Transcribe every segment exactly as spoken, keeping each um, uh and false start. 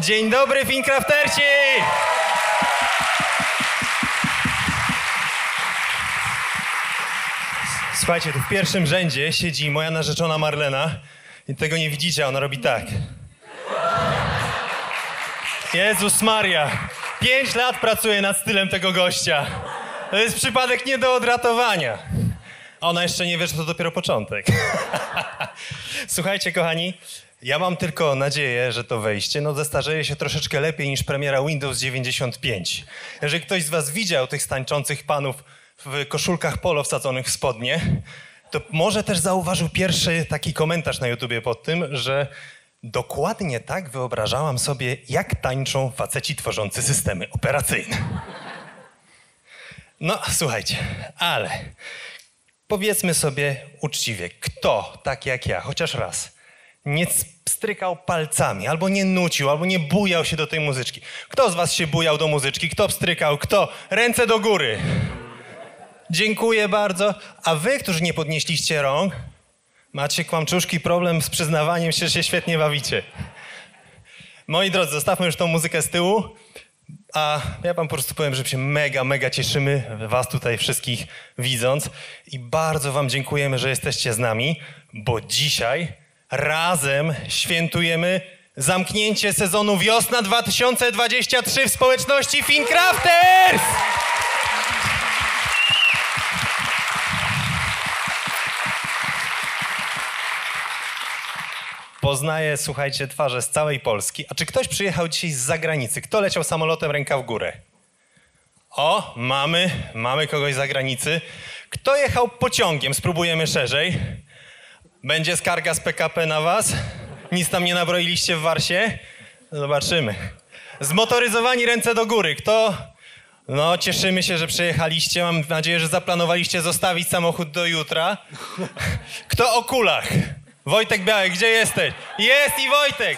Dzień dobry, Fincraftersi! Słuchajcie, tu w pierwszym rzędzie siedzi moja narzeczona Marlena i tego nie widzicie, a ona robi tak. Jezus Maria, pięć lat pracuję nad stylem tego gościa. To jest przypadek nie do odratowania. A ona jeszcze nie wie, że to dopiero początek. Słuchajcie, kochani, ja mam tylko nadzieję, że to wejście no, zestarzeje się troszeczkę lepiej niż premiera Windows dziewięćdziesiąt pięć. Jeżeli ktoś z was widział tych tańczących panów w koszulkach polo wsadzonych w spodnie, to może też zauważył pierwszy taki komentarz na YouTubie pod tym, że dokładnie tak wyobrażałam sobie, jak tańczą faceci tworzący systemy operacyjne. No, słuchajcie, ale powiedzmy sobie uczciwie, kto, tak jak ja, chociaż raz, nie strykał palcami, albo nie nucił, albo nie bujał się do tej muzyczki. Kto z was się bujał do muzyczki? Kto pstrykał? Kto? Ręce do góry. Dziękuję bardzo. A wy, którzy nie podnieśliście rąk, macie kłamczuszki problem z przyznawaniem się, że się świetnie bawicie. Moi drodzy, zostawmy już tą muzykę z tyłu, a ja wam po prostu powiem, że się mega, mega cieszymy was tutaj wszystkich widząc i bardzo wam dziękujemy, że jesteście z nami, bo dzisiaj razem świętujemy zamknięcie sezonu Wiosna dwa tysiące dwadzieścia trzy w społeczności Fincrafters! Poznaję, słuchajcie, twarze z całej Polski. A czy ktoś przyjechał dzisiaj z zagranicy? Kto leciał samolotem, ręka w górę? O, mamy, mamy kogoś z zagranicy. Kto jechał pociągiem? Spróbujemy szerzej. Będzie skarga z P K P na was? Nic tam nie nabroiliście w Warsie? Zobaczymy. Zmotoryzowani, ręce do góry. Kto? No, cieszymy się, że przyjechaliście. Mam nadzieję, że zaplanowaliście zostawić samochód do jutra. Kto o kulach? Wojtek Białek, gdzie jesteś? Jest i Wojtek!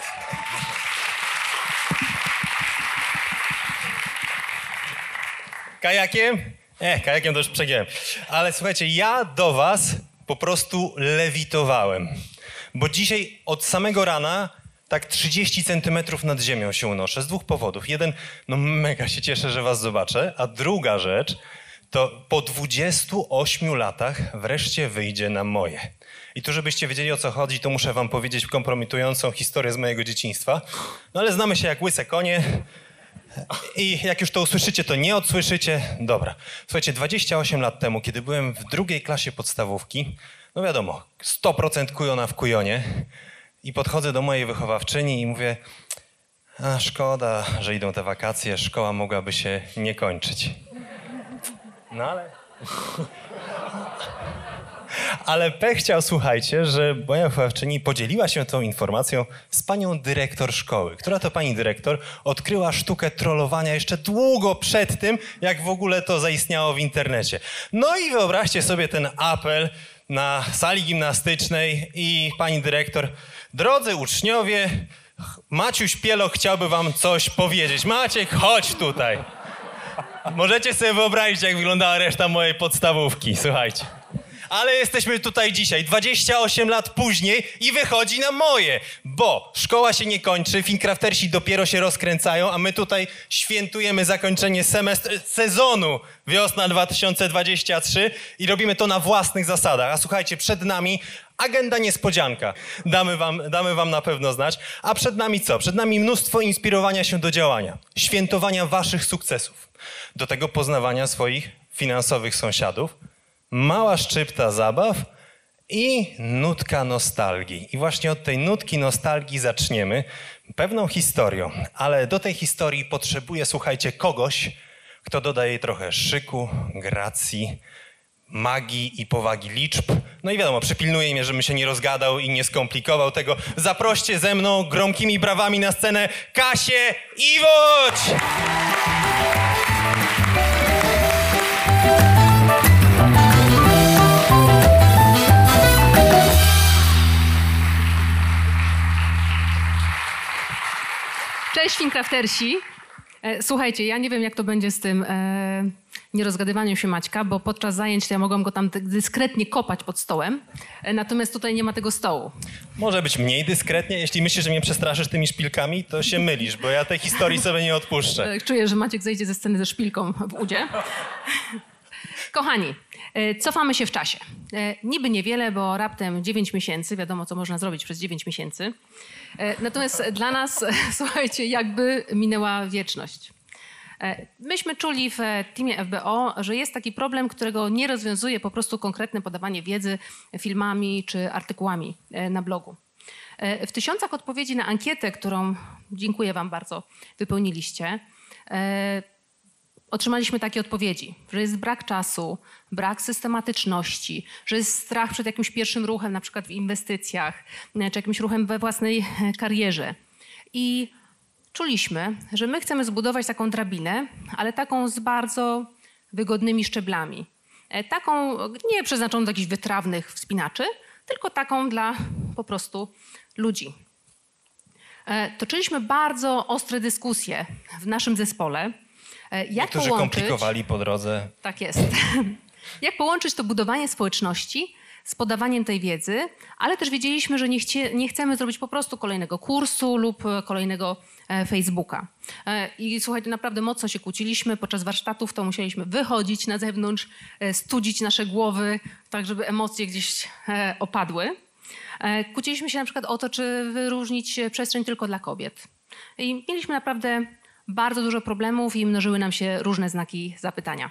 Kajakiem? Nie, kajakiem to już przegiąłem. Ale słuchajcie, ja do was po prostu lewitowałem. Bo dzisiaj od samego rana tak trzydzieści centymetrów nad ziemią się unoszę z dwóch powodów. Jeden, no mega się cieszę, że was zobaczę, a druga rzecz, to po dwudziestu ośmiu latach wreszcie wyjdzie na moje. I tu, żebyście wiedzieli, o co chodzi, to muszę wam powiedzieć kompromitującą historię z mojego dzieciństwa. No ale znamy się jak łyse konie i jak już to usłyszycie, to nie odsłyszycie. Dobra. Słuchajcie, dwadzieścia osiem lat temu, kiedy byłem w drugiej klasie podstawówki, no wiadomo, sto procent kujona w kujonie i podchodzę do mojej wychowawczyni i mówię, a szkoda, że idą te wakacje, szkoła mogłaby się nie kończyć. No ale... Ale pech chciał, słuchajcie, że moja wychowawczyni podzieliła się tą informacją z panią dyrektor szkoły, która to pani dyrektor odkryła sztukę trollowania jeszcze długo przed tym, jak w ogóle to zaistniało w internecie. No i wyobraźcie sobie ten apel na sali gimnastycznej i pani dyrektor, drodzy uczniowie, Maciuś Pieloch chciałby wam coś powiedzieć. Maciek, chodź tutaj. Możecie sobie wyobrazić, jak wyglądała reszta mojej podstawówki, słuchajcie. Ale jesteśmy tutaj dzisiaj, dwadzieścia osiem lat później i wychodzi na moje, bo szkoła się nie kończy, Fincraftersi dopiero się rozkręcają, a my tutaj świętujemy zakończenie semestru, sezonu Wiosna dwa tysiące dwadzieścia trzy i robimy to na własnych zasadach. A słuchajcie, przed nami agenda niespodzianka, damy wam, damy wam na pewno znać. A przed nami co? Przed nami mnóstwo inspirowania się do działania, świętowania waszych sukcesów, do tego poznawania swoich finansowych sąsiadów, mała szczypta zabaw i nutka nostalgii. I właśnie od tej nutki nostalgii zaczniemy pewną historią. Ale do tej historii potrzebuję, słuchajcie, kogoś, kto doda jej trochę szyku, gracji, magii i powagi liczb. No i wiadomo, przypilnuje mnie, żebym się nie rozgadał i nie skomplikował tego. Zaproście ze mną gromkimi brawami na scenę Kasię Iwódź! Cześć Fincraftersi. Słuchajcie, ja nie wiem, jak to będzie z tym e, nierozgadywaniem się Maćka, bo podczas zajęć to ja mogłam go tam dyskretnie kopać pod stołem, e, natomiast tutaj nie ma tego stołu. Może być mniej dyskretnie. Jeśli myślisz, że mnie przestraszysz tymi szpilkami, to się mylisz, bo ja tej historii sobie nie odpuszczę. Czuję, że Maciek zejdzie ze sceny ze szpilką w udzie. Kochani, cofamy się w czasie. Niby niewiele, bo raptem dziewięć miesięcy, wiadomo, co można zrobić przez dziewięć miesięcy. Natomiast dla nas, słuchajcie, jakby minęła wieczność. Myśmy czuli w teamie F B O, że jest taki problem, którego nie rozwiązuje po prostu konkretne podawanie wiedzy filmami czy artykułami na blogu. W tysiącach odpowiedzi na ankietę, którą, dziękuję wam bardzo, wypełniliście, otrzymaliśmy takie odpowiedzi, że jest brak czasu, brak systematyczności, że jest strach przed jakimś pierwszym ruchem, na przykład w inwestycjach, czy jakimś ruchem we własnej karierze. I czuliśmy, że my chcemy zbudować taką drabinę, ale taką z bardzo wygodnymi szczeblami. Taką nie przeznaczoną do jakichś wytrawnych wspinaczy, tylko taką dla po prostu ludzi. Toczyliśmy bardzo ostre dyskusje w naszym zespole. Jak Niektórzy połączyć, komplikowali po drodze. Tak jest. Jak połączyć to budowanie społeczności z podawaniem tej wiedzy, ale też wiedzieliśmy, że nie, chcie, nie chcemy zrobić po prostu kolejnego kursu lub kolejnego e, Facebooka. E, I słuchajcie, naprawdę mocno się kłóciliśmy. Podczas warsztatów to musieliśmy wychodzić na zewnątrz, e, studzić nasze głowy, tak żeby emocje gdzieś e, opadły. E, kłóciliśmy się na przykład o to, czy wyróżnić przestrzeń tylko dla kobiet. I mieliśmy naprawdę bardzo dużo problemów i mnożyły nam się różne znaki zapytania.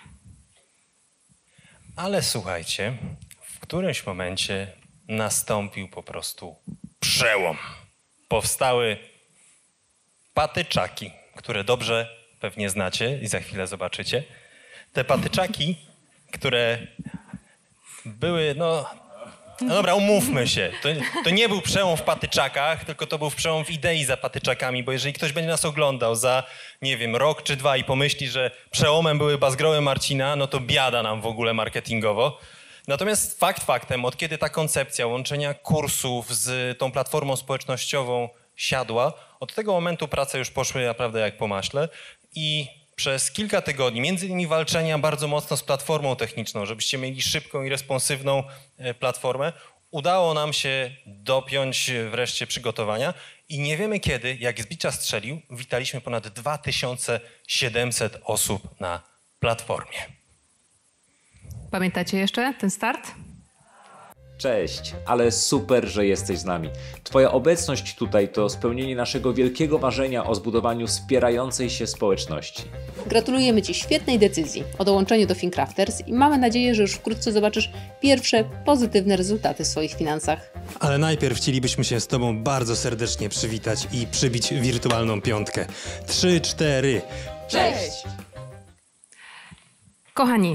Ale słuchajcie, w którymś momencie nastąpił po prostu przełom. Powstały patyczaki, które dobrze pewnie znacie i za chwilę zobaczycie. Te patyczaki, które były, no... No dobra, umówmy się. To, to nie był przełom w patyczakach, tylko to był przełom w idei za patyczakami, bo jeżeli ktoś będzie nas oglądał za, nie wiem, rok czy dwa i pomyśli, że przełomem były bazgroły Marcina, no to biada nam w ogóle marketingowo. Natomiast fakt faktem, od kiedy ta koncepcja łączenia kursów z tą platformą społecznościową siadła, od tego momentu prace już poszły naprawdę jak po maśle i przez kilka tygodni, między innymi walczenia bardzo mocno z platformą techniczną, żebyście mieli szybką i responsywną platformę, udało nam się dopiąć wreszcie przygotowania i nie wiemy kiedy, jak z bicia strzelił, witaliśmy ponad dwa tysiące siedemset osób na platformie. Pamiętacie jeszcze ten start? Cześć, ale super, że jesteś z nami. Twoja obecność tutaj to spełnienie naszego wielkiego marzenia o zbudowaniu wspierającej się społeczności. Gratulujemy Ci świetnej decyzji o dołączeniu do Fincrafters i mamy nadzieję, że już wkrótce zobaczysz pierwsze pozytywne rezultaty w swoich finansach. Ale najpierw chcielibyśmy się z Tobą bardzo serdecznie przywitać i przybić wirtualną piątkę. Trzy, cztery. Cześć! Kochani,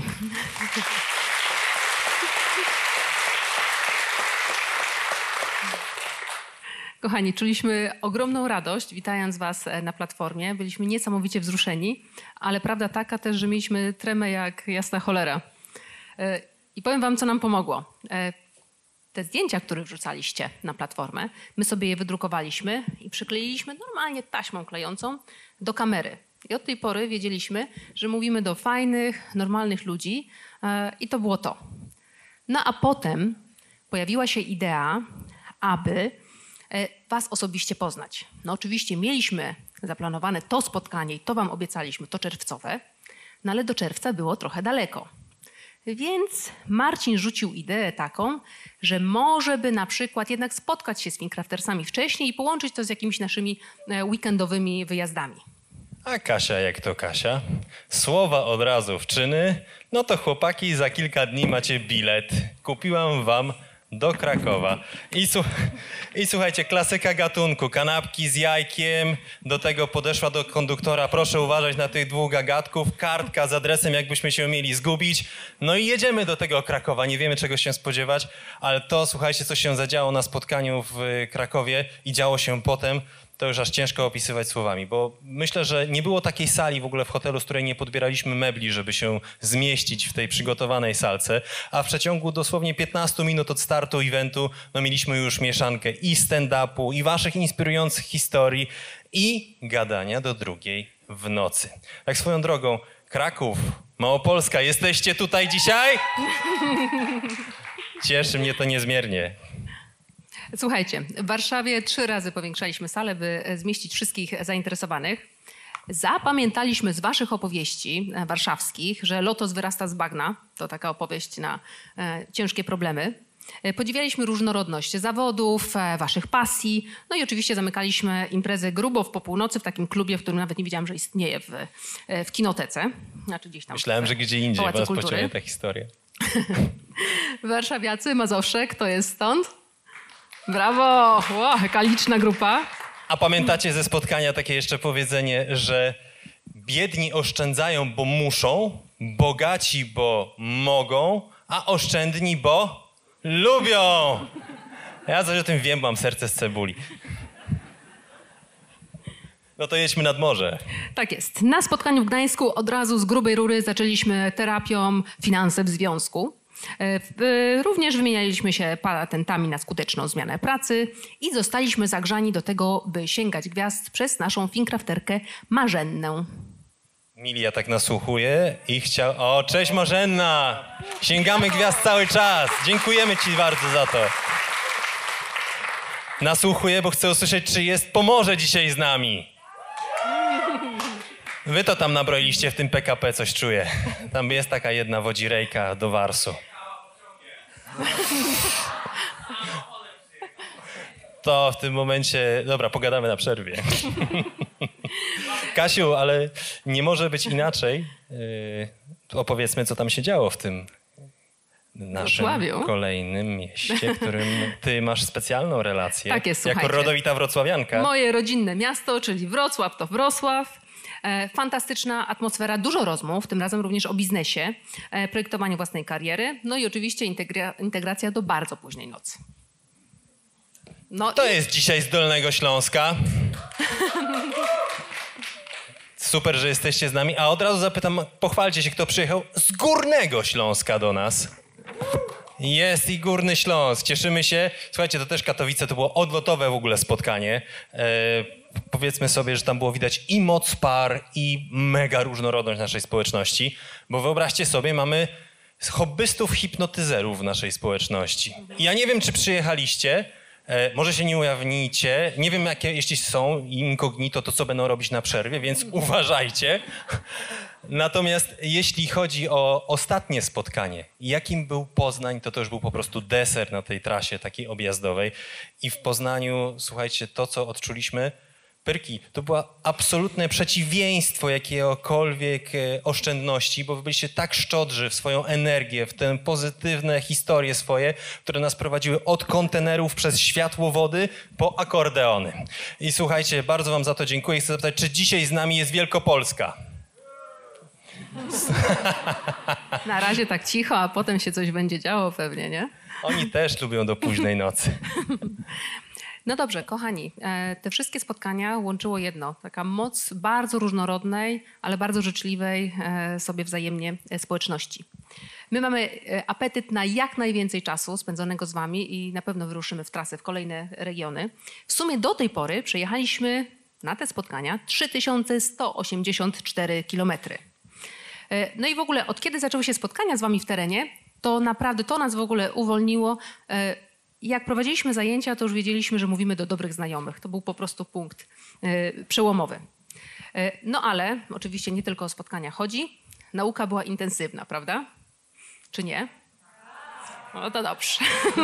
Kochani, czuliśmy ogromną radość, witając was na platformie. Byliśmy niesamowicie wzruszeni, ale prawda taka też, że mieliśmy tremę jak jasna cholera. I powiem wam, co nam pomogło. Te zdjęcia, które wrzucaliście na platformę, my sobie je wydrukowaliśmy i przykleiliśmy normalnie taśmą klejącą do kamery. I od tej pory wiedzieliśmy, że mówimy do fajnych, normalnych ludzi i to było to. No a potem pojawiła się idea, aby was osobiście poznać. No oczywiście mieliśmy zaplanowane to spotkanie i to wam obiecaliśmy, to czerwcowe, no ale do czerwca było trochę daleko. Więc Marcin rzucił ideę taką, że może by na przykład jednak spotkać się z Fincraftersami wcześniej i połączyć to z jakimiś naszymi weekendowymi wyjazdami. A Kasia jak to Kasia? Słowa od razu w czyny. No to chłopaki, za kilka dni macie bilet. Kupiłam wam do Krakowa. I, słuch I słuchajcie, klasyka gatunku. Kanapki z jajkiem. Do tego podeszła do konduktora. Proszę uważać na tych dwóch gagatków. Kartka z adresem, jakbyśmy się mieli zgubić. No i jedziemy do tego Krakowa. Nie wiemy, czego się spodziewać, ale to, słuchajcie, co się zadziało na spotkaniu w Krakowie i działo się potem, to już aż ciężko opisywać słowami, bo myślę, że nie było takiej sali w ogóle w hotelu, z której nie podbieraliśmy mebli, żeby się zmieścić w tej przygotowanej salce, a w przeciągu dosłownie piętnastu minut od startu eventu no mieliśmy już mieszankę i stand-upu, i waszych inspirujących historii, i gadania do drugiej w nocy. Tak swoją drogą, Kraków, Małopolska, jesteście tutaj dzisiaj? Cieszy mnie to niezmiernie. Słuchajcie, w Warszawie trzy razy powiększaliśmy salę, by zmieścić wszystkich zainteresowanych. Zapamiętaliśmy z waszych opowieści warszawskich, że Lotos wyrasta z bagna. To taka opowieść na e, ciężkie problemy. E, podziwialiśmy różnorodność zawodów, e, waszych pasji. No i oczywiście zamykaliśmy imprezę grubo w po północy w takim klubie, w którym nawet nie wiedziałam, że istnieje w, e, w kinotece. Znaczy gdzieś tam. Myślałem, w, że gdzie indziej Pałacu was Kultury. pociągnie ta historia. Warszawiacy, Mazowsze, kto jest stąd? Brawo! Wow, jaka liczna grupa. A pamiętacie ze spotkania takie jeszcze powiedzenie, że biedni oszczędzają, bo muszą, bogaci, bo mogą, a oszczędni, bo lubią. Ja coś o tym wiem, mam serce z cebuli. No to jedźmy nad morze. Tak jest. Na spotkaniu w Gdańsku od razu z grubej rury zaczęliśmy terapią finanse w związku. Również wymienialiśmy się patentami na skuteczną zmianę pracy i zostaliśmy zagrzani do tego, by sięgać gwiazd przez naszą finkrafterkę Marzennę. Milia tak nasłuchuje i chciał... O, cześć Marzenna! Sięgamy gwiazd cały czas. Dziękujemy ci bardzo za to. Nasłuchuję, bo chcę usłyszeć, czy jest Pomorze dzisiaj z nami. Wy to tam nabroiliście w tym P K P, coś czuję. Tam jest taka jedna wodzirejka do Warsu. To w tym momencie... Dobra, pogadamy na przerwie. Kasiu, ale nie może być inaczej. Yy, opowiedzmy, co tam się działo w tym naszym Wrocławiu. Kolejnym mieście, w którym ty masz specjalną relację. Tak jest, jako słuchajcie. rodowita wrocławianka. Moje rodzinne miasto, czyli Wrocław to Wrocław. E, fantastyczna atmosfera, dużo rozmów, tym razem również o biznesie, e, projektowaniu własnej kariery, no i oczywiście integra- integracja do bardzo późnej nocy. No To i- jest dzisiaj z Dolnego Śląska. Super, że jesteście z nami. A od razu zapytam, pochwalcie się, kto przyjechał z Górnego Śląska do nas. Jest i Górny Śląsk. Cieszymy się. Słuchajcie, to też Katowice, to było odlotowe w ogóle spotkanie. E, powiedzmy sobie, że tam było widać i moc par, i mega różnorodność naszej społeczności. Bo wyobraźcie sobie, mamy hobbystów, hipnotyzerów w naszej społeczności. I ja nie wiem, czy przyjechaliście, e, może się nie ujawnijcie. Nie wiem, jakie, jeśli są incognito, to co będą robić na przerwie, więc uważajcie. Natomiast jeśli chodzi o ostatnie spotkanie, jakim był Poznań, to to już był po prostu deser na tej trasie takiej objazdowej. I w Poznaniu, słuchajcie, to co odczuliśmy, Pyrki, to było absolutne przeciwieństwo jakiegokolwiek e, oszczędności, bo wy byliście tak szczodrzy w swoją energię, w te pozytywne historie swoje, które nas prowadziły od kontenerów przez światłowody po akordeony. I słuchajcie, bardzo wam za to dziękuję. Chcę zapytać, czy dzisiaj z nami jest Wielkopolska? Na razie tak cicho, a potem się coś będzie działo pewnie, nie? Oni też lubią do późnej nocy. No dobrze, kochani, e, te wszystkie spotkania łączyło jedno. Taka moc bardzo różnorodnej, ale bardzo życzliwej e, sobie wzajemnie e, społeczności. My mamy e, apetyt na jak najwięcej czasu spędzonego z wami i na pewno wyruszymy w trasę w kolejne regiony. W sumie do tej pory przejechaliśmy na te spotkania trzy tysiące sto osiemdziesiąt cztery kilometry. E, no i w ogóle od kiedy zaczęły się spotkania z wami w terenie, to naprawdę to nas w ogóle uwolniło. E, Jak prowadziliśmy zajęcia, to już wiedzieliśmy, że mówimy do dobrych znajomych. To był po prostu punkt y, przełomowy. Y, no ale oczywiście nie tylko o spotkania chodzi. Nauka była intensywna, prawda? Czy nie? No to dobrze.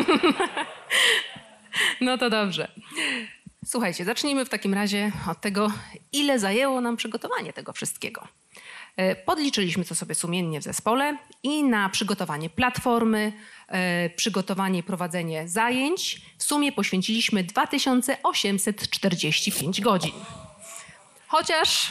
No to dobrze. Słuchajcie, zacznijmy w takim razie od tego, ile zajęło nam przygotowanie tego wszystkiego. Podliczyliśmy to sobie sumiennie w zespole i na przygotowanie platformy, e, przygotowanie i prowadzenie zajęć w sumie poświęciliśmy dwa tysiące osiemset czterdzieści pięć godzin. Chociaż...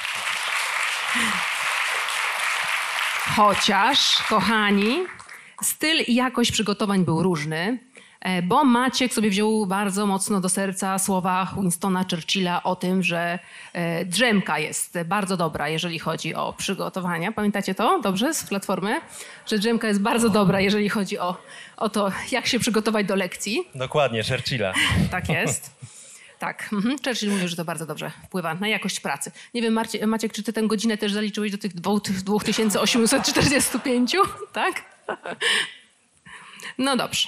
Chociaż, kochani, styl i jakość przygotowań był różny, bo Maciek sobie wziął bardzo mocno do serca słowa Winstona Churchilla o tym, że drzemka jest bardzo dobra, jeżeli chodzi o przygotowania. Pamiętacie to dobrze z platformy? Że drzemka jest bardzo dobra, jeżeli chodzi o, o to, jak się przygotować do lekcji. Dokładnie, Churchilla. Tak jest. Tak, mhm. Churchill mówił, że to bardzo dobrze wpływa na jakość pracy. Nie wiem, Marcie, Maciek, czy ty tę godzinę też zaliczyłeś do tych dwa tysiące osiemset czterdziestu pięciu, tak? No dobrze.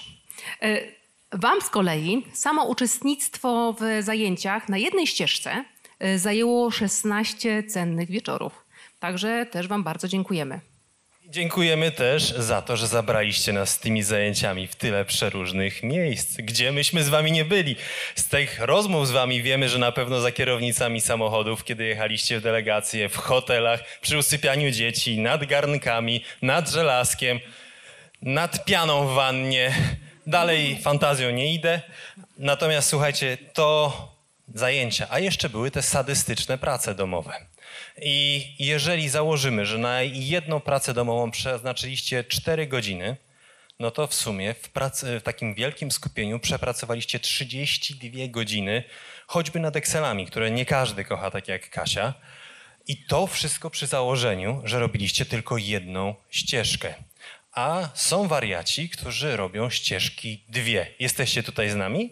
Wam z kolei samo uczestnictwo w zajęciach na jednej ścieżce zajęło szesnaście cennych wieczorów. Także też wam bardzo dziękujemy. Dziękujemy też za to, że zabraliście nas z tymi zajęciami w tyle przeróżnych miejsc, gdzie myśmy z wami nie byli. Z tych rozmów z wami wiemy, że na pewno za kierownicami samochodów, kiedy jechaliście w delegacje, w hotelach, przy usypianiu dzieci, nad garnkami, nad żelazkiem, nad pianą w wannie. Dalej fantazją nie idę. Natomiast słuchajcie, to zajęcia, a jeszcze były te sadystyczne prace domowe. I jeżeli założymy, że na jedną pracę domową przeznaczyliście cztery godziny, no to w sumie w, pracy, w takim wielkim skupieniu przepracowaliście trzydzieści dwie godziny, choćby nad Excelami, które nie każdy kocha, tak jak Kasia. I to wszystko przy założeniu, że robiliście tylko jedną ścieżkę. A są wariaci, którzy robią ścieżki dwie. Jesteście tutaj z nami?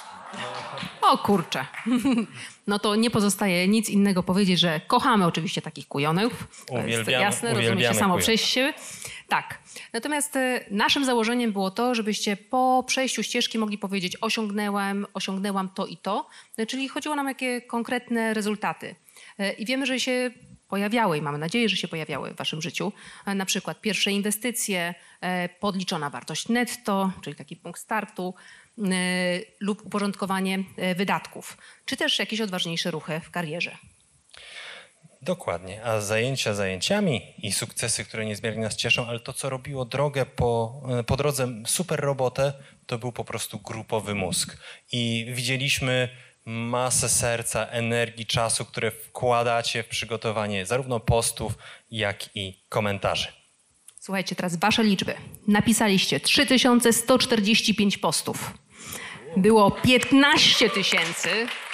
O kurczę. No to nie pozostaje nic innego powiedzieć, że kochamy oczywiście takich kujonów. To jest jasne, rozumie się samo przez siebie. Tak. Natomiast e, naszym założeniem było to, żebyście po przejściu ścieżki mogli powiedzieć osiągnęłam, osiągnęłam to i to. E, czyli chodziło nam o jakie konkretne rezultaty. E, I wiemy, że się pojawiały i mamy nadzieję, że się pojawiały w waszym życiu. E, na przykład pierwsze inwestycje, e, podliczona wartość netto, czyli taki punkt startu, lub uporządkowanie wydatków, czy też jakieś odważniejsze ruchy w karierze. Dokładnie, a zajęcia zajęciami i sukcesy, które niezmiernie nas cieszą, ale to, co robiło drogę po, po drodze super robotę, to był po prostu grupowy mózg. I widzieliśmy masę serca, energii, czasu, które wkładacie w przygotowanie zarówno postów, jak i komentarzy. Słuchajcie, teraz wasze liczby. Napisaliście trzy tysiące sto czterdzieści pięć postów. Było piętnaście tysięcy.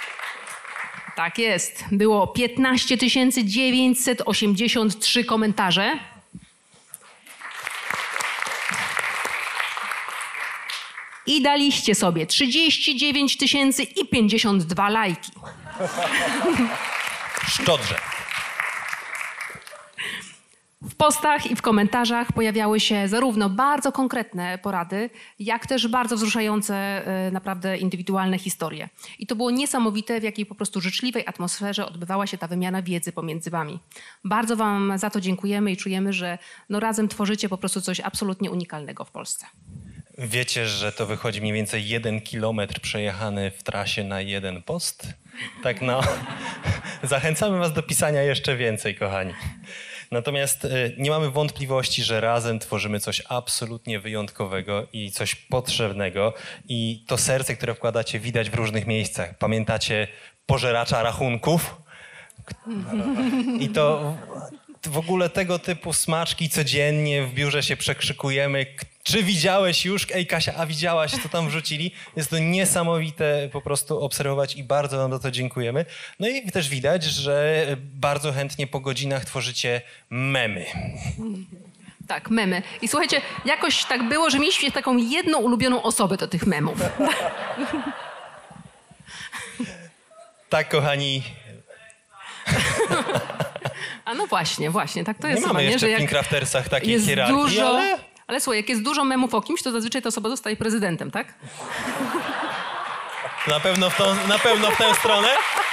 Tak jest. Było piętnaście tysięcy dziewięćset osiemdziesiąt trzy komentarze. I daliście sobie trzydzieści dziewięć tysięcy i pięćdziesiąt dwa lajki. Szczodrze. W postach i w komentarzach pojawiały się zarówno bardzo konkretne porady, jak też bardzo wzruszające, naprawdę indywidualne historie. I to było niesamowite, w jakiej po prostu życzliwej atmosferze odbywała się ta wymiana wiedzy pomiędzy wami. Bardzo wam za to dziękujemy i czujemy, że no razem tworzycie po prostu coś absolutnie unikalnego w Polsce. Wiecie, że to wychodzi mniej więcej jeden kilometr przejechany w trasie na jeden post? Tak no, zachęcamy was do pisania jeszcze więcej, kochani. Natomiast y, nie mamy wątpliwości, że razem tworzymy coś absolutnie wyjątkowego i coś potrzebnego. I to serce, które wkładacie, widać w różnych miejscach. Pamiętacie pożeracza rachunków? I to w ogóle tego typu smaczki codziennie w biurze się przekrzykujemy. Czy widziałeś już? Ej Kasia, a widziałaś, co tam wrzucili? Jest to niesamowite po prostu obserwować i bardzo wam za to dziękujemy. No i też widać, że bardzo chętnie po godzinach tworzycie memy. Tak, memy. I słuchajcie, jakoś tak było, że mieliście taką jedną ulubioną osobę do tych memów. Tak, kochani. A no właśnie, właśnie, tak to jest. Nie mamy chyba, jeszcze nie? Że w Fincraftersach takiej jest hierarchii, dużo, ale... ale słuchaj, jak jest dużo memów o kimś, to zazwyczaj ta osoba zostaje prezydentem, tak? Na pewno w, tą, na pewno w tę stronę?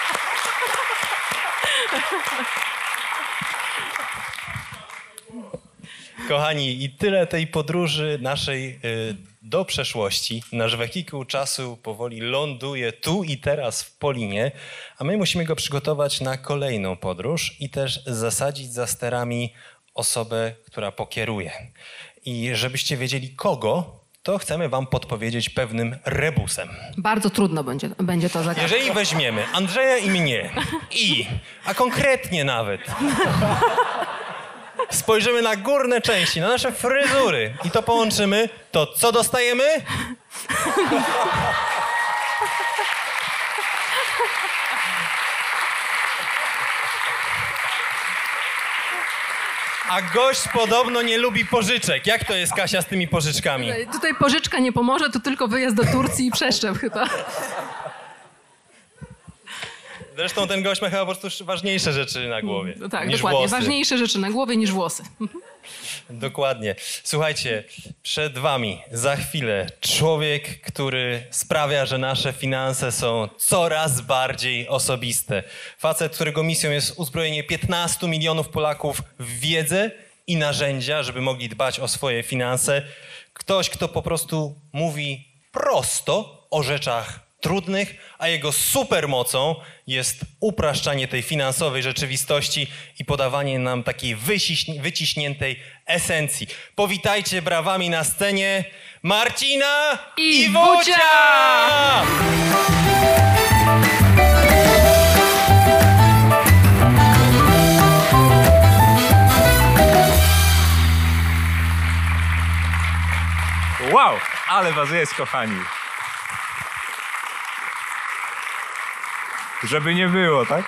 Kochani, i tyle tej podróży naszej y, do przeszłości. Nasz wehikuł czasu powoli ląduje tu i teraz w Polinie, a my musimy go przygotować na kolejną podróż i też zasadzić za sterami osobę, która pokieruje. I żebyście wiedzieli kogo, to chcemy wam podpowiedzieć pewnym rebusem. Bardzo trudno będzie, będzie to zagadnąć. Jeżeli weźmiemy Andrzeja i mnie i, a konkretnie nawet, spojrzymy na górne części, na nasze fryzury i to połączymy, to co dostajemy? A gość podobno nie lubi pożyczek. Jak to jest, Kasia, z tymi pożyczkami? Tutaj, tutaj pożyczka nie pomoże, to tylko wyjazd do Turcji i przeszczep chyba. Zresztą ten gość ma chyba po prostu ważniejsze rzeczy na głowie No tak, niż dokładnie. włosy. Ważniejsze rzeczy na głowie niż włosy. Dokładnie. Słuchajcie, przed wami za chwilę człowiek, który sprawia, że nasze finanse są coraz bardziej osobiste. Facet, którego misją jest uzbrojenie piętnastu milionów Polaków w wiedzę i narzędzia, żeby mogli dbać o swoje finanse. Ktoś, kto po prostu mówi prosto o rzeczach trudnych, a jego supermocą jest upraszczanie tej finansowej rzeczywistości i podawanie nam takiej wyciśni- wyciśniętej esencji. Powitajcie brawami na scenie Marcina I i Wucia! Wow, ale was jest, kochani. Żeby nie było, tak?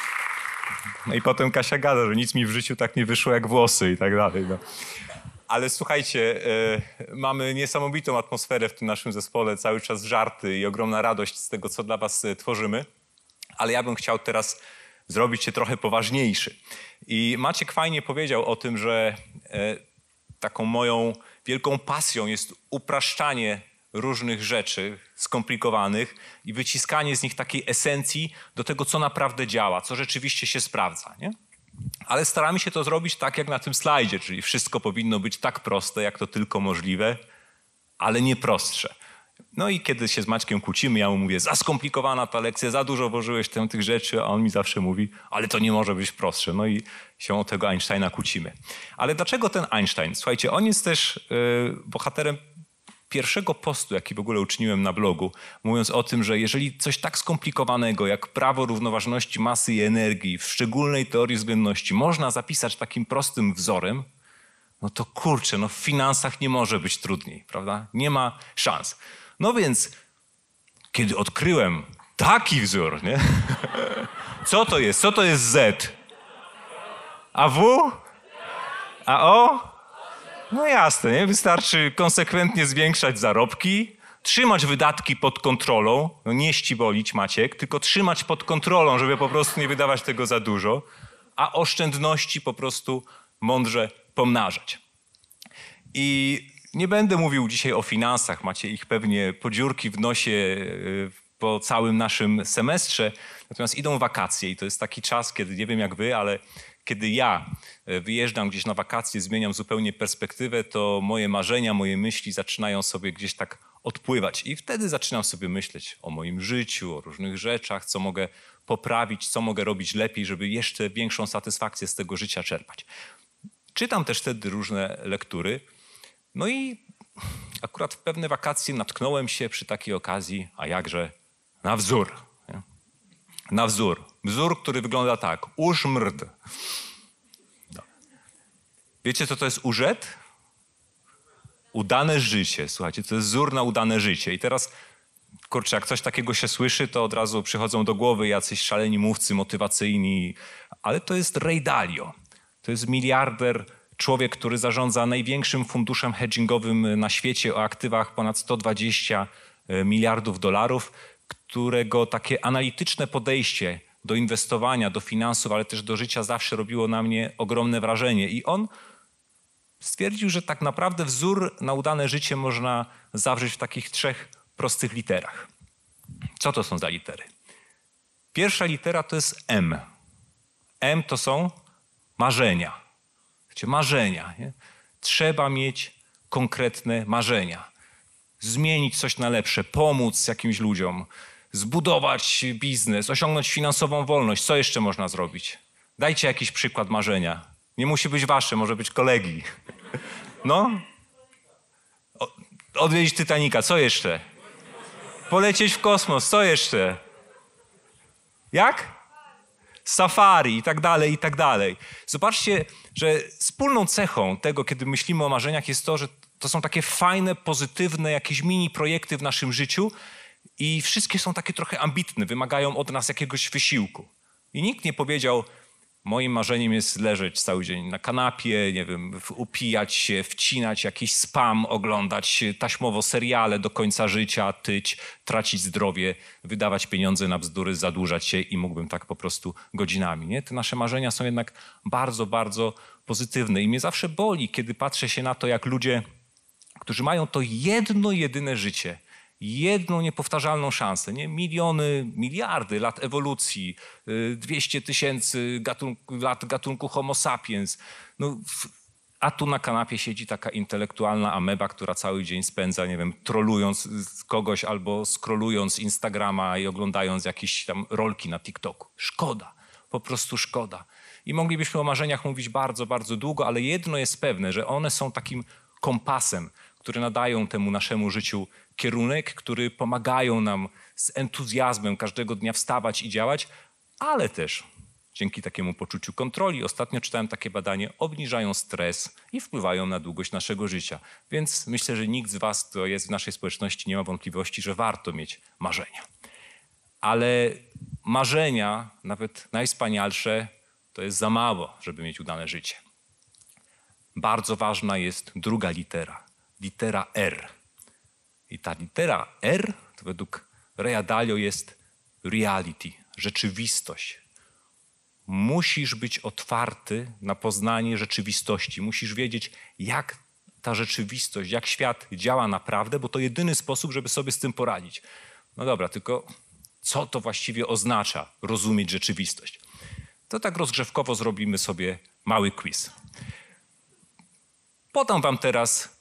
No i potem Kasia gada, że nic mi w życiu tak nie wyszło jak włosy i tak dalej. No. Ale słuchajcie, y, mamy niesamowitą atmosferę w tym naszym zespole, cały czas żarty i ogromna radość z tego, co dla was y, tworzymy. Ale ja bym chciał teraz zrobić się trochę poważniejszy. I Maciek fajnie powiedział o tym, że y, taką moją wielką pasją jest upraszczanie różnych rzeczy skomplikowanych i wyciskanie z nich takiej esencji do tego, co naprawdę działa, co rzeczywiście się sprawdza, nie? Ale staramy się to zrobić tak, jak na tym slajdzie, czyli wszystko powinno być tak proste, jak to tylko możliwe, ale nie prostsze. No i kiedy się z Maćkiem kłócimy, ja mu mówię, za skomplikowana ta lekcja, za dużo włożyłeś tam tych rzeczy, a on mi zawsze mówi, ale to nie może być prostsze. No i się o tego Einsteina kłócimy. Ale dlaczego ten Einstein? Słuchajcie, on jest też yy, bohaterem pierwszego postu, jaki w ogóle uczyniłem na blogu, mówiąc o tym, że jeżeli coś tak skomplikowanego jak prawo równoważności masy i energii w szczególnej teorii względności można zapisać takim prostym wzorem, no to kurczę, no w finansach nie może być trudniej, prawda? Nie ma szans. No więc, kiedy odkryłem taki wzór, nie? Co to jest? Co to jest Z? A W? A O? No jasne, nie? Wystarczy konsekwentnie zwiększać zarobki, trzymać wydatki pod kontrolą, no nie ścibolić, Maciek, tylko trzymać pod kontrolą, żeby po prostu nie wydawać tego za dużo, a oszczędności po prostu mądrze pomnażać. I nie będę mówił dzisiaj o finansach, macie ich pewnie po dziurki w nosie po całym naszym semestrze, natomiast idą wakacje i to jest taki czas, kiedy nie wiem jak wy, ale kiedy ja wyjeżdżam gdzieś na wakacje, zmieniam zupełnie perspektywę, to moje marzenia, moje myśli zaczynają sobie gdzieś tak odpływać. I wtedy zaczynam sobie myśleć o moim życiu, o różnych rzeczach, co mogę poprawić, co mogę robić lepiej, żeby jeszcze większą satysfakcję z tego życia czerpać. Czytam też wtedy różne lektury. No i akurat w pewne wakacje natknąłem się przy takiej okazji, a jakże, na wzór. Nie? Na wzór. Wzór, który wygląda tak. Użmrd. No. Wiecie, co to jest urzet? Udane życie. Słuchajcie, to jest wzór na udane życie. I teraz, kurczę, jak coś takiego się słyszy, to od razu przychodzą do głowy jacyś szaleni mówcy motywacyjni. Ale to jest Ray Dalio. To jest miliarder, człowiek, który zarządza największym funduszem hedgingowym na świecie o aktywach ponad sto dwadzieścia miliardów dolarów, którego takie analityczne podejście do inwestowania, do finansów, ale też do życia zawsze robiło na mnie ogromne wrażenie. I on stwierdził, że tak naprawdę wzór na udane życie można zawrzeć w takich trzech prostych literach. Co to są za litery? Pierwsza litera to jest M. M to są marzenia. Marzenia. Nie? Trzeba mieć konkretne marzenia. Zmienić coś na lepsze, pomóc jakimś ludziom, zbudować biznes, osiągnąć finansową wolność. Co jeszcze można zrobić? Dajcie jakiś przykład marzenia. Nie musi być wasze, może być kolegi. No? O, odwiedzić Titanica. Co jeszcze? Polecieć w kosmos. Co jeszcze? Jak? Safari i tak dalej, i tak dalej. Zobaczcie, że wspólną cechą tego, kiedy myślimy o marzeniach, jest to, że to są takie fajne, pozytywne, jakieś mini projekty w naszym życiu i wszystkie są takie trochę ambitne, wymagają od nas jakiegoś wysiłku. I nikt nie powiedział, Moim marzeniem jest leżeć cały dzień na kanapie, nie wiem, upijać się, wcinać jakiś spam, oglądać taśmowo seriale do końca życia, tyć, tracić zdrowie, wydawać pieniądze na bzdury, zadłużać się i mógłbym tak po prostu godzinami. Nie? Te nasze marzenia są jednak bardzo, bardzo pozytywne i mnie zawsze boli, kiedy patrzę się na to, jak ludzie, którzy mają to jedno, jedyne życie, jedną niepowtarzalną szansę, nie? Miliony, miliardy lat ewolucji, dwieście tysięcy gatunku, lat gatunku Homo sapiens. No, a tu na kanapie siedzi taka intelektualna ameba, która cały dzień spędza, nie wiem, trolując kogoś albo scrollując Instagrama i oglądając jakieś tam rolki na TikToku. Szkoda, po prostu szkoda. I moglibyśmy o marzeniach mówić bardzo, bardzo długo, ale jedno jest pewne, że one są takim kompasem, które nadają temu naszemu życiu kierunek, który pomagają nam z entuzjazmem każdego dnia wstawać i działać, ale też dzięki takiemu poczuciu kontroli, ostatnio czytałem takie badanie, obniżają stres i wpływają na długość naszego życia. Więc myślę, że nikt z was, kto jest w naszej społeczności, nie ma wątpliwości, że warto mieć marzenia. Ale marzenia, nawet najwspanialsze, to jest za mało, żeby mieć udane życie. Bardzo ważna jest druga litera, litera R. I ta litera R, to według Raya Dalio jest reality, rzeczywistość. Musisz być otwarty na poznanie rzeczywistości. Musisz wiedzieć, jak ta rzeczywistość, jak świat działa naprawdę, bo to jedyny sposób, żeby sobie z tym poradzić. No dobra, tylko co to właściwie oznacza rozumieć rzeczywistość? To tak rozgrzewkowo zrobimy sobie mały quiz. Podam wam teraz...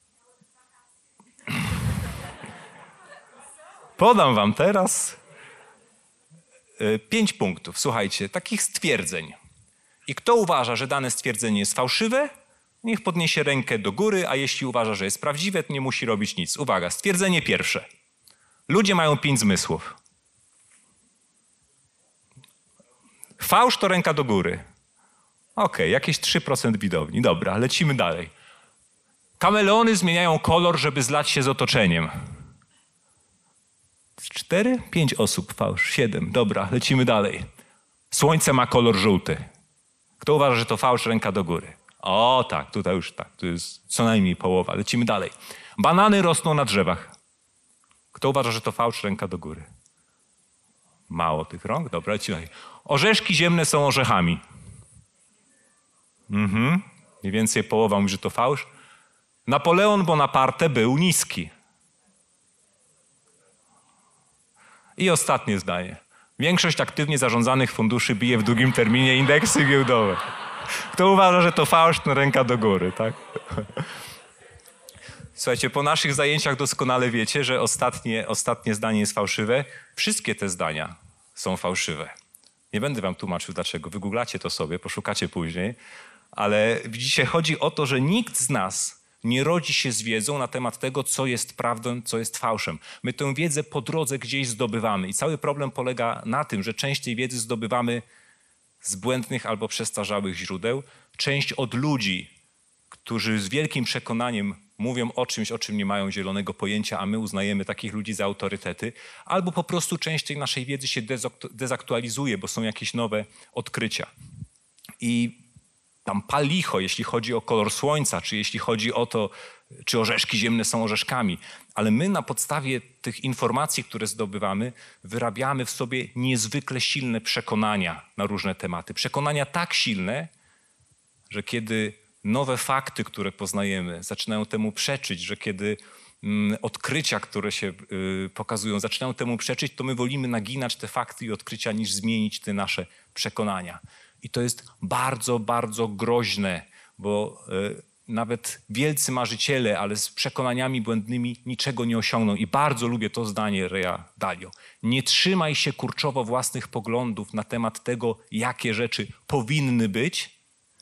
Podam wam teraz pięć punktów, słuchajcie, takich stwierdzeń. I kto uważa, że dane stwierdzenie jest fałszywe, niech podniesie rękę do góry, a jeśli uważa, że jest prawdziwe, to nie musi robić nic. Uwaga, stwierdzenie pierwsze. Ludzie mają pięć zmysłów. Fałsz to ręka do góry. Okej, jakieś trzy procent widowni. Dobra, lecimy dalej. Kameleony zmieniają kolor, żeby zlać się z otoczeniem. Cztery? Pięć osób, fałsz. Siedem. Dobra, lecimy dalej. Słońce ma kolor żółty. Kto uważa, że to fałsz? Ręka do góry. O tak, tutaj już tak. Tu jest co najmniej połowa. Lecimy dalej. Banany rosną na drzewach. Kto uważa, że to fałsz? Ręka do góry. Mało tych rąk. Dobra, lecimy dalej. Orzeszki ziemne są orzechami. Mhm. Mniej więcej połowa mówi, że to fałsz. Napoleon Bonaparte był niski. I ostatnie zdanie. Większość aktywnie zarządzanych funduszy bije w długim terminie indeksy giełdowe. Kto uważa, że to fałsz, to ręka do góry, tak? Słuchajcie, po naszych zajęciach doskonale wiecie, że ostatnie, ostatnie zdanie jest fałszywe. Wszystkie te zdania są fałszywe. Nie będę wam tłumaczył dlaczego. Wygooglacie to sobie, poszukacie później. Ale widzicie, chodzi o to, że nikt z nas nie rodzi się z wiedzą na temat tego, co jest prawdą, co jest fałszem. My tę wiedzę po drodze gdzieś zdobywamy. I cały problem polega na tym, że część tej wiedzy zdobywamy z błędnych albo przestarzałych źródeł. Część od ludzi, którzy z wielkim przekonaniem mówią o czymś, o czym nie mają zielonego pojęcia, a my uznajemy takich ludzi za autorytety. Albo po prostu część tej naszej wiedzy się dezaktualizuje, bo są jakieś nowe odkrycia. I tam pal licho, jeśli chodzi o kolor słońca, czy jeśli chodzi o to, czy orzeszki ziemne są orzeszkami. Ale my na podstawie tych informacji, które zdobywamy, wyrabiamy w sobie niezwykle silne przekonania na różne tematy. Przekonania tak silne, że kiedy nowe fakty, które poznajemy, zaczynają temu przeczyć, że kiedy mm, odkrycia, które się y, pokazują, zaczynają temu przeczyć, to my wolimy naginać te fakty i odkrycia, niż zmienić te nasze przekonania. I to jest bardzo, bardzo groźne, bo y, nawet wielcy marzyciele, ale z przekonaniami błędnymi niczego nie osiągną. I bardzo lubię to zdanie Raya Dalio. Nie trzymaj się kurczowo własnych poglądów na temat tego, jakie rzeczy powinny być,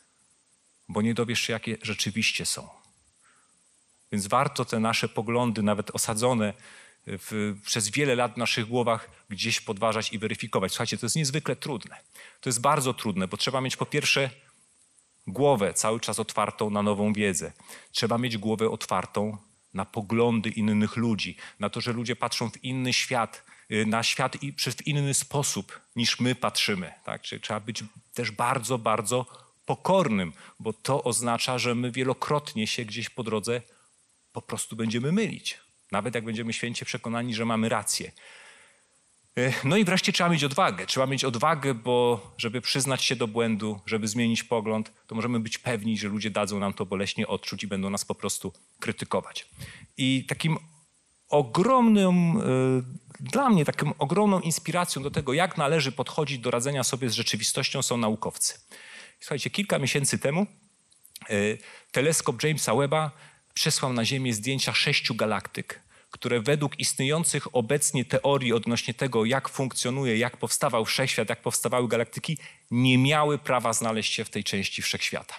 bo nie dowiesz się, jakie rzeczywiście są. Więc warto te nasze poglądy, nawet osadzone w, przez wiele lat w naszych głowach, gdzieś podważać i weryfikować. Słuchajcie, to jest niezwykle trudne. To jest bardzo trudne, bo trzeba mieć po pierwsze głowę cały czas otwartą na nową wiedzę. Trzeba mieć głowę otwartą na poglądy innych ludzi, na to, że ludzie patrzą w inny świat na świat i w inny sposób niż my patrzymy. Tak? Czyli trzeba być też bardzo, bardzo pokornym, bo to oznacza, że my wielokrotnie się gdzieś po drodze po prostu będziemy mylić. Nawet jak będziemy święcie przekonani, że mamy rację. No i wreszcie trzeba mieć odwagę. Trzeba mieć odwagę, bo żeby przyznać się do błędu, żeby zmienić pogląd, to możemy być pewni, że ludzie dadzą nam to boleśnie odczuć i będą nas po prostu krytykować. I takim ogromnym, dla mnie taką ogromną inspiracją do tego, jak należy podchodzić do radzenia sobie z rzeczywistością, są naukowcy. Słuchajcie, kilka miesięcy temu teleskop Jamesa Webba przesłał na Ziemię zdjęcia sześciu galaktyk, które według istniejących obecnie teorii odnośnie tego, jak funkcjonuje, jak powstawał wszechświat, jak powstawały galaktyki, nie miały prawa znaleźć się w tej części wszechświata.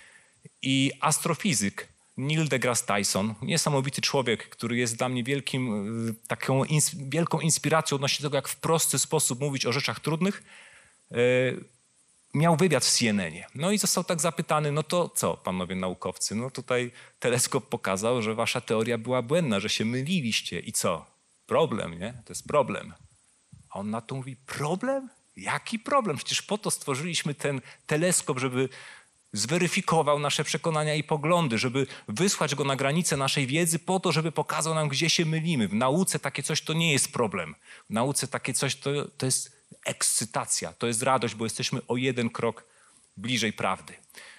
I astrofizyk Neil deGrasse Tyson, niesamowity człowiek, który jest dla mnie wielkim, taką ins wielką inspiracją odnośnie tego, jak w prosty sposób mówić o rzeczach trudnych, yy, miał wywiad w C N N ie. No i został tak zapytany, no to co, panowie naukowcy? No tutaj teleskop pokazał, że wasza teoria była błędna, że się myliliście. I co? Problem, nie? To jest problem. A on na to mówi, problem? Jaki problem? Przecież po to stworzyliśmy ten teleskop, żeby zweryfikował nasze przekonania i poglądy, żeby wysłać go na granicę naszej wiedzy po to, żeby pokazał nam, gdzie się mylimy. W nauce takie coś to nie jest problem. W nauce takie coś to, to jest ekscytacja, to jest radość, bo jesteśmy o jeden krok bliżej prawdy.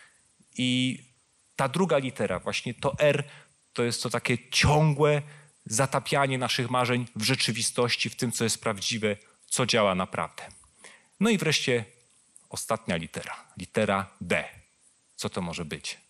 I ta druga litera, właśnie to R, to jest to takie ciągłe zatapianie naszych marzeń w rzeczywistości, w tym, co jest prawdziwe, co działa naprawdę. No i wreszcie ostatnia litera, litera D. Co to może być?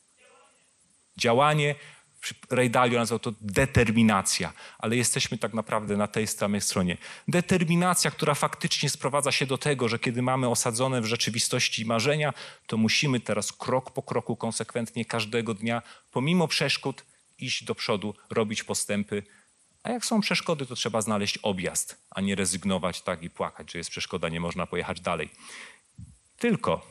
Działanie. Ray Dalio nazwał to determinacja, ale jesteśmy tak naprawdę na tej samej stronie. Determinacja, która faktycznie sprowadza się do tego, że kiedy mamy osadzone w rzeczywistości marzenia, to musimy teraz krok po kroku, konsekwentnie każdego dnia, pomimo przeszkód, iść do przodu, robić postępy. A jak są przeszkody, to trzeba znaleźć objazd, a nie rezygnować tak i płakać, że jest przeszkoda, nie można pojechać dalej. Tylko,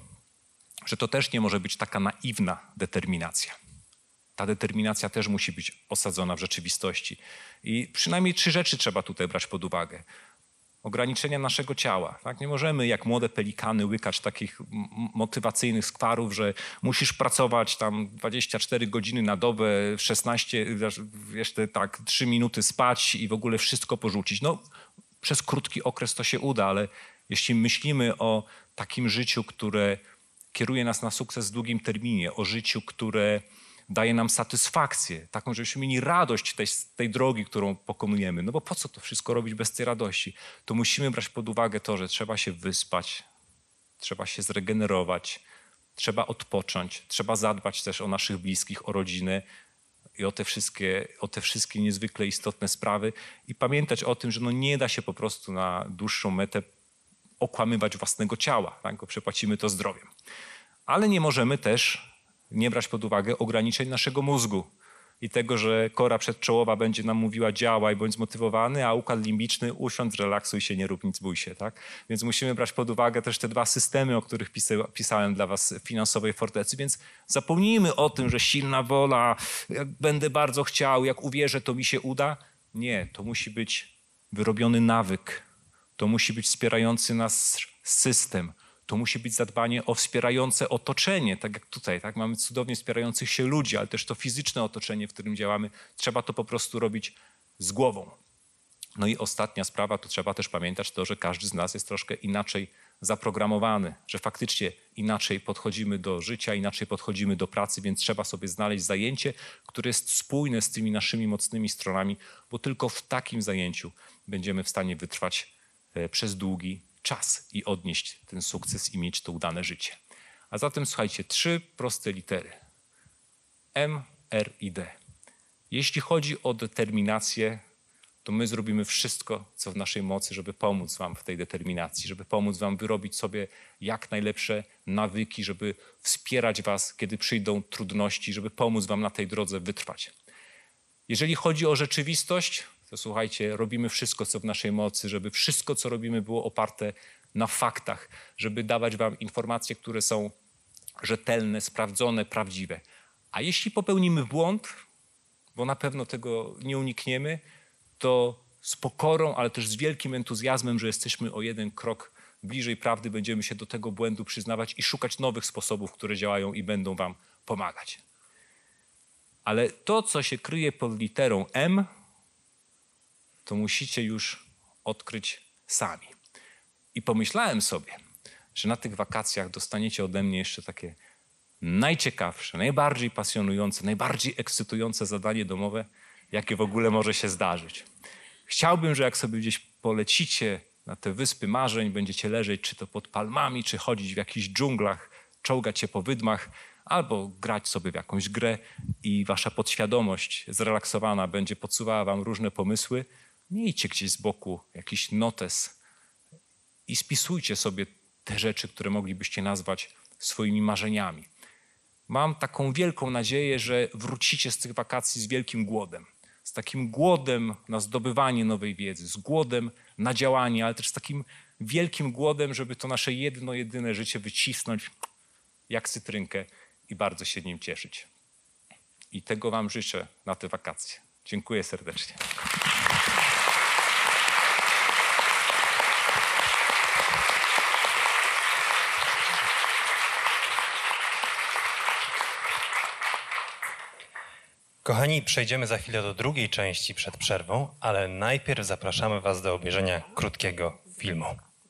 że to też nie może być taka naiwna determinacja. Ta determinacja też musi być osadzona w rzeczywistości. I przynajmniej trzy rzeczy trzeba tutaj brać pod uwagę. Ograniczenia naszego ciała. Tak? Nie możemy jak młode pelikany łykać takich motywacyjnych skwarów, że musisz pracować tam dwadzieścia cztery godziny na dobę, szesnaście, jeszcze tak trzy minuty spać i w ogóle wszystko porzucić. No, przez krótki okres to się uda, ale jeśli myślimy o takim życiu, które kieruje nas na sukces w długim terminie, o życiu, które daje nam satysfakcję, taką, żebyśmy mieli radość tej, tej drogi, którą pokonujemy. No bo po co to wszystko robić bez tej radości? To musimy brać pod uwagę to, że trzeba się wyspać, trzeba się zregenerować, trzeba odpocząć, trzeba zadbać też o naszych bliskich, o rodzinę i o te wszystkie, o te wszystkie niezwykle istotne sprawy i pamiętać o tym, że no nie da się po prostu na dłuższą metę okłamywać własnego ciała, tak? Bo przepłacimy to zdrowiem. Ale nie możemy też nie brać pod uwagę ograniczeń naszego mózgu i tego, że kora przedczołowa będzie nam mówiła działaj, bądź zmotywowany, a układ limbiczny usiądź, relaksuj się, nie rób nic, bój się. Tak? Więc musimy brać pod uwagę też te dwa systemy, o których pisałem dla was w finansowej fortecy, więc zapomnijmy o tym, że silna wola, jak będę bardzo chciał, jak uwierzę, to mi się uda. Nie, to musi być wyrobiony nawyk, to musi być wspierający nas system. To musi być zadbanie o wspierające otoczenie, tak jak tutaj, tak? Mamy cudownie wspierających się ludzi, ale też to fizyczne otoczenie, w którym działamy. Trzeba to po prostu robić z głową. No i ostatnia sprawa, to trzeba też pamiętać to, że każdy z nas jest troszkę inaczej zaprogramowany, że faktycznie inaczej podchodzimy do życia, inaczej podchodzimy do pracy, więc trzeba sobie znaleźć zajęcie, które jest spójne z tymi naszymi mocnymi stronami, bo tylko w takim zajęciu będziemy w stanie wytrwać przez długi czas i odnieść ten sukces i mieć to udane życie. A zatem słuchajcie, trzy proste litery. M, R i D. Jeśli chodzi o determinację, to my zrobimy wszystko, co w naszej mocy, żeby pomóc wam w tej determinacji, żeby pomóc wam wyrobić sobie jak najlepsze nawyki, żeby wspierać was, kiedy przyjdą trudności, żeby pomóc wam na tej drodze wytrwać. Jeżeli chodzi o rzeczywistość, to słuchajcie, robimy wszystko, co w naszej mocy, żeby wszystko, co robimy, było oparte na faktach, żeby dawać wam informacje, które są rzetelne, sprawdzone, prawdziwe. A jeśli popełnimy błąd, bo na pewno tego nie unikniemy, to z pokorą, ale też z wielkim entuzjazmem, że jesteśmy o jeden krok bliżej prawdy, będziemy się do tego błędu przyznawać i szukać nowych sposobów, które działają i będą wam pomagać. Ale to, co się kryje pod literą M, to musicie już odkryć sami. I pomyślałem sobie, że na tych wakacjach dostaniecie ode mnie jeszcze takie najciekawsze, najbardziej pasjonujące, najbardziej ekscytujące zadanie domowe, jakie w ogóle może się zdarzyć. Chciałbym, że jak sobie gdzieś polecicie na te wyspy marzeń, będziecie leżeć czy to pod palmami, czy chodzić w jakichś dżunglach, czołgać się po wydmach, albo grać sobie w jakąś grę i wasza podświadomość zrelaksowana będzie podsuwała wam różne pomysły. Miejcie gdzieś z boku jakiś notes i spisujcie sobie te rzeczy, które moglibyście nazwać swoimi marzeniami. Mam taką wielką nadzieję, że wrócicie z tych wakacji z wielkim głodem. Z takim głodem na zdobywanie nowej wiedzy, z głodem na działanie, ale też z takim wielkim głodem, żeby to nasze jedno, jedyne życie wycisnąć jak cytrynkę i bardzo się nim cieszyć. I tego wam życzę na te wakacje. Dziękuję serdecznie. Kochani, przejdziemy za chwilę do drugiej części przed przerwą, ale najpierw zapraszamy was do obejrzenia krótkiego filmu.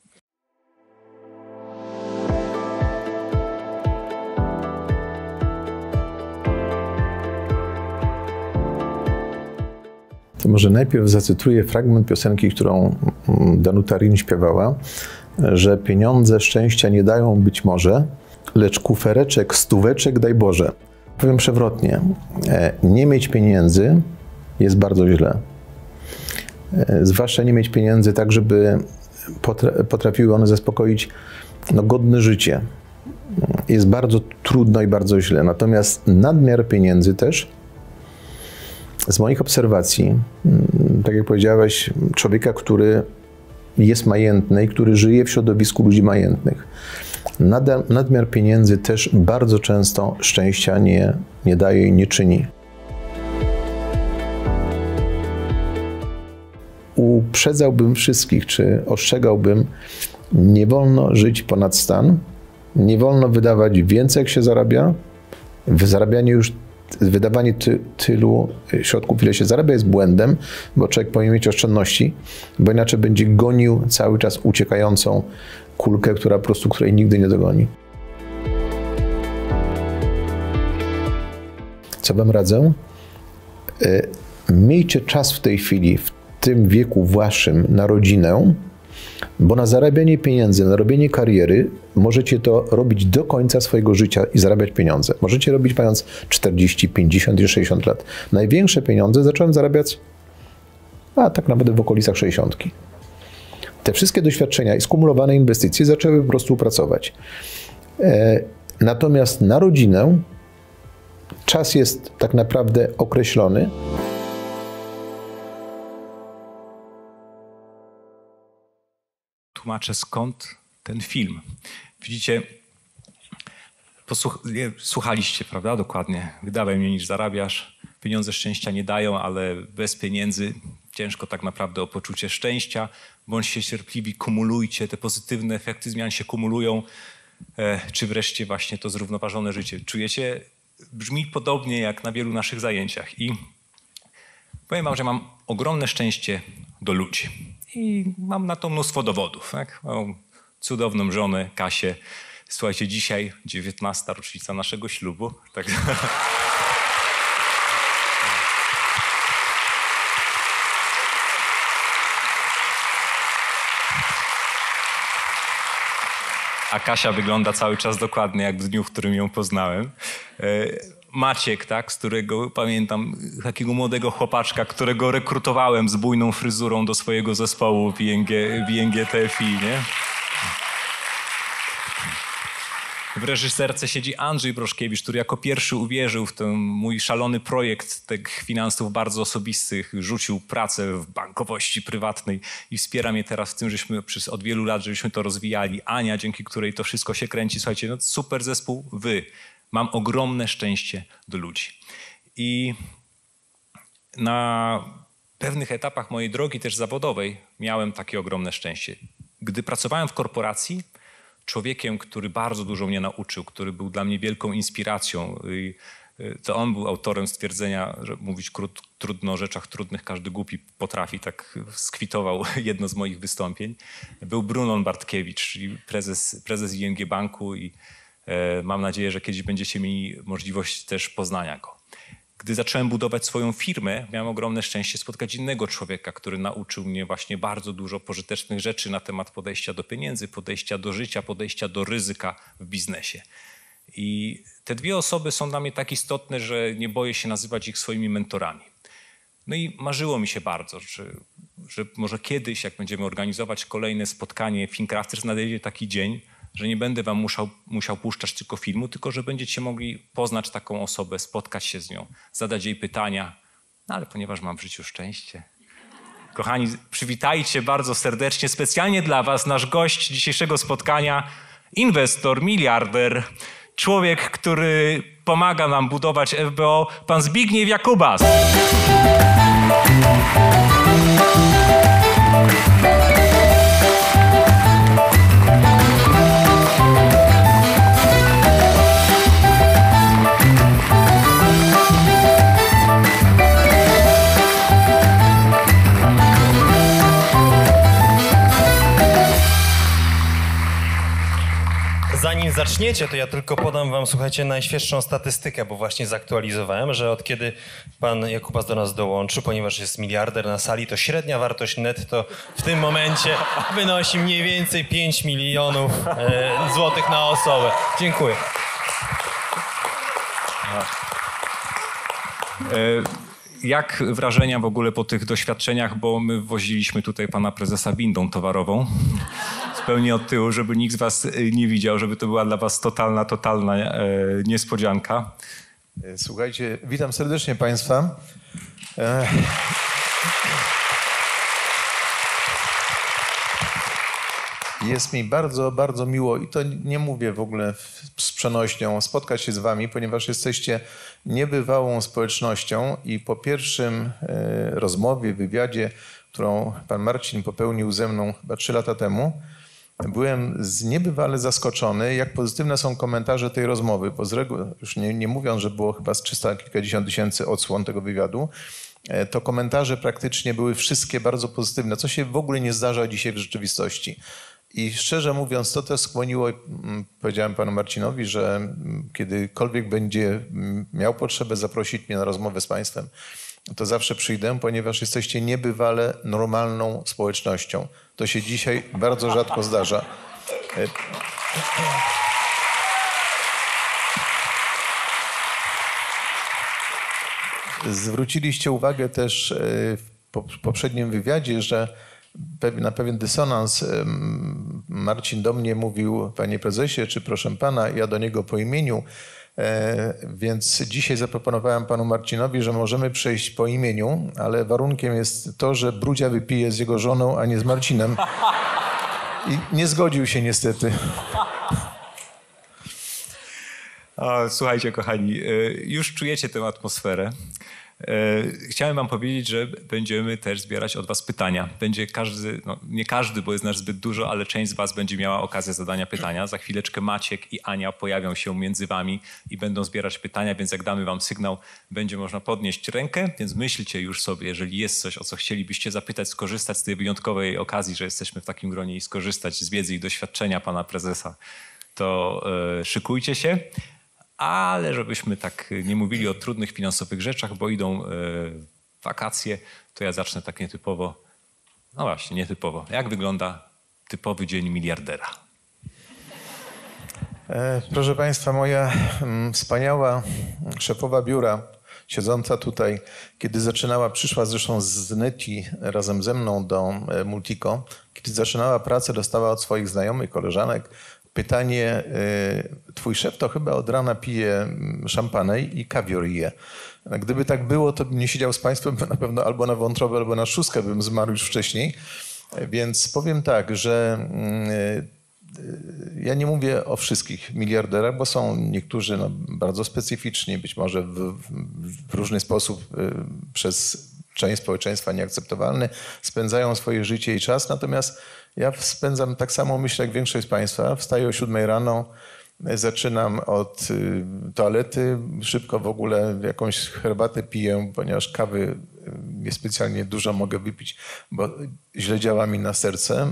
To może najpierw zacytuję fragment piosenki, którą Danuta Rin śpiewała, że pieniądze szczęścia nie dają być może, lecz kufereczek, stóweczek daj Boże. Powiem przewrotnie, nie mieć pieniędzy jest bardzo źle. Zwłaszcza nie mieć pieniędzy tak, żeby potrafiły one zaspokoić no, godne życie. Jest bardzo trudno i bardzo źle. Natomiast nadmiar pieniędzy też, z moich obserwacji, tak jak powiedziałeś, człowieka, który jest majętny i który żyje w środowisku ludzi majętnych, nadmiar pieniędzy też bardzo często szczęścia nie, nie daje i nie czyni. Uprzedzałbym wszystkich, czy ostrzegałbym, nie wolno żyć ponad stan, nie wolno wydawać więcej, jak się zarabia. Zarabianie już, wydawanie ty, tylu środków, ile się zarabia, jest błędem, bo człowiek powinien mieć oszczędności, bo inaczej będzie gonił cały czas uciekającą kulkę, która po prostu, której nigdy nie dogoni. Co wam radzę? Miejcie czas w tej chwili, w tym wieku waszym na rodzinę, bo na zarabianie pieniędzy, na robienie kariery możecie to robić do końca swojego życia i zarabiać pieniądze. Możecie robić mając czterdzieści, pięćdziesiąt i sześćdziesiąt lat. Największe pieniądze zacząłem zarabiać, a tak naprawdę w okolicach sześćdziesiątki. Te wszystkie doświadczenia i skumulowane inwestycje zaczęły po prostu pracować. E, natomiast na rodzinę czas jest tak naprawdę określony. Tłumaczę, skąd ten film. Widzicie, posłuch nie, słuchaliście, prawda? Dokładnie. Wydawaj mniej niż zarabiasz. Pieniądze szczęścia nie dają, ale bez pieniędzy ciężko tak naprawdę o poczucie szczęścia. Bądźcie cierpliwi, kumulujcie. Te pozytywne efekty zmian się kumulują. E, czy wreszcie właśnie to zrównoważone życie. Czujecie? Brzmi podobnie jak na wielu naszych zajęciach. I powiem wam, że mam ogromne szczęście do ludzi. I mam na to mnóstwo dowodów. Tak? Mam cudowną żonę, Kasię. Słuchajcie, dzisiaj dziewiętnasta rocznica naszego ślubu. Tak. A Kasia wygląda cały czas dokładnie jak w dniu, w którym ją poznałem. Maciek, tak, z którego pamiętam, takiego młodego chłopaczka, którego rekrutowałem z bujną fryzurą do swojego zespołu w I N G, w I N G T F I, nie? W reżyserce siedzi Andrzej Broszkiewicz, który jako pierwszy uwierzył w ten mój szalony projekt tych finansów bardzo osobistych, rzucił pracę w bankowości prywatnej i wspiera mnie teraz w tym, żeśmy przez od wielu lat, żebyśmy to rozwijali. Ania, dzięki której to wszystko się kręci. Słuchajcie, no super zespół, wy. Mam ogromne szczęście do ludzi. I na pewnych etapach mojej drogi też zawodowej miałem takie ogromne szczęście. Gdy pracowałem w korporacji, człowiekiem, który bardzo dużo mnie nauczył, który był dla mnie wielką inspiracją, to on był autorem stwierdzenia, że mówić krót, trudno o rzeczach trudnych, każdy głupi potrafi, tak skwitował jedno z moich wystąpień. Był Brunon Bartkiewicz, czyli prezes, prezes I N G Banku i e, mam nadzieję, że kiedyś będziecie mieli możliwość też poznania go. Gdy zacząłem budować swoją firmę, miałem ogromne szczęście spotkać innego człowieka, który nauczył mnie właśnie bardzo dużo pożytecznych rzeczy na temat podejścia do pieniędzy, podejścia do życia, podejścia do ryzyka w biznesie. I te dwie osoby są dla mnie tak istotne, że nie boję się nazywać ich swoimi mentorami. No i marzyło mi się bardzo, że, że może kiedyś, jak będziemy organizować kolejne spotkanie Fincrafters, nadejdzie taki dzień, że nie będę wam musiał, musiał puszczać tylko filmu, tylko że będziecie mogli poznać taką osobę, spotkać się z nią, zadać jej pytania. No ale ponieważ mam w życiu szczęście. Kochani, przywitajcie bardzo serdecznie, specjalnie dla was, nasz gość dzisiejszego spotkania, inwestor, miliarder, człowiek, który pomaga nam budować F B O, pan Zbigniew Jakubas. Zanim zaczniecie, to ja tylko podam wam, słuchajcie, najświeższą statystykę, bo właśnie zaktualizowałem, że od kiedy pan Jakubas do nas dołączył, ponieważ jest miliarder na sali, to średnia wartość netto w tym momencie wynosi mniej więcej pięć milionów e, złotych na osobę. Dziękuję. Jak wrażenia w ogóle po tych doświadczeniach, bo my woziliśmy tutaj pana prezesa windą towarową. Zupełnie od tyłu, żeby nikt z was nie widział, żeby to była dla was totalna, totalna e, niespodzianka. Słuchajcie, witam serdecznie państwa. E... Jest mi bardzo, bardzo miło i to nie mówię w ogóle z przenośnią, spotkać się z wami, ponieważ jesteście niebywałą społecznością i po pierwszym e, rozmowie, wywiadzie, którą pan Marcin popełnił ze mną chyba trzy lata temu, byłem z niebywale zaskoczony, jak pozytywne są komentarze tej rozmowy, bo z reguły, już nie, nie mówiąc, że było chyba z trzysta kilkadziesiąt tysięcy odsłon tego wywiadu, to komentarze praktycznie były wszystkie bardzo pozytywne, co się w ogóle nie zdarza dzisiaj w rzeczywistości. I szczerze mówiąc, to też skłoniło, powiedziałem panu Marcinowi, że kiedykolwiek będzie miał potrzebę zaprosić mnie na rozmowę z państwem, to zawsze przyjdę, ponieważ jesteście niebywale normalną społecznością. To się dzisiaj bardzo rzadko zdarza. Zwróciliście uwagę też w poprzednim wywiadzie, że na pewien dysonans Marcin do mnie mówił: panie prezesie, czy proszę pana, ja do niego po imieniu. E, więc dzisiaj zaproponowałem panu Marcinowi, że możemy przejść po imieniu, ale warunkiem jest to, że Brudzia wypije z jego żoną, a nie z Marcinem. I nie zgodził się niestety. O, słuchajcie, kochani, już czujecie tę atmosferę. Chciałem wam powiedzieć, że będziemy też zbierać od was pytania. Będzie każdy, no nie każdy, bo jest nas zbyt dużo, ale część z was będzie miała okazję zadania pytania. Za chwileczkę Maciek i Ania pojawią się między wami i będą zbierać pytania, więc jak damy wam sygnał, będzie można podnieść rękę, więc myślcie już sobie, jeżeli jest coś, o co chcielibyście zapytać, skorzystać z tej wyjątkowej okazji, że jesteśmy w takim gronie i skorzystać z wiedzy i doświadczenia pana prezesa, to yy, szykujcie się. Ale żebyśmy tak nie mówili o trudnych finansowych rzeczach, bo idą e, wakacje, to ja zacznę tak nietypowo. No właśnie, nietypowo. Jak wygląda typowy dzień miliardera? E, proszę państwa, moja m, wspaniała szefowa biura, siedząca tutaj, kiedy zaczynała, przyszła zresztą z Neti razem ze mną do e, Multico, kiedy zaczynała pracę, dostała od swoich znajomych, koleżanek pytanie: twój szef to chyba od rana pije szampanej i kawior je. Gdyby tak było, to bym nie siedział z państwem, na pewno albo na wątrobę, albo na szóstkę bym zmarł już wcześniej. Więc powiem tak, że ja nie mówię o wszystkich miliarderach, bo są niektórzy no, bardzo specyficzni, być może w, w różny sposób przez część społeczeństwa nieakceptowalny, spędzają swoje życie i czas, natomiast ja spędzam tak samo, myślę, jak większość z Państwa. Wstaję o siódmej rano, zaczynam od toalety, szybko w ogóle jakąś herbatę piję, ponieważ kawy niespecjalnie dużo mogę wypić, bo źle działa mi na serce.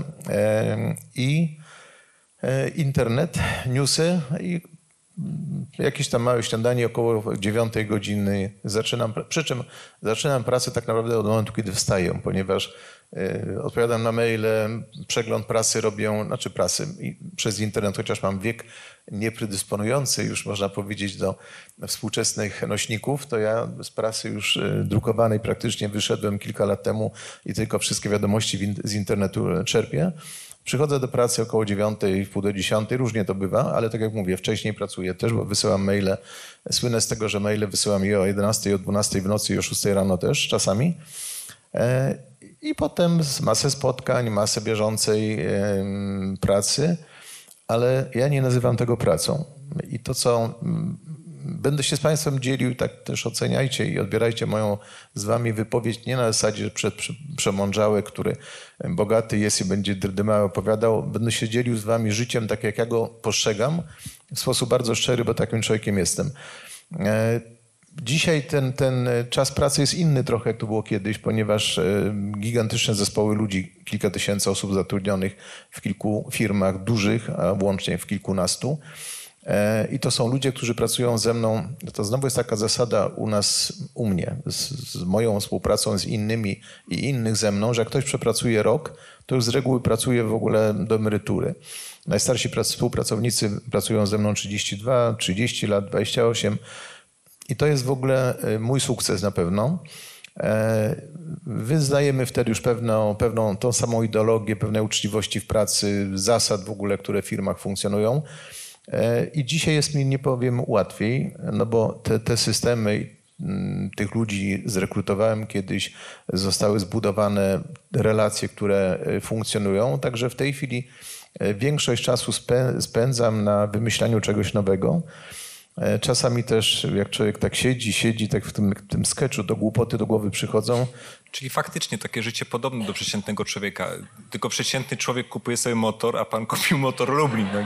I internet, newsy i jakieś tam małe śniadanie, około dziewiątej godziny zaczynam, przy czym zaczynam pracę tak naprawdę od momentu, kiedy wstaję, ponieważ y, odpowiadam na maile, przegląd prasy robię, znaczy prasy i przez internet, chociaż mam wiek niepredysponujący, już można powiedzieć, do współczesnych nośników, to ja z prasy już y, drukowanej praktycznie wyszedłem kilka lat temu i tylko wszystkie wiadomości w in, z internetu czerpię. Przychodzę do pracy około dziewiątej, wpół do dziesiątej, różnie to bywa, ale tak jak mówię, wcześniej pracuję też, bo wysyłam maile. Słynę z tego, że maile wysyłam i o jedenastej, o dwunastej w nocy i o szóstej rano też czasami. I potem masę spotkań, masę bieżącej pracy, ale ja nie nazywam tego pracą. I to, co będę się z Państwem dzielił, tak też oceniajcie i odbierajcie moją z Wami wypowiedź nie na zasadzie przed przemądrzały, który bogaty jest i będzie drdymały opowiadał. Będę się dzielił z Wami życiem tak, jak ja go postrzegam, w sposób bardzo szczery, bo takim człowiekiem jestem. Dzisiaj ten, ten czas pracy jest inny trochę, jak to było kiedyś, ponieważ gigantyczne zespoły ludzi, kilka tysięcy osób zatrudnionych w kilku firmach dużych, a łącznie w kilkunastu. I to są ludzie, którzy pracują ze mną. To znowu jest taka zasada u nas, u mnie, z, z moją współpracą z innymi i innych ze mną, że jak ktoś przepracuje rok, to już z reguły pracuje w ogóle do emerytury. Najstarsi współpracownicy pracują ze mną trzydzieści dwa, trzydzieści lat, dwadzieścia osiem i to jest w ogóle mój sukces na pewno. Wyznajemy wtedy już pewną, pewną tą samą ideologię, pewnej uczciwości w pracy, zasad w ogóle, które w firmach funkcjonują. I dzisiaj jest mi, nie powiem, łatwiej, no bo te, te systemy tych ludzi zrekrutowałem kiedyś, zostały zbudowane relacje, które funkcjonują, także w tej chwili większość czasu spędzam na wymyślaniu czegoś nowego. Czasami też, jak człowiek tak siedzi, siedzi, tak w tym, tym sketchu, to głupoty do głowy przychodzą. Czyli faktycznie takie życie podobne do przeciętnego człowieka. Tylko przeciętny człowiek kupuje sobie motor, a pan kupił motor Lublin. Tak?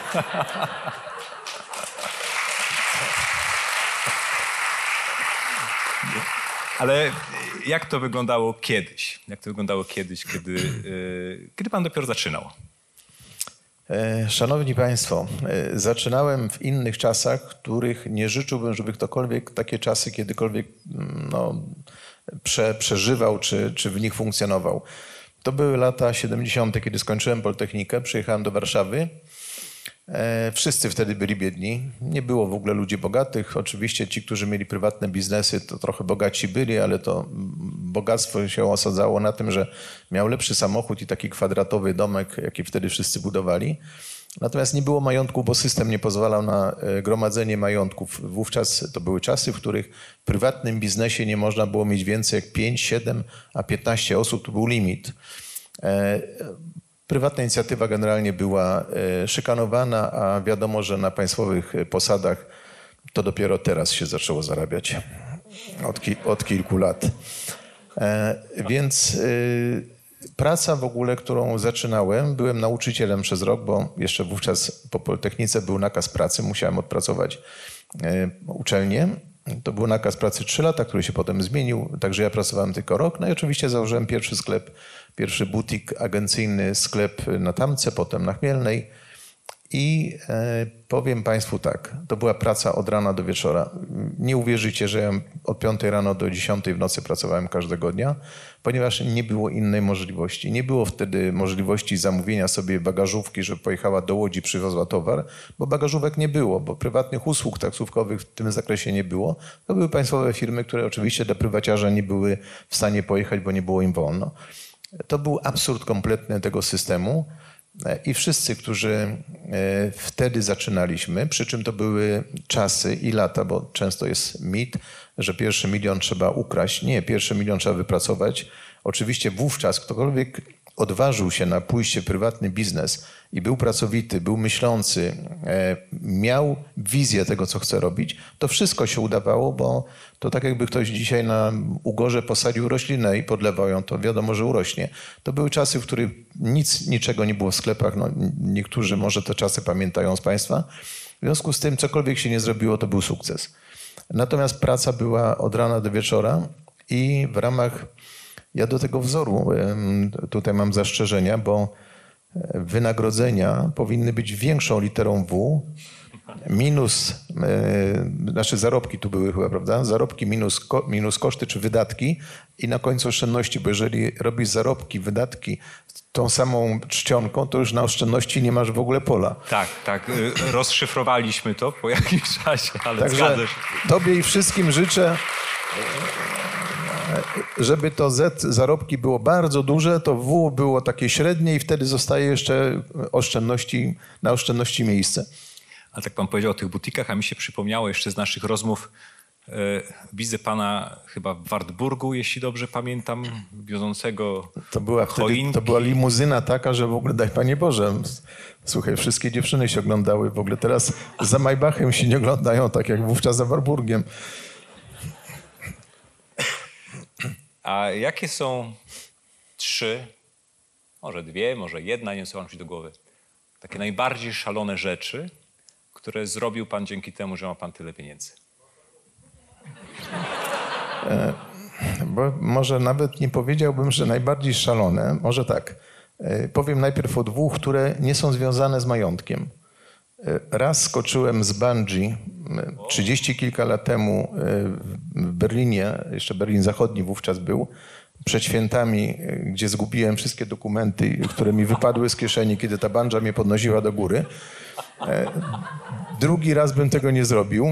Ale jak to wyglądało kiedyś? Jak to wyglądało kiedyś, kiedy, yy, kiedy pan dopiero zaczynał? Szanowni Państwo, zaczynałem w innych czasach, których nie życzyłbym, żeby ktokolwiek takie czasy kiedykolwiek no, prze, przeżywał czy, czy w nich funkcjonował. To były lata siedemdziesiąte, kiedy skończyłem Politechnikę, przyjechałem do Warszawy. Wszyscy wtedy byli biedni. Nie było w ogóle ludzi bogatych. Oczywiście ci, którzy mieli prywatne biznesy, to trochę bogaci byli, ale to bogactwo się osadzało na tym, że miał lepszy samochód i taki kwadratowy domek, jaki wtedy wszyscy budowali. Natomiast nie było majątku, bo system nie pozwalał na gromadzenie majątków. Wówczas to były czasy, w których w prywatnym biznesie nie można było mieć więcej jak pięć, siedem, a piętnaście osób. To był limit. Prywatna inicjatywa generalnie była szykanowana, a wiadomo, że na państwowych posadach to dopiero teraz się zaczęło zarabiać. Od, ki- od kilku lat. Więc praca w ogóle, którą zaczynałem, byłem nauczycielem przez rok, bo jeszcze wówczas po Politechnice był nakaz pracy, musiałem odpracować uczelnię. To był nakaz pracy trzy lata, który się potem zmienił, także ja pracowałem tylko rok. No i oczywiście założyłem pierwszy sklep, pierwszy butik agencyjny, sklep na Tamce, potem na Chmielnej. I e, powiem Państwu tak, to była praca od rana do wieczora. Nie uwierzycie, że ja od piątej rano do dziesiątej w nocy pracowałem każdego dnia, ponieważ nie było innej możliwości. Nie było wtedy możliwości zamówienia sobie bagażówki, żeby pojechała do Łodzi, przywiozła towar, bo bagażówek nie było, bo prywatnych usług taksówkowych w tym zakresie nie było. To były państwowe firmy, które oczywiście dla prywaciarza nie były w stanie pojechać, bo nie było im wolno. To był absurd kompletny tego systemu. I wszyscy, którzy wtedy zaczynaliśmy, przy czym to były czasy i lata, bo często jest mit, że pierwszy milion trzeba ukraść. Nie, pierwszy milion trzeba wypracować. Oczywiście wówczas ktokolwiek odważył się na pójście w prywatny biznes i był pracowity, był myślący, e, miał wizję tego, co chce robić, to wszystko się udawało, bo to tak jakby ktoś dzisiaj na ugorze posadził roślinę i podlewał ją, to wiadomo, że urośnie. To były czasy, w których nic, niczego nie było w sklepach. No, niektórzy może te czasy pamiętają z Państwa. W związku z tym, cokolwiek się nie zrobiło, to był sukces. Natomiast praca była od rana do wieczora i w ramach, ja do tego wzoru tutaj mam zastrzeżenia, bo wynagrodzenia powinny być większą literą W, minus, e, znaczy zarobki tu były chyba, prawda? Zarobki minus, ko, minus koszty czy wydatki i na końcu oszczędności, bo jeżeli robisz zarobki, wydatki tą samą czcionką, to już na oszczędności nie masz w ogóle pola. Tak, tak. Rozszyfrowaliśmy to po jakimś czasie, ale Także zgadza się. Tobie i wszystkim życzę, żeby to Z zarobki było bardzo duże, to W było takie średnie i wtedy zostaje jeszcze oszczędności, na oszczędności miejsce. Ale tak pan powiedział o tych butikach, a mi się przypomniało jeszcze z naszych rozmów, e, widzę pana chyba w Wartburgu, jeśli dobrze pamiętam, wiozącego To była, wtedy, choinki. to była limuzyna taka, że w ogóle daj Panie Boże, słuchaj, wszystkie dziewczyny się oglądały w ogóle. Teraz za Maybachem się nie oglądają tak jak wówczas za Wartburgiem. A jakie są trzy, może dwie, może jedna, nie wiem co wam przyjdzie do głowy, takie najbardziej szalone rzeczy, które zrobił pan dzięki temu, że ma pan tyle pieniędzy? E, bo może nawet nie powiedziałbym, że najbardziej szalone. Może tak. E, powiem najpierw o dwóch, które nie są związane z majątkiem. E, raz skoczyłem z bungee trzydzieści kilka lat temu w Berlinie, jeszcze Berlin Zachodni wówczas był, przed świętami, gdzie zgubiłem wszystkie dokumenty, które mi wypadły z kieszeni, kiedy ta bungee mnie podnosiła do góry. Drugi raz bym tego nie zrobił.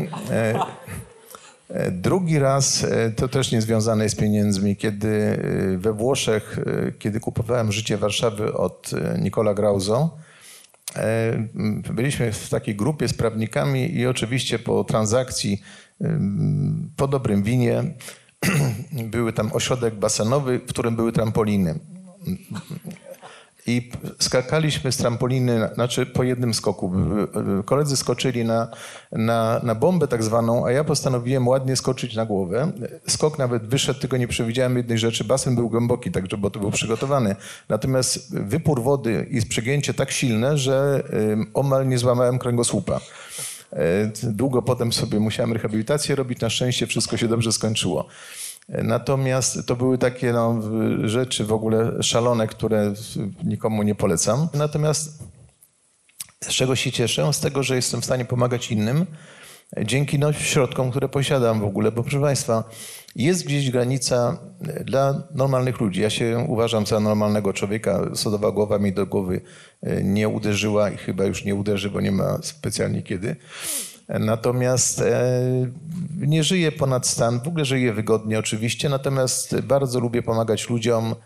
Drugi raz, to też nie związane jest z pieniędzmi, kiedy we Włoszech, kiedy kupowałem Życie Warszawy od Nicola Grauso, byliśmy w takiej grupie z prawnikami i oczywiście po transakcji, po dobrym winie, były tam ośrodek basenowy, w którym były trampoliny. I skakaliśmy z trampoliny, znaczy po jednym skoku. Koledzy skoczyli na, na, na bombę tak zwaną, a ja postanowiłem ładnie skoczyć na głowę. Skok nawet wyszedł, tylko nie przewidziałem jednej rzeczy. Basen był głęboki, także bo to był przygotowany. Natomiast wypór wody i przegięcie tak silne, że omal nie złamałem kręgosłupa. Długo potem sobie musiałem rehabilitację robić. Na szczęście wszystko się dobrze skończyło. Natomiast to były takie no, rzeczy w ogóle szalone, które nikomu nie polecam. Natomiast z czego się cieszę? Z tego, że jestem w stanie pomagać innym dzięki no, środkom, które posiadam w ogóle. Bo proszę Państwa, jest gdzieś granica dla normalnych ludzi. Ja się uważam za normalnego człowieka. Sodowa głowa mi do głowy nie uderzyła i chyba już nie uderzy, bo nie ma specjalnie kiedy. Natomiast e, nie żyję ponad stan, w ogóle żyję wygodnie oczywiście, natomiast bardzo lubię pomagać ludziom.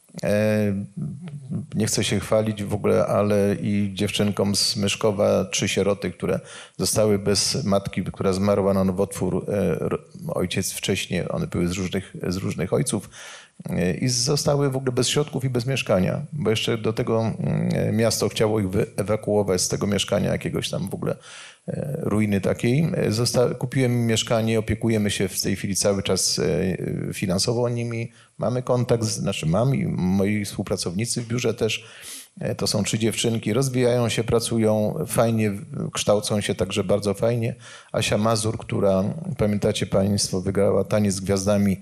E, nie chcę się chwalić w ogóle, ale i dziewczynkom z Myszkowa, trzy sieroty, które zostały bez matki, która zmarła na nowotwór, e, ojciec wcześniej, one były z różnych, z różnych ojców e, i zostały w ogóle bez środków i bez mieszkania, bo jeszcze do tego e, miasto chciało ich wyewakuować z tego mieszkania jakiegoś tam w ogóle ruiny takiej. Zosta- kupiłem mieszkanie, opiekujemy się w tej chwili cały czas finansowo nimi. Mamy kontakt, znaczy mam i moi współpracownicy w biurze też. To są trzy dziewczynki, rozwijają się, pracują, fajnie kształcą się, także bardzo fajnie. Asia Mazur, która, pamiętacie Państwo, wygrała Taniec z Gwiazdami,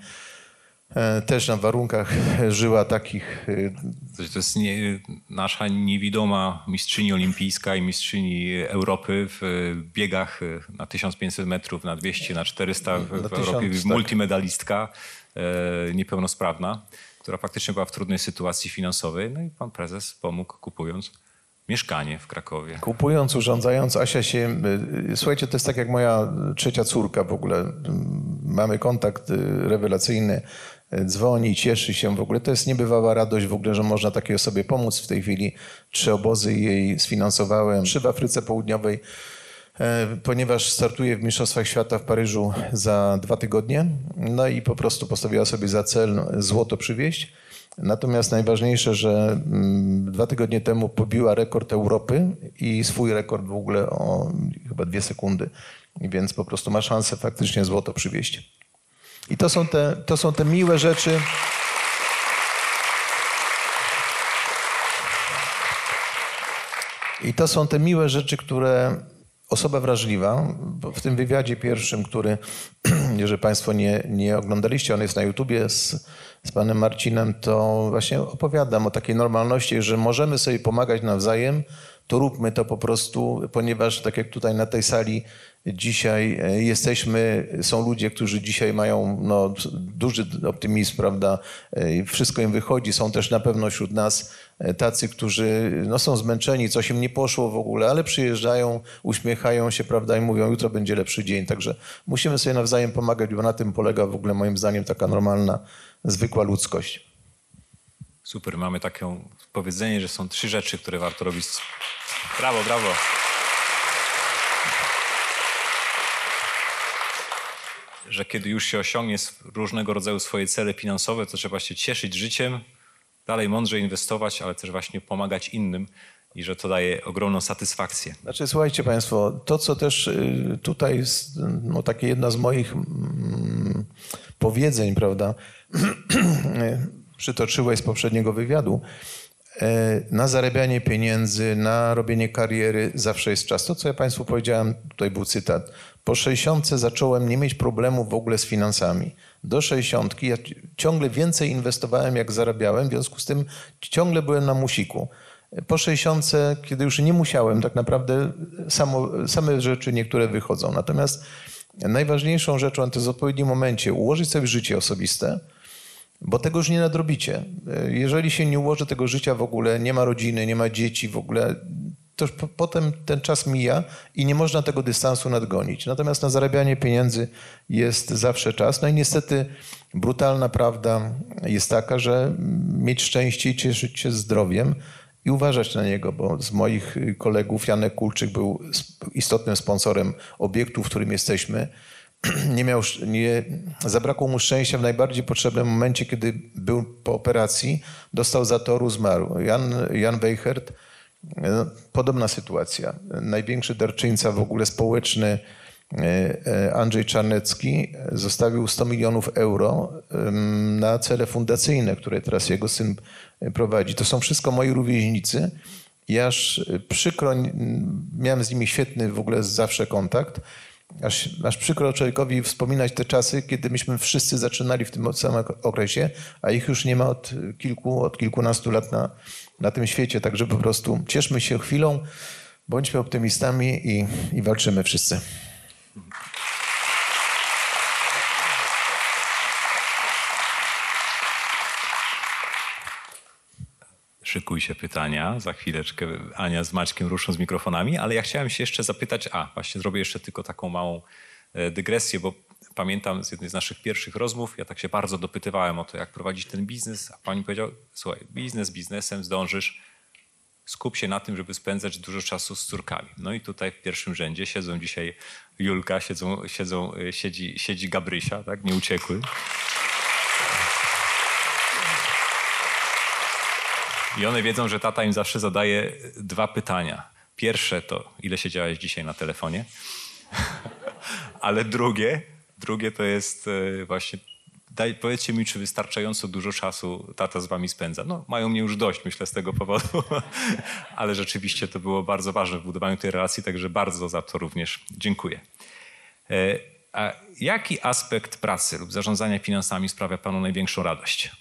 też na warunkach żyła takich... To jest nie, nasza niewidoma mistrzyni olimpijska i mistrzyni Europy w biegach na tysiąc pięćset metrów, na dwieście, na czterysta w, w Europie, tak. multimedalistka, e, niepełnosprawna, która faktycznie była w trudnej sytuacji finansowej. No i pan prezes pomógł, kupując mieszkanie w Krakowie. Kupując, urządzając, Asia się... Słuchajcie, to jest tak jak moja trzecia córka w ogóle. Mamy kontakt rewelacyjny. Dzwoni, cieszy się w ogóle. To jest niebywała radość w ogóle, że można takiej osobie pomóc w tej chwili. Trzy obozy jej sfinansowałem. Trzy w Afryce Południowej, ponieważ startuję w Mistrzostwach Świata w Paryżu za dwa tygodnie. No i po prostu postawiła sobie za cel złoto przywieźć. Natomiast najważniejsze, że dwa tygodnie temu pobiła rekord Europy i swój rekord w ogóle o chyba dwie sekundy. Więc po prostu ma szansę faktycznie złoto przywieźć. I to są te, to są te miłe rzeczy. I to są te miłe rzeczy, które osoba wrażliwa, bo w tym wywiadzie pierwszym, który, jeżeli Państwo nie, nie oglądaliście, on jest na YouTubie z, z panem Marcinem, to właśnie opowiadam o takiej normalności, że możemy sobie pomagać nawzajem, to róbmy to po prostu, ponieważ tak jak tutaj na tej sali dzisiaj jesteśmy, są ludzie, którzy dzisiaj mają no, duży optymizm, prawda, wszystko im wychodzi, są też na pewno wśród nas tacy, którzy no, są zmęczeni, coś im nie poszło w ogóle, ale przyjeżdżają, uśmiechają się, prawda, i mówią, jutro będzie lepszy dzień, także musimy sobie nawzajem pomagać, bo na tym polega w ogóle moim zdaniem taka normalna, zwykła ludzkość. Super, mamy takie powiedzenie, że są trzy rzeczy, które warto robić. Brawo, brawo. Że kiedy już się osiągnie różnego rodzaju swoje cele finansowe, to trzeba się cieszyć życiem, dalej mądrze inwestować, ale też właśnie pomagać innym i że to daje ogromną satysfakcję. Znaczy, słuchajcie Państwo, to co też tutaj jest no, takie jedna z moich mm, powiedzeń, prawda, przytoczyłeś z poprzedniego wywiadu, na zarabianie pieniędzy, na robienie kariery zawsze jest czas. To, co ja Państwu powiedziałem, tutaj był cytat. Po sześćdziesiątce zacząłem nie mieć problemu w ogóle z finansami. Do sześćdziesiątki ja ciągle więcej inwestowałem, jak zarabiałem, w związku z tym ciągle byłem na musiku. Po sześćdziesiątce, kiedy już nie musiałem, tak naprawdę samo, same rzeczy niektóre wychodzą. Natomiast najważniejszą rzeczą to jest w odpowiednim momencie ułożyć sobie życie osobiste, bo tego już nie nadrobicie. Jeżeli się nie ułoży tego życia w ogóle, nie ma rodziny, nie ma dzieci w ogóle, to już po, potem ten czas mija i nie można tego dystansu nadgonić. Natomiast na zarabianie pieniędzy jest zawsze czas. No i niestety brutalna prawda jest taka, że mieć szczęście i cieszyć się zdrowiem i uważać na niego, bo z moich kolegów Janek Kulczyk był istotnym sponsorem obiektu, w którym jesteśmy. Nie miał, nie, zabrakło mu szczęścia w najbardziej potrzebnym momencie, kiedy był po operacji, dostał zatoru, zmarł. Jan, Jan Weichert, podobna sytuacja. Największy darczyńca w ogóle społeczny Andrzej Czarnecki zostawił sto milionów euro na cele fundacyjne, które teraz jego syn prowadzi. To są wszystko moi rówieśnicy i aż przykro, miałem z nimi świetny w ogóle zawsze kontakt. Aż, aż przykro człowiekowi wspominać te czasy, kiedy myśmy wszyscy zaczynali w tym samym okresie, a ich już nie ma od kilku, od kilkunastu lat na, na tym świecie. Także po prostu cieszmy się chwilą, bądźmy optymistami i, i walczymy wszyscy. Szykuj się pytania. Za chwileczkę Ania z Maćkiem ruszą z mikrofonami, ale ja chciałem się jeszcze zapytać, a właśnie zrobię jeszcze tylko taką małą dygresję, bo pamiętam z jednej z naszych pierwszych rozmów, ja tak się bardzo dopytywałem o to, jak prowadzić ten biznes, a pani powiedział, słuchaj, biznes biznesem, zdążysz, skup się na tym, żeby spędzać dużo czasu z córkami. No i tutaj w pierwszym rzędzie siedzą dzisiaj Julka, siedzą, siedzą, siedzi, siedzi Gabrysia, tak, nie uciekły. I one wiedzą, że tata im zawsze zadaje dwa pytania. Pierwsze to, ile siedziałeś dzisiaj na telefonie? Ale drugie, drugie to jest właśnie, daj, powiedzcie mi, czy wystarczająco dużo czasu tata z wami spędza. No, mają mnie już dość, myślę, z tego powodu. Ale rzeczywiście to było bardzo ważne w budowaniu tej relacji, także bardzo za to również dziękuję. A jaki aspekt pracy lub zarządzania finansami sprawia panu największą radość?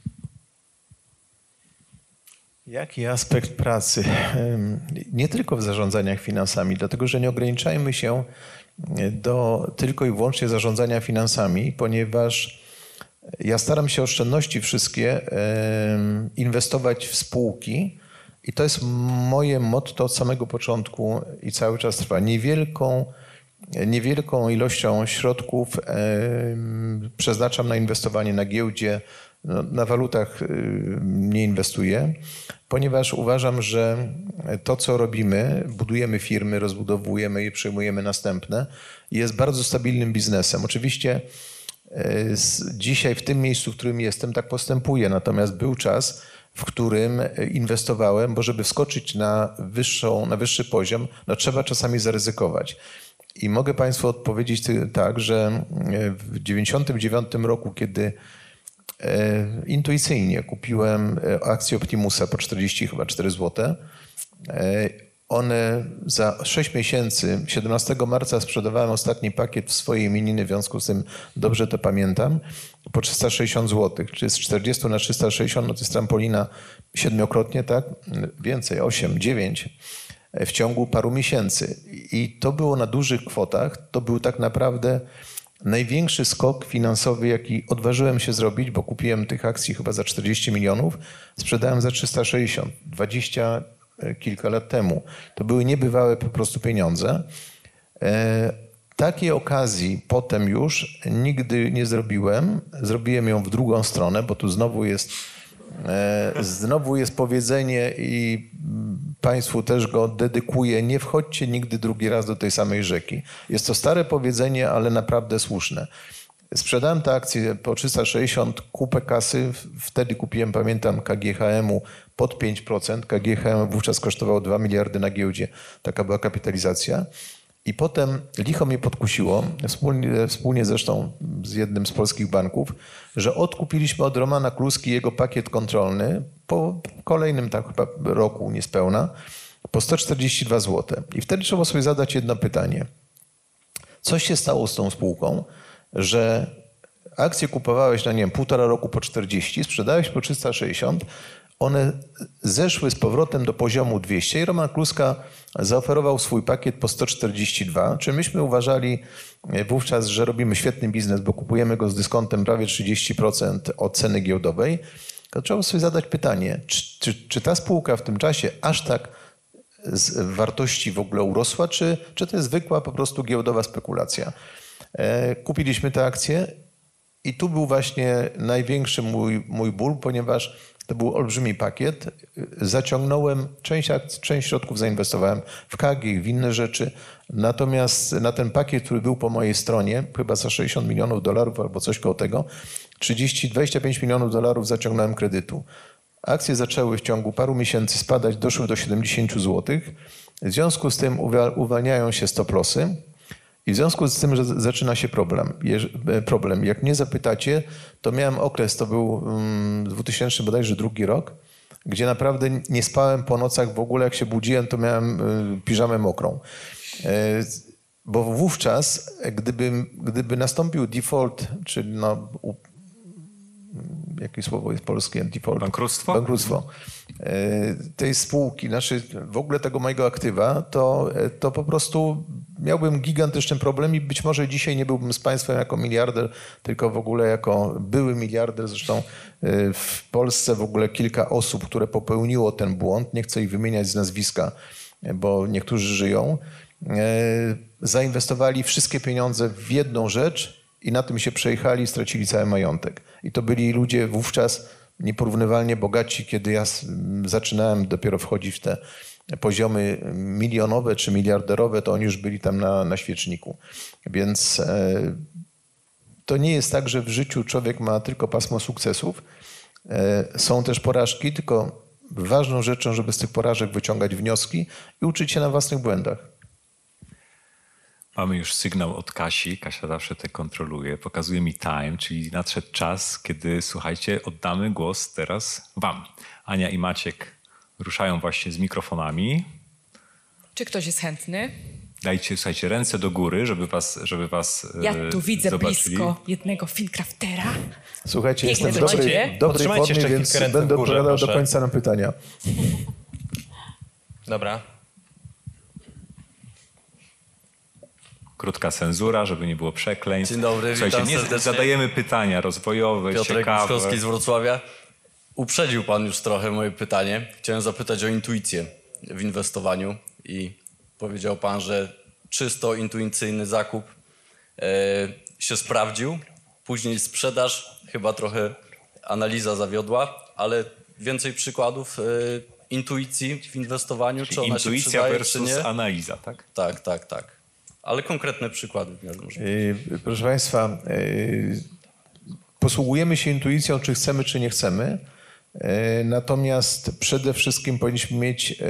Jaki aspekt pracy? Nie tylko w zarządzaniach finansami, dlatego że nie ograniczajmy się do tylko i wyłącznie zarządzania finansami, ponieważ ja staram się oszczędności wszystkie inwestować w spółki i to jest moje motto od samego początku i cały czas trwa. Niewielką, niewielką ilością środków przeznaczam na inwestowanie na giełdzie, na walutach nie inwestuję, ponieważ uważam, że to, co robimy, budujemy firmy, rozbudowujemy je, przejmujemy następne, jest bardzo stabilnym biznesem. Oczywiście Dzisiaj w tym miejscu, w którym jestem, tak postępuję. Natomiast był czas, w którym inwestowałem, bo żeby wskoczyć na, wyższą, na wyższy poziom, no trzeba czasami zaryzykować. I mogę Państwu odpowiedzieć tak, że w dziewięćdziesiątym dziewiątym roku, kiedy intuicyjnie kupiłem akcję Optimusa po czterdzieści chyba cztery złote, one za sześć miesięcy, siedemnastego marca sprzedawałem ostatni pakiet w swojej imieniny, w związku z tym dobrze to pamiętam, po trzysta sześćdziesiąt złotych, czyli z czterdziestu na trzysta sześćdziesiąt, no to jest trampolina siedmiokrotnie, tak? Więcej, osiem, dziewięć w ciągu paru miesięcy. I to było na dużych kwotach, to był tak naprawdę największy skok finansowy, jaki odważyłem się zrobić, bo kupiłem tych akcji chyba za czterdzieści milionów, sprzedałem za trzysta sześćdziesiąt, dwadzieścia kilka lat temu. To były niebywałe po prostu pieniądze. E, takiej okazji potem już nigdy nie zrobiłem. Zrobiłem ją w drugą stronę, bo tu znowu jest, e, znowu jest powiedzenie i Państwu też go dedykuję. Nie wchodźcie nigdy drugi raz do tej samej rzeki. Jest to stare powiedzenie, ale naprawdę słuszne. Sprzedałem tę akcję po trzysta sześćdziesiąt, kupę kasy. Wtedy kupiłem, pamiętam, K G H M-u pod pięć procent. K G H M wówczas kosztowało dwa miliardy na giełdzie. Taka była kapitalizacja. I potem licho mnie podkusiło, wspólnie, wspólnie zresztą z jednym z polskich banków, że odkupiliśmy od Romana Kluski jego pakiet kontrolny po kolejnym tak chyba roku niespełna po sto czterdzieści dwa złote. I wtedy trzeba sobie zadać jedno pytanie. Co się stało z tą spółką, że akcje kupowałeś na, nie wiem, półtora roku po czterdzieści, sprzedałeś po trzysta sześćdziesiąt, one zeszły z powrotem do poziomu dwieście i Roman Kluska zaoferował swój pakiet po sto czterdzieści dwa. Czy myśmy uważali wówczas, że robimy świetny biznes, bo kupujemy go z dyskontem prawie trzydzieści procent od ceny giełdowej? To trzeba sobie zadać pytanie, czy, czy, czy ta spółka w tym czasie aż tak z wartości w ogóle urosła, czy, czy to jest zwykła po prostu giełdowa spekulacja? Kupiliśmy te akcje i tu był właśnie największy mój, mój ból, ponieważ to był olbrzymi pakiet. Zaciągnąłem, część, część środków zainwestowałem w K G, w inne rzeczy. Natomiast na ten pakiet, który był po mojej stronie, chyba za sześćdziesiąt milionów dolarów albo coś koło tego, trzydzieści, dwadzieścia pięć milionów dolarów zaciągnąłem kredytu. Akcje zaczęły w ciągu paru miesięcy spadać, doszły do siedemdziesiąt złotych. W związku z tym uwalniają się stop lossy. I w związku z tym, że zaczyna się problem. problem. Jak mnie zapytacie, to miałem okres, to był dwutysięczny bodajże drugi rok, gdzie naprawdę nie spałem po nocach w ogóle. Jak się budziłem, to miałem piżamę mokrą. Bo wówczas, gdyby, gdyby nastąpił default, czyli no, jakie słowo jest polskie? Default. Bankructwo? Bankructwo. Tej spółki, znaczy w ogóle tego mojego aktywa, to, to po prostu miałbym gigantyczny problem i być może dzisiaj nie byłbym z Państwem jako miliarder, tylko w ogóle jako były miliarder. Zresztą w Polsce w ogóle kilka osób, które popełniło ten błąd, nie chcę ich wymieniać z nazwiska, bo niektórzy żyją, zainwestowali wszystkie pieniądze w jedną rzecz i na tym się przejechali i stracili cały majątek. I to byli ludzie wówczas nieporównywalnie bogaci, kiedy ja zaczynałem dopiero wchodzić w te poziomy milionowe czy miliarderowe, to oni już byli tam na, na świeczniku. Więc e, to nie jest tak, że w życiu człowiek ma tylko pasmo sukcesów. E, są też porażki, tylko ważną rzeczą, żeby z tych porażek wyciągać wnioski i uczyć się na własnych błędach. Mamy już sygnał od Kasi. Kasia zawsze te kontroluje. Pokazuje mi time, czyli nadszedł czas, kiedy, słuchajcie, oddamy głos teraz wam. Ania i Maciek ruszają właśnie z mikrofonami. Czy ktoś jest chętny? Dajcie, słuchajcie, ręce do góry, żeby was, żeby was Ja tu widzę zobaczyli. blisko jednego Fincraftera. Słuchajcie, Piękne jestem w dobrej, zobaczcie. dobrej Podtrzymajcie formie, jeszcze więc kilka ręce będę w górze, odpowiadał do proszę. końca na pytania. Dobra. Krótka cenzura, żeby nie było przekleństw. Dzień dobry, Słuchajcie, witam nie serdecznie. zadajemy pytania rozwojowe, Piotrek ciekawe. Puszkowski z Wrocławia. Uprzedził pan już trochę moje pytanie. Chciałem zapytać o intuicję w inwestowaniu i powiedział pan, że czysto intuicyjny zakup e, się sprawdził. Później sprzedaż, chyba trochę analiza zawiodła, ale więcej przykładów e, intuicji w inwestowaniu, czy Czyli ona się intuicja przydaje, czy versus nie? analiza, tak? Tak, tak, tak. ale konkretne przykłady. Może. Yy, proszę Państwa, yy, posługujemy się intuicją, czy chcemy, czy nie chcemy. Yy, natomiast przede wszystkim powinniśmy mieć, yy,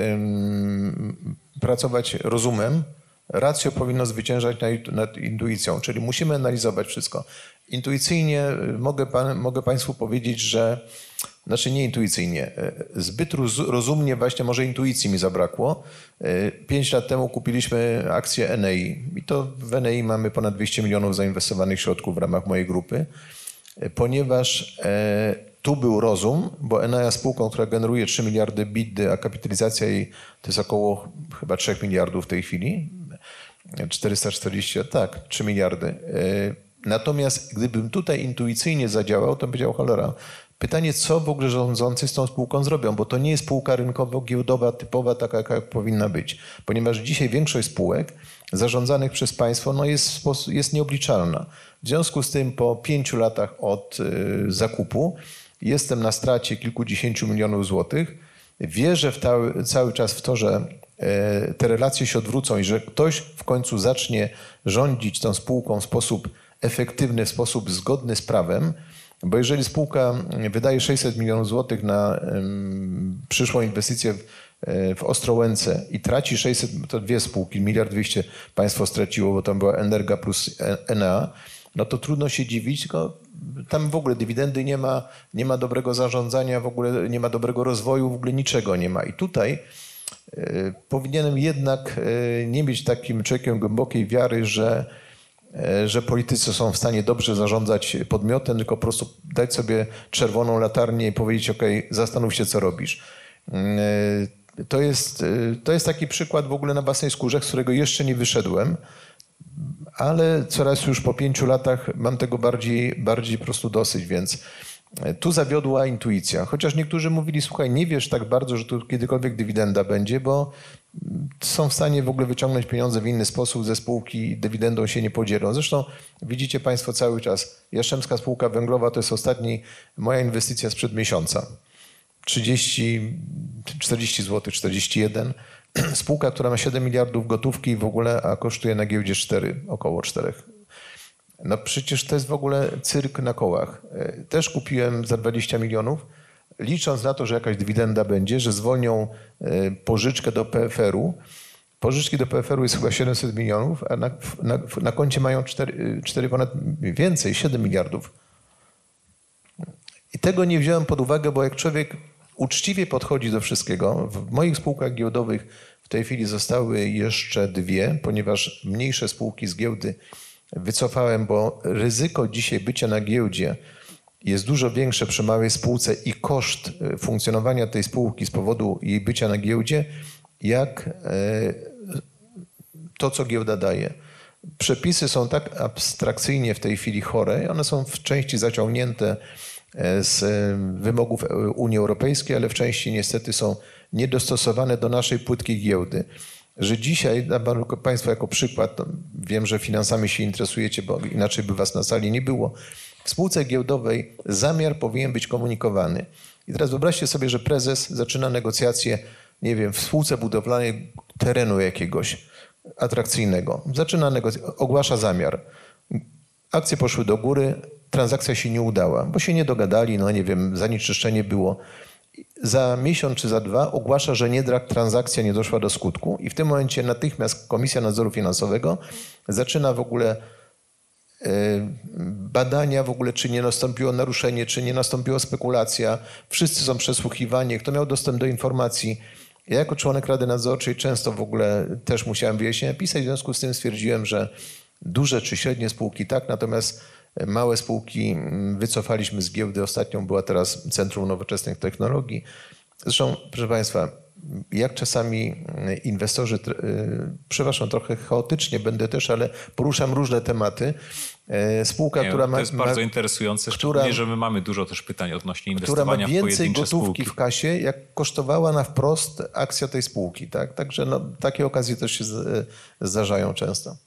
pracować rozumem. Racjo powinno zwyciężać nad, nad intuicją, czyli musimy analizować wszystko. Intuicyjnie mogę, pan, mogę Państwu powiedzieć, że, znaczy nie intuicyjnie, zbyt roz, rozumnie właśnie może intuicji mi zabrakło. Pięć lat temu kupiliśmy akcję N E I i to w N E I mamy ponad dwieście milionów zainwestowanych środków w ramach mojej grupy, ponieważ e, tu był rozum, bo Enea spółką, która generuje trzy miliardy E B I T D, a kapitalizacja jej to jest około chyba trzy miliardów w tej chwili, czterysta czterdzieści, tak, trzy miliardy. Natomiast gdybym tutaj intuicyjnie zadziałał, to bym powiedział, cholera, pytanie, co w ogóle rządzący z tą spółką zrobią, bo to nie jest spółka rynkowo-giełdowa, typowa, taka jaka powinna być. Ponieważ dzisiaj większość spółek zarządzanych przez państwo no jest, jest nieobliczalna. W związku z tym po pięciu latach od y, zakupu jestem na stracie kilkudziesięciu milionów złotych. Wierzę w ta, cały czas w to, że y, te relacje się odwrócą i że ktoś w końcu zacznie rządzić tą spółką w sposób efektywny, w sposób zgodny z prawem. Bo jeżeli spółka wydaje sześćset milionów złotych na um, przyszłą inwestycję w, w Ostrołęce i traci sześćset, to dwie spółki, miliard dwieście państwo straciło, bo tam była Energa plus Enea, no to trudno się dziwić, tylko tam w ogóle dywidendy nie ma, nie ma dobrego zarządzania, w ogóle nie ma dobrego rozwoju, w ogóle niczego nie ma. I tutaj y, powinienem jednak y, nie być takim człowiekiem głębokiej wiary, że że politycy są w stanie dobrze zarządzać podmiotem, tylko po prostu dać sobie czerwoną latarnię i powiedzieć, ok, zastanów się, co robisz. To jest, to jest taki przykład w ogóle na własnej skórze, z którego jeszcze nie wyszedłem, ale coraz już po pięciu latach mam tego bardziej, bardziej po prostu dosyć, więc tu zawiodła intuicja. Chociaż niektórzy mówili, słuchaj, nie wiesz tak bardzo, że tu kiedykolwiek dywidenda będzie, bo są w stanie w ogóle wyciągnąć pieniądze w inny sposób ze spółki i dywidendą się nie podzielą. Zresztą widzicie Państwo cały czas, Jastrzębska Spółka Węglowa to jest ostatni moja inwestycja sprzed miesiąca. trzydzieści, czterdzieści złotych, czterdzieści jeden. Spółka, która ma siedem miliardów gotówki w ogóle, a kosztuje na giełdzie cztery, około czterech. No przecież to jest w ogóle cyrk na kołach. Też kupiłem za dwadzieścia milionów, licząc na to, że jakaś dywidenda będzie, że zwolnią pożyczkę do P F R u. Pożyczki do P F R u jest chyba siedemset milionów, a na, na, na koncie mają cztery, cztery ponad więcej, siedem miliardów. I tego nie wziąłem pod uwagę, bo jak człowiek uczciwie podchodzi do wszystkiego, w moich spółkach giełdowych w tej chwili zostały jeszcze dwie, ponieważ mniejsze spółki z giełdy wycofałem, bo ryzyko dzisiaj bycia na giełdzie jest dużo większe przy małej spółce i koszt funkcjonowania tej spółki z powodu jej bycia na giełdzie, jak to, co giełda daje. Przepisy są tak abstrakcyjnie w tej chwili chore, one są w części zaciągnięte z wymogów Unii Europejskiej, ale w części niestety są niedostosowane do naszej płytkiej giełdy. Że dzisiaj, Państwo jako przykład, wiem, że finansami się interesujecie, bo inaczej by Was na sali nie było, w spółce giełdowej zamiar powinien być komunikowany. I teraz wyobraźcie sobie, że prezes zaczyna negocjacje, nie wiem, w spółce budowlanej terenu jakiegoś atrakcyjnego. Zaczyna negocjacje, ogłasza zamiar. Akcje poszły do góry, transakcja się nie udała, bo się nie dogadali, no nie wiem, zanieczyszczenie było. Za miesiąc czy za dwa ogłasza, że nie transakcja nie doszła do skutku i w tym momencie natychmiast Komisja Nadzoru Finansowego zaczyna w ogóle badania w ogóle, czy nie nastąpiło naruszenie, czy nie nastąpiła spekulacja. Wszyscy są przesłuchiwani, kto miał dostęp do informacji. Ja jako członek Rady Nadzorczej często w ogóle też musiałem wyjaśnienia pisać, w związku z tym stwierdziłem, że duże czy średnie spółki tak, natomiast małe spółki wycofaliśmy z giełdy. Ostatnią była teraz Centrum Nowoczesnych Technologii. Zresztą, proszę Państwa, jak czasami inwestorzy, przepraszam, trochę chaotycznie będę też, ale poruszam różne tematy. Spółka, Nie, która ma... To jest bardzo ma, interesujące, która, szczególnie, że my mamy dużo też pytań odnośnie która inwestowania ma w więcej pojedyncze gotówki spółki. w kasie, jak kosztowała na wprost akcja tej spółki. Tak? Także no, takie okazje też się zdarzają często.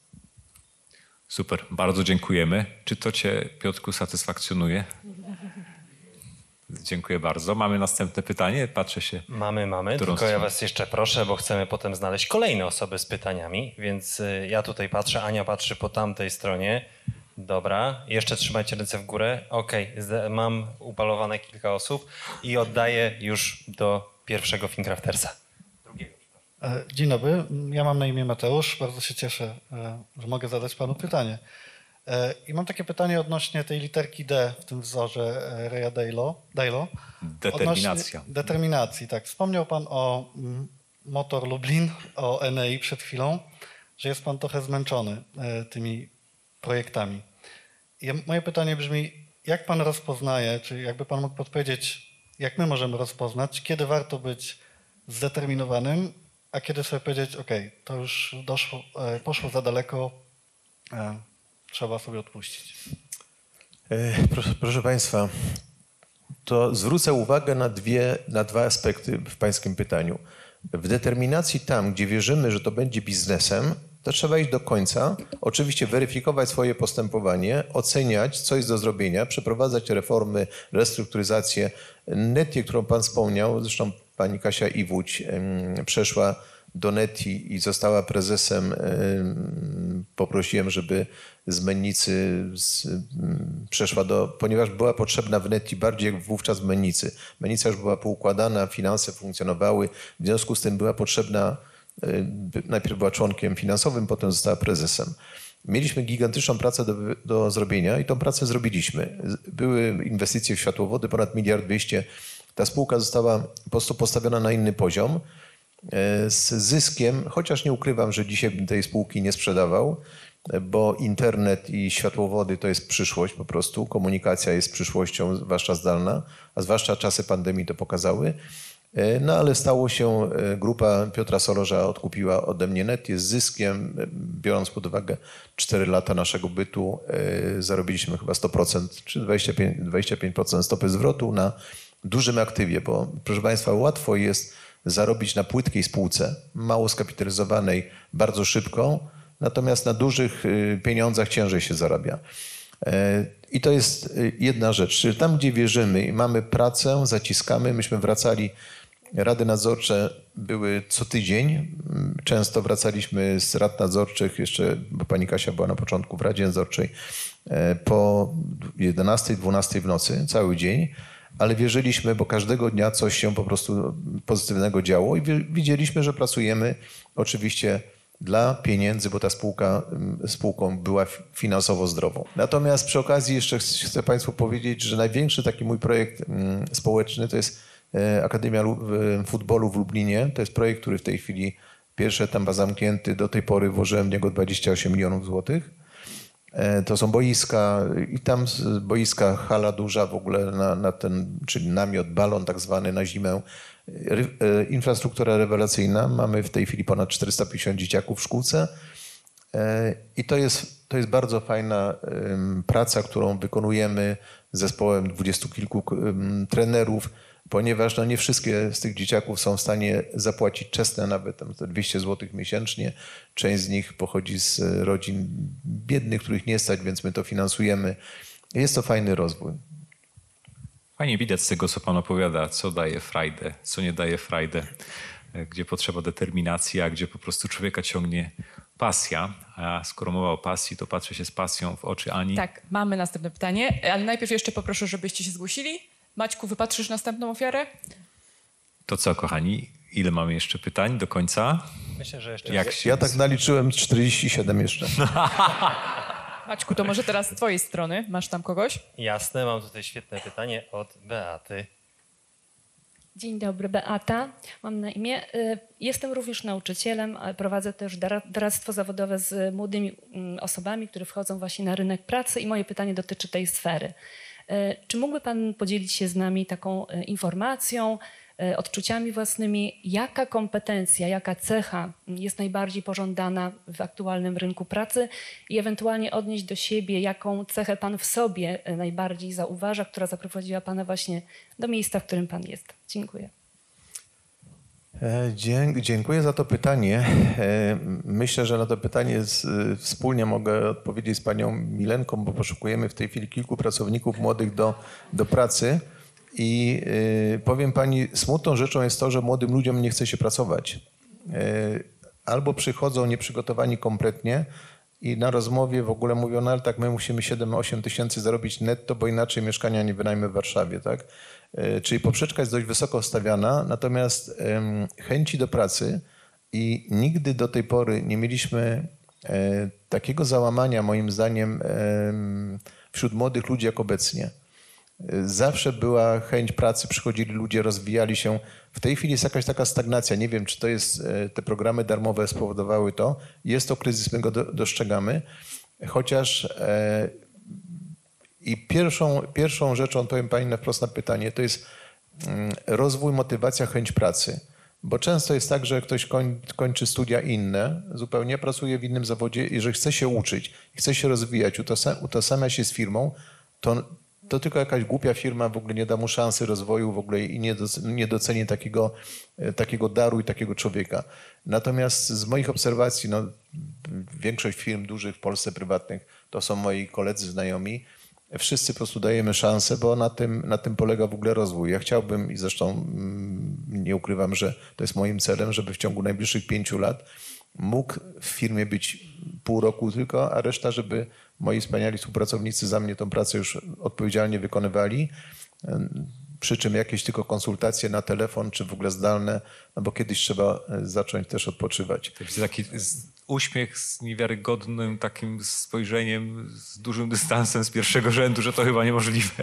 Super, bardzo dziękujemy. Czy to Cię, Piotrku, satysfakcjonuje? Dziękuję bardzo. Mamy następne pytanie. Patrzę się. Mamy, mamy. Którą Tylko ja stronę? was jeszcze proszę, bo chcemy potem znaleźć kolejne osoby z pytaniami, więc y, ja tutaj patrzę, Ania patrzy po tamtej stronie. Dobra, jeszcze trzymajcie ręce w górę. Okej, okay. Mam upalowane kilka osób i oddaję już do pierwszego Fincraftersa. Drugiego. E, Dzień dobry, ja mam na imię Mateusz. Bardzo się cieszę, e, że mogę zadać panu pytanie. E, I mam takie pytanie odnośnie tej literki D w tym wzorze e, Raya Dalio. Dalio. Determinacja. Odnośnie determinacji, tak. Wspomniał pan o mm, Motor Lublin, o N E I przed chwilą, że jest pan trochę zmęczony e, tymi projektami. I moje pytanie brzmi, jak pan rozpoznaje, czy jakby pan mógł podpowiedzieć, jak my możemy rozpoznać, kiedy warto być zdeterminowanym, a kiedy sobie powiedzieć, ok, to już doszło, e, poszło za daleko, e, trzeba sobie odpuścić. E, Proszę, proszę Państwa, to zwrócę uwagę na, dwie, na dwa aspekty w Pańskim pytaniu. W determinacji tam, gdzie wierzymy, że to będzie biznesem, to trzeba iść do końca, oczywiście weryfikować swoje postępowanie, oceniać, co jest do zrobienia, przeprowadzać reformy, restrukturyzację. Neti, którą Pan wspomniał, zresztą pani Kasia Iwódź em, przeszła do Neti i została prezesem. Em, poprosiłem, żeby z Mennicy z, em, przeszła do, ponieważ była potrzebna w Neti bardziej jak wówczas w Mennicy. Mennica już była poukładana, finanse funkcjonowały, w związku z tym była potrzebna. Najpierw była członkiem finansowym, potem została prezesem. Mieliśmy gigantyczną pracę do, do zrobienia i tą pracę zrobiliśmy. Były inwestycje w światłowody, ponad miliard dwieście. Ta spółka została po prostu postawiona na inny poziom z zyskiem, chociaż nie ukrywam, że dzisiaj bym tej spółki nie sprzedawał, bo internet i światłowody to jest przyszłość po prostu. Komunikacja jest przyszłością, zwłaszcza zdalna, a zwłaszcza czasy pandemii to pokazały. No ale stało się, grupa Piotra Solorza odkupiła ode mnie Net, jest zyskiem, biorąc pod uwagę cztery lata naszego bytu, zarobiliśmy chyba sto procent czy dwadzieścia pięć procent stopy zwrotu na dużym aktywie, bo proszę Państwa, łatwo jest zarobić na płytkiej spółce, mało skapitalizowanej, bardzo szybko, natomiast na dużych pieniądzach ciężej się zarabia. I to jest jedna rzecz, czyli tam, gdzie wierzymy i mamy pracę, zaciskamy, myśmy wracali, rady nadzorcze były co tydzień, często wracaliśmy z rad nadzorczych, jeszcze, bo pani Kasia była na początku w Radzie Nadzorczej, po jedenastej, dwunastej w nocy, cały dzień, ale wierzyliśmy, bo każdego dnia coś się po prostu pozytywnego działo i widzieliśmy, że pracujemy oczywiście dla pieniędzy, bo ta spółka spółką była finansowo zdrową. Natomiast przy okazji jeszcze chcę Państwu powiedzieć, że największy taki mój projekt społeczny to jest Akademia Futbolu w Lublinie. To jest projekt, który w tej chwili pierwszy etap ma zamknięty. Do tej pory włożyłem w niego dwadzieścia osiem milionów złotych. To są boiska i tam z boiska hala duża w ogóle na, na ten, czyli namiot, balon tak zwany na zimę. Infrastruktura rewelacyjna. Mamy w tej chwili ponad czterysta pięćdziesiąt dzieciaków w szkółce i to jest, to jest bardzo fajna praca, którą wykonujemy z zespołem dwudziestu kilku trenerów, ponieważ no nie wszystkie z tych dzieciaków są w stanie zapłacić czesne nawet tam te dwieście złotych miesięcznie. Część z nich pochodzi z rodzin biednych, których nie stać, więc my to finansujemy. Jest to fajny rozwój. Fajnie widać z tego, co Pan opowiada, co daje frajdę, co nie daje frajdę, gdzie potrzeba determinacji, a gdzie po prostu człowieka ciągnie pasja. A skoro mowa o pasji, to patrzę się z pasją w oczy Ani. Tak, mamy następne pytanie, ale najpierw jeszcze poproszę, żebyście się zgłosili. Maćku, wypatrzysz następną ofiarę? To co, kochani? Ile mamy jeszcze pytań do końca? Myślę, że jeszcze... Jak się... Ja tak naliczyłem czterdzieści siedem jeszcze. Maćku, to może teraz z twojej strony. Masz tam kogoś? Jasne, mam tutaj świetne pytanie od Beaty. Dzień dobry, Beata. Mam na imię. Jestem również nauczycielem, ale prowadzę też doradztwo zawodowe z młodymi osobami, które wchodzą właśnie na rynek pracy i moje pytanie dotyczy tej sfery. Czy mógłby Pan podzielić się z nami taką informacją, odczuciami własnymi, jaka kompetencja, jaka cecha jest najbardziej pożądana w aktualnym rynku pracy i ewentualnie odnieść do siebie, jaką cechę Pan w sobie najbardziej zauważa, która zaprowadziła Pana właśnie do miejsca, w którym Pan jest. Dziękuję. Dziękuję za to pytanie. Myślę, że na to pytanie wspólnie mogę odpowiedzieć z panią Milenką, bo poszukujemy w tej chwili kilku pracowników młodych do, do pracy I y, powiem pani, smutną rzeczą jest to, że młodym ludziom nie chce się pracować. Y, albo przychodzą nieprzygotowani kompletnie i na rozmowie w ogóle mówią, no ale tak, my musimy siedem osiem tysięcy zarobić netto, bo inaczej mieszkania nie wynajmę w Warszawie, tak? Y, czyli poprzeczka jest dość wysoko stawiana, natomiast y, chęci do pracy i nigdy do tej pory nie mieliśmy y, takiego załamania, moim zdaniem, y, wśród młodych ludzi jak obecnie. Zawsze była chęć pracy, przychodzili ludzie, rozwijali się. W tej chwili jest jakaś taka stagnacja. Nie wiem, czy to jest, te programy darmowe spowodowały to. Jest to kryzys, my go do, dostrzegamy. Chociaż e, i pierwszą, pierwszą rzeczą, powiem pani na wprost na pytanie, to jest mm, rozwój, motywacja, chęć pracy. Bo często jest tak, że ktoś koń, kończy studia inne, zupełnie pracuje w innym zawodzie i że chce się uczyć, chce się rozwijać, utożsamia się z firmą, to to tylko jakaś głupia firma w ogóle nie da mu szansy rozwoju w ogóle i nie, doceni, nie doceni takiego, takiego daru i takiego człowieka. Natomiast z moich obserwacji, no, większość firm dużych w Polsce prywatnych to są moi koledzy, znajomi. Wszyscy po prostu dajemy szansę, bo na tym, na tym polega w ogóle rozwój. Ja chciałbym i zresztą nie ukrywam, że to jest moim celem, żeby w ciągu najbliższych pięciu lat mógł w firmie być pół roku tylko, a reszta, żeby moi wspaniali współpracownicy za mnie tą pracę już odpowiedzialnie wykonywali. Przy czym jakieś tylko konsultacje na telefon, czy w ogóle zdalne, no bo kiedyś trzeba zacząć też odpoczywać. To jest taki uśmiech z niewiarygodnym takim spojrzeniem, z dużym dystansem z pierwszego rzędu, że to chyba niemożliwe.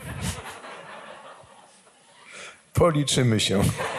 Policzymy się.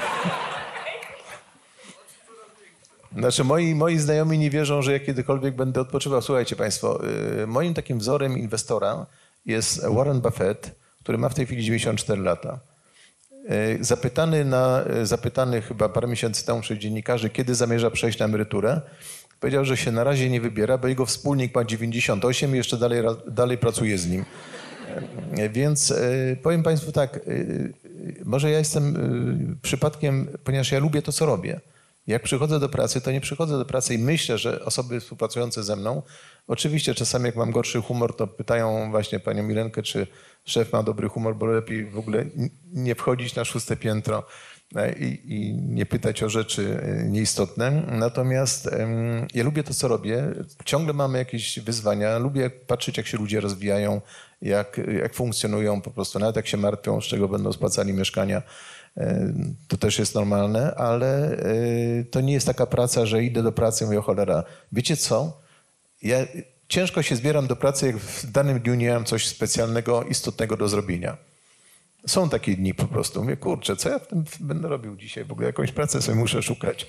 Znaczy moi, moi znajomi nie wierzą, że ja kiedykolwiek będę odpoczywał. Słuchajcie państwo, moim takim wzorem inwestora jest Warren Buffett, który ma w tej chwili dziewięćdziesiąt cztery lata. Zapytany, na, zapytany chyba parę miesięcy temu przez dziennikarzy, kiedy zamierza przejść na emeryturę, powiedział, że się na razie nie wybiera, bo jego wspólnik ma dziewięćdziesiąt osiem i jeszcze dalej, dalej pracuje z nim. Więc powiem państwu tak, może ja jestem przypadkiem, ponieważ ja lubię to, co robię. Jak przychodzę do pracy, to nie przychodzę do pracy i myślę, że osoby współpracujące ze mną, oczywiście czasami jak mam gorszy humor, to pytają właśnie panią Milenkę, czy szef ma dobry humor, bo lepiej w ogóle nie wchodzić na szóste piętro i, i nie pytać o rzeczy nieistotne. Natomiast um, ja lubię to, co robię. Ciągle mamy jakieś wyzwania. Lubię patrzeć, jak się ludzie rozwijają, jak, jak funkcjonują po prostu, nawet jak się martwią, z czego będą spłacali mieszkania. To też jest normalne, ale to nie jest taka praca, że idę do pracy i mówię, o cholera, wiecie co? Ja ciężko się zbieram do pracy, jak w danym dniu nie mam coś specjalnego, istotnego do zrobienia. Są takie dni po prostu. Mówię, kurczę, co ja w tym będę robił dzisiaj? W ogóle jakąś pracę sobie muszę szukać.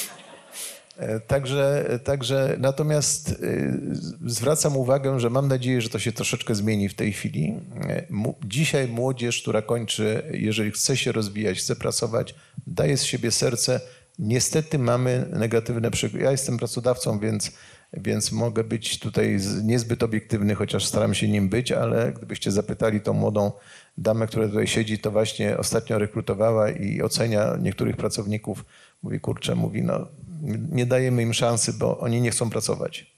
Także, także natomiast zwracam uwagę, że mam nadzieję, że to się troszeczkę zmieni w tej chwili. Dzisiaj młodzież, która kończy, jeżeli chce się rozwijać, chce pracować, daje z siebie serce. Niestety mamy negatywne przykłady. Ja jestem pracodawcą, więc, więc mogę być tutaj niezbyt obiektywny, chociaż staram się nim być, ale gdybyście zapytali tą młodą damę, która tutaj siedzi, to właśnie ostatnio rekrutowała i ocenia niektórych pracowników. Mówi, kurczę, mówi, no nie dajemy im szansy, bo oni nie chcą pracować.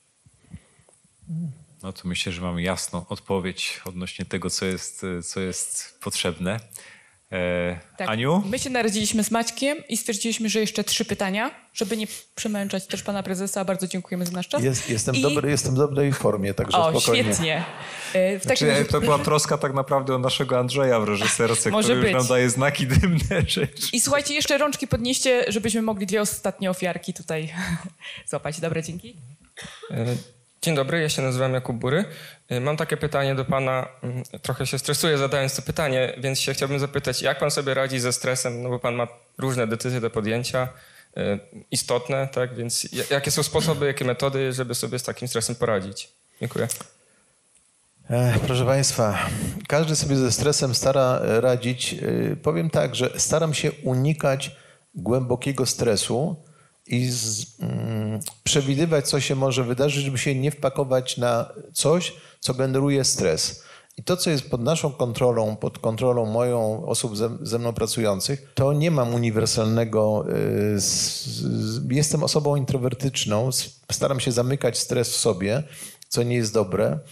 No to myślę, że mamy jasną odpowiedź odnośnie tego, co jest, co jest potrzebne. E, tak. Aniu? My się naradziliśmy z Maćkiem i stwierdziliśmy, że jeszcze trzy pytania, żeby nie przemęczać też pana prezesa. Bardzo dziękujemy za nasz czas. Jest, jestem, I... dobry, jestem w dobrej formie, także o, spokojnie. Świetnie. W znaczy, takim... To była troska tak naprawdę o naszego Andrzeja w reżyserce, Może który być. już nam daje znaki dymne rzeczy. I słuchajcie, jeszcze rączki podnieście, żebyśmy mogli dwie ostatnie ofiarki tutaj złapać. Dobra, dzięki. Dzień dobry, ja się nazywam Jakub Bury. Mam takie pytanie do pana. Trochę się stresuję zadając to pytanie, więc się chciałbym zapytać, jak pan sobie radzi ze stresem, no bo pan ma różne decyzje do podjęcia, istotne, tak? Więc jakie są sposoby, jakie metody, żeby sobie z takim stresem poradzić? Dziękuję. Proszę państwa, każdy sobie ze stresem stara radzić. Powiem tak, że staram się unikać głębokiego stresu i z, mm, przewidywać, co się może wydarzyć, żeby się nie wpakować na coś, co generuje stres. I to, co jest pod naszą kontrolą, pod kontrolą moją, osób ze, ze mną pracujących, to nie mam uniwersalnego... Y, z, z, jestem osobą introwertyczną, staram się zamykać stres w sobie, co nie jest dobre,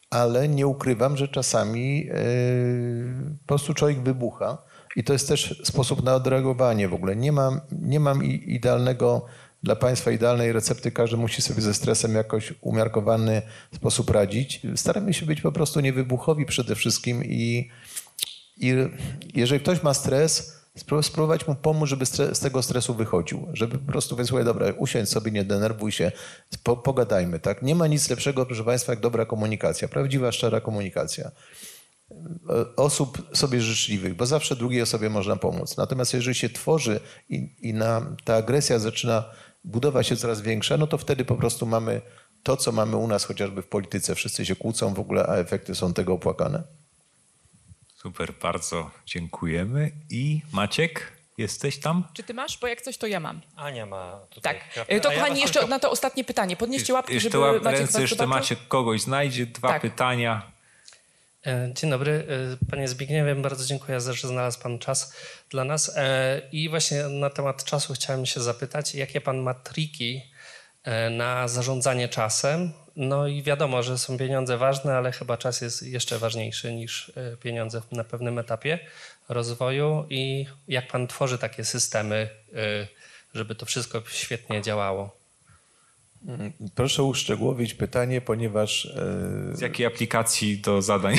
ale nie ukrywam, że czasami yy, po prostu człowiek wybucha i to jest też sposób na odreagowanie w ogóle. Nie mam, nie mam idealnego dla Państwa idealnej recepty, każdy musi sobie ze stresem jakoś umiarkowany sposób radzić. Staramy się być po prostu niewybuchowi przede wszystkim i, i jeżeli ktoś ma stres, spróbować mu pomóc, żeby z tego stresu wychodził, żeby po prostu wysłuchać, dobra, usiądź sobie, nie denerwuj się, po, pogadajmy, tak? Nie ma nic lepszego, proszę Państwa, jak dobra komunikacja, prawdziwa, szczera komunikacja. Osób sobie życzliwych, bo zawsze drugiej osobie można pomóc. Natomiast jeżeli się tworzy i, i na, ta agresja zaczyna budować się coraz większa, no to wtedy po prostu mamy to, co mamy u nas chociażby w polityce. Wszyscy się kłócą w ogóle, a efekty są tego opłakane. Super, bardzo dziękujemy. I Maciek, jesteś tam? Czy ty masz? Bo jak coś, to ja mam. Ania ma tutaj. Tak. To kochani, jeszcze tylko... na to ostatnie pytanie. Podnieście łapki, jeszcze żeby łap, Maciek ręce, was jeszcze zobaczył. Maciek kogoś znajdzie. Dwa tak. pytania. Dzień dobry, panie Zbigniewie, bardzo dziękuję, że znalazł pan czas dla nas. I właśnie na temat czasu chciałem się zapytać, jakie pan ma triki na zarządzanie czasem? No i wiadomo, że są pieniądze ważne, ale chyba czas jest jeszcze ważniejszy niż pieniądze na pewnym etapie rozwoju. I jak pan tworzy takie systemy, żeby to wszystko świetnie działało? Proszę uszczegółowić pytanie, ponieważ... Z jakiej aplikacji do zadań?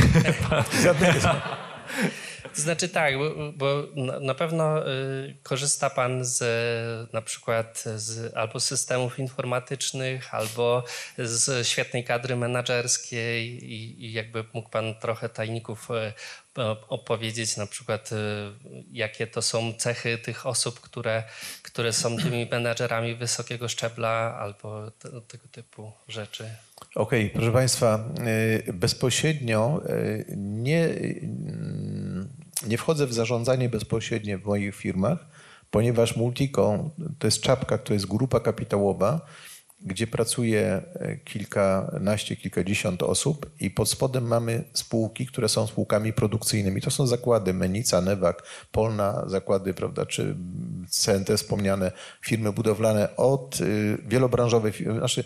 To znaczy tak, bo, bo na pewno y, korzysta pan z na przykład z, albo z systemów informatycznych, albo z świetnej kadry menedżerskiej i, i jakby mógł pan trochę tajników y, opowiedzieć na przykład y, jakie to są cechy tych osób, które, które są tymi menedżerami wysokiego szczebla albo te, tego typu rzeczy. Okej, okay, proszę Państwa, bezpośrednio nie, nie wchodzę w zarządzanie bezpośrednie w moich firmach, ponieważ Multico to jest czapka, to jest grupa kapitałowa, gdzie pracuje kilkanaście, kilkadziesiąt osób i pod spodem mamy spółki, które są spółkami produkcyjnymi. To są zakłady Menica, Newag, Polna, zakłady, prawda, czy C N T wspomniane, firmy budowlane od wielobranżowej firmy, znaczy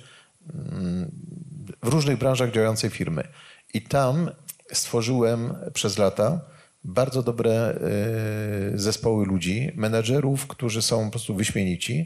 w różnych branżach działającej firmy. I tam stworzyłem przez lata bardzo dobre zespoły ludzi, menedżerów, którzy są po prostu wyśmienici.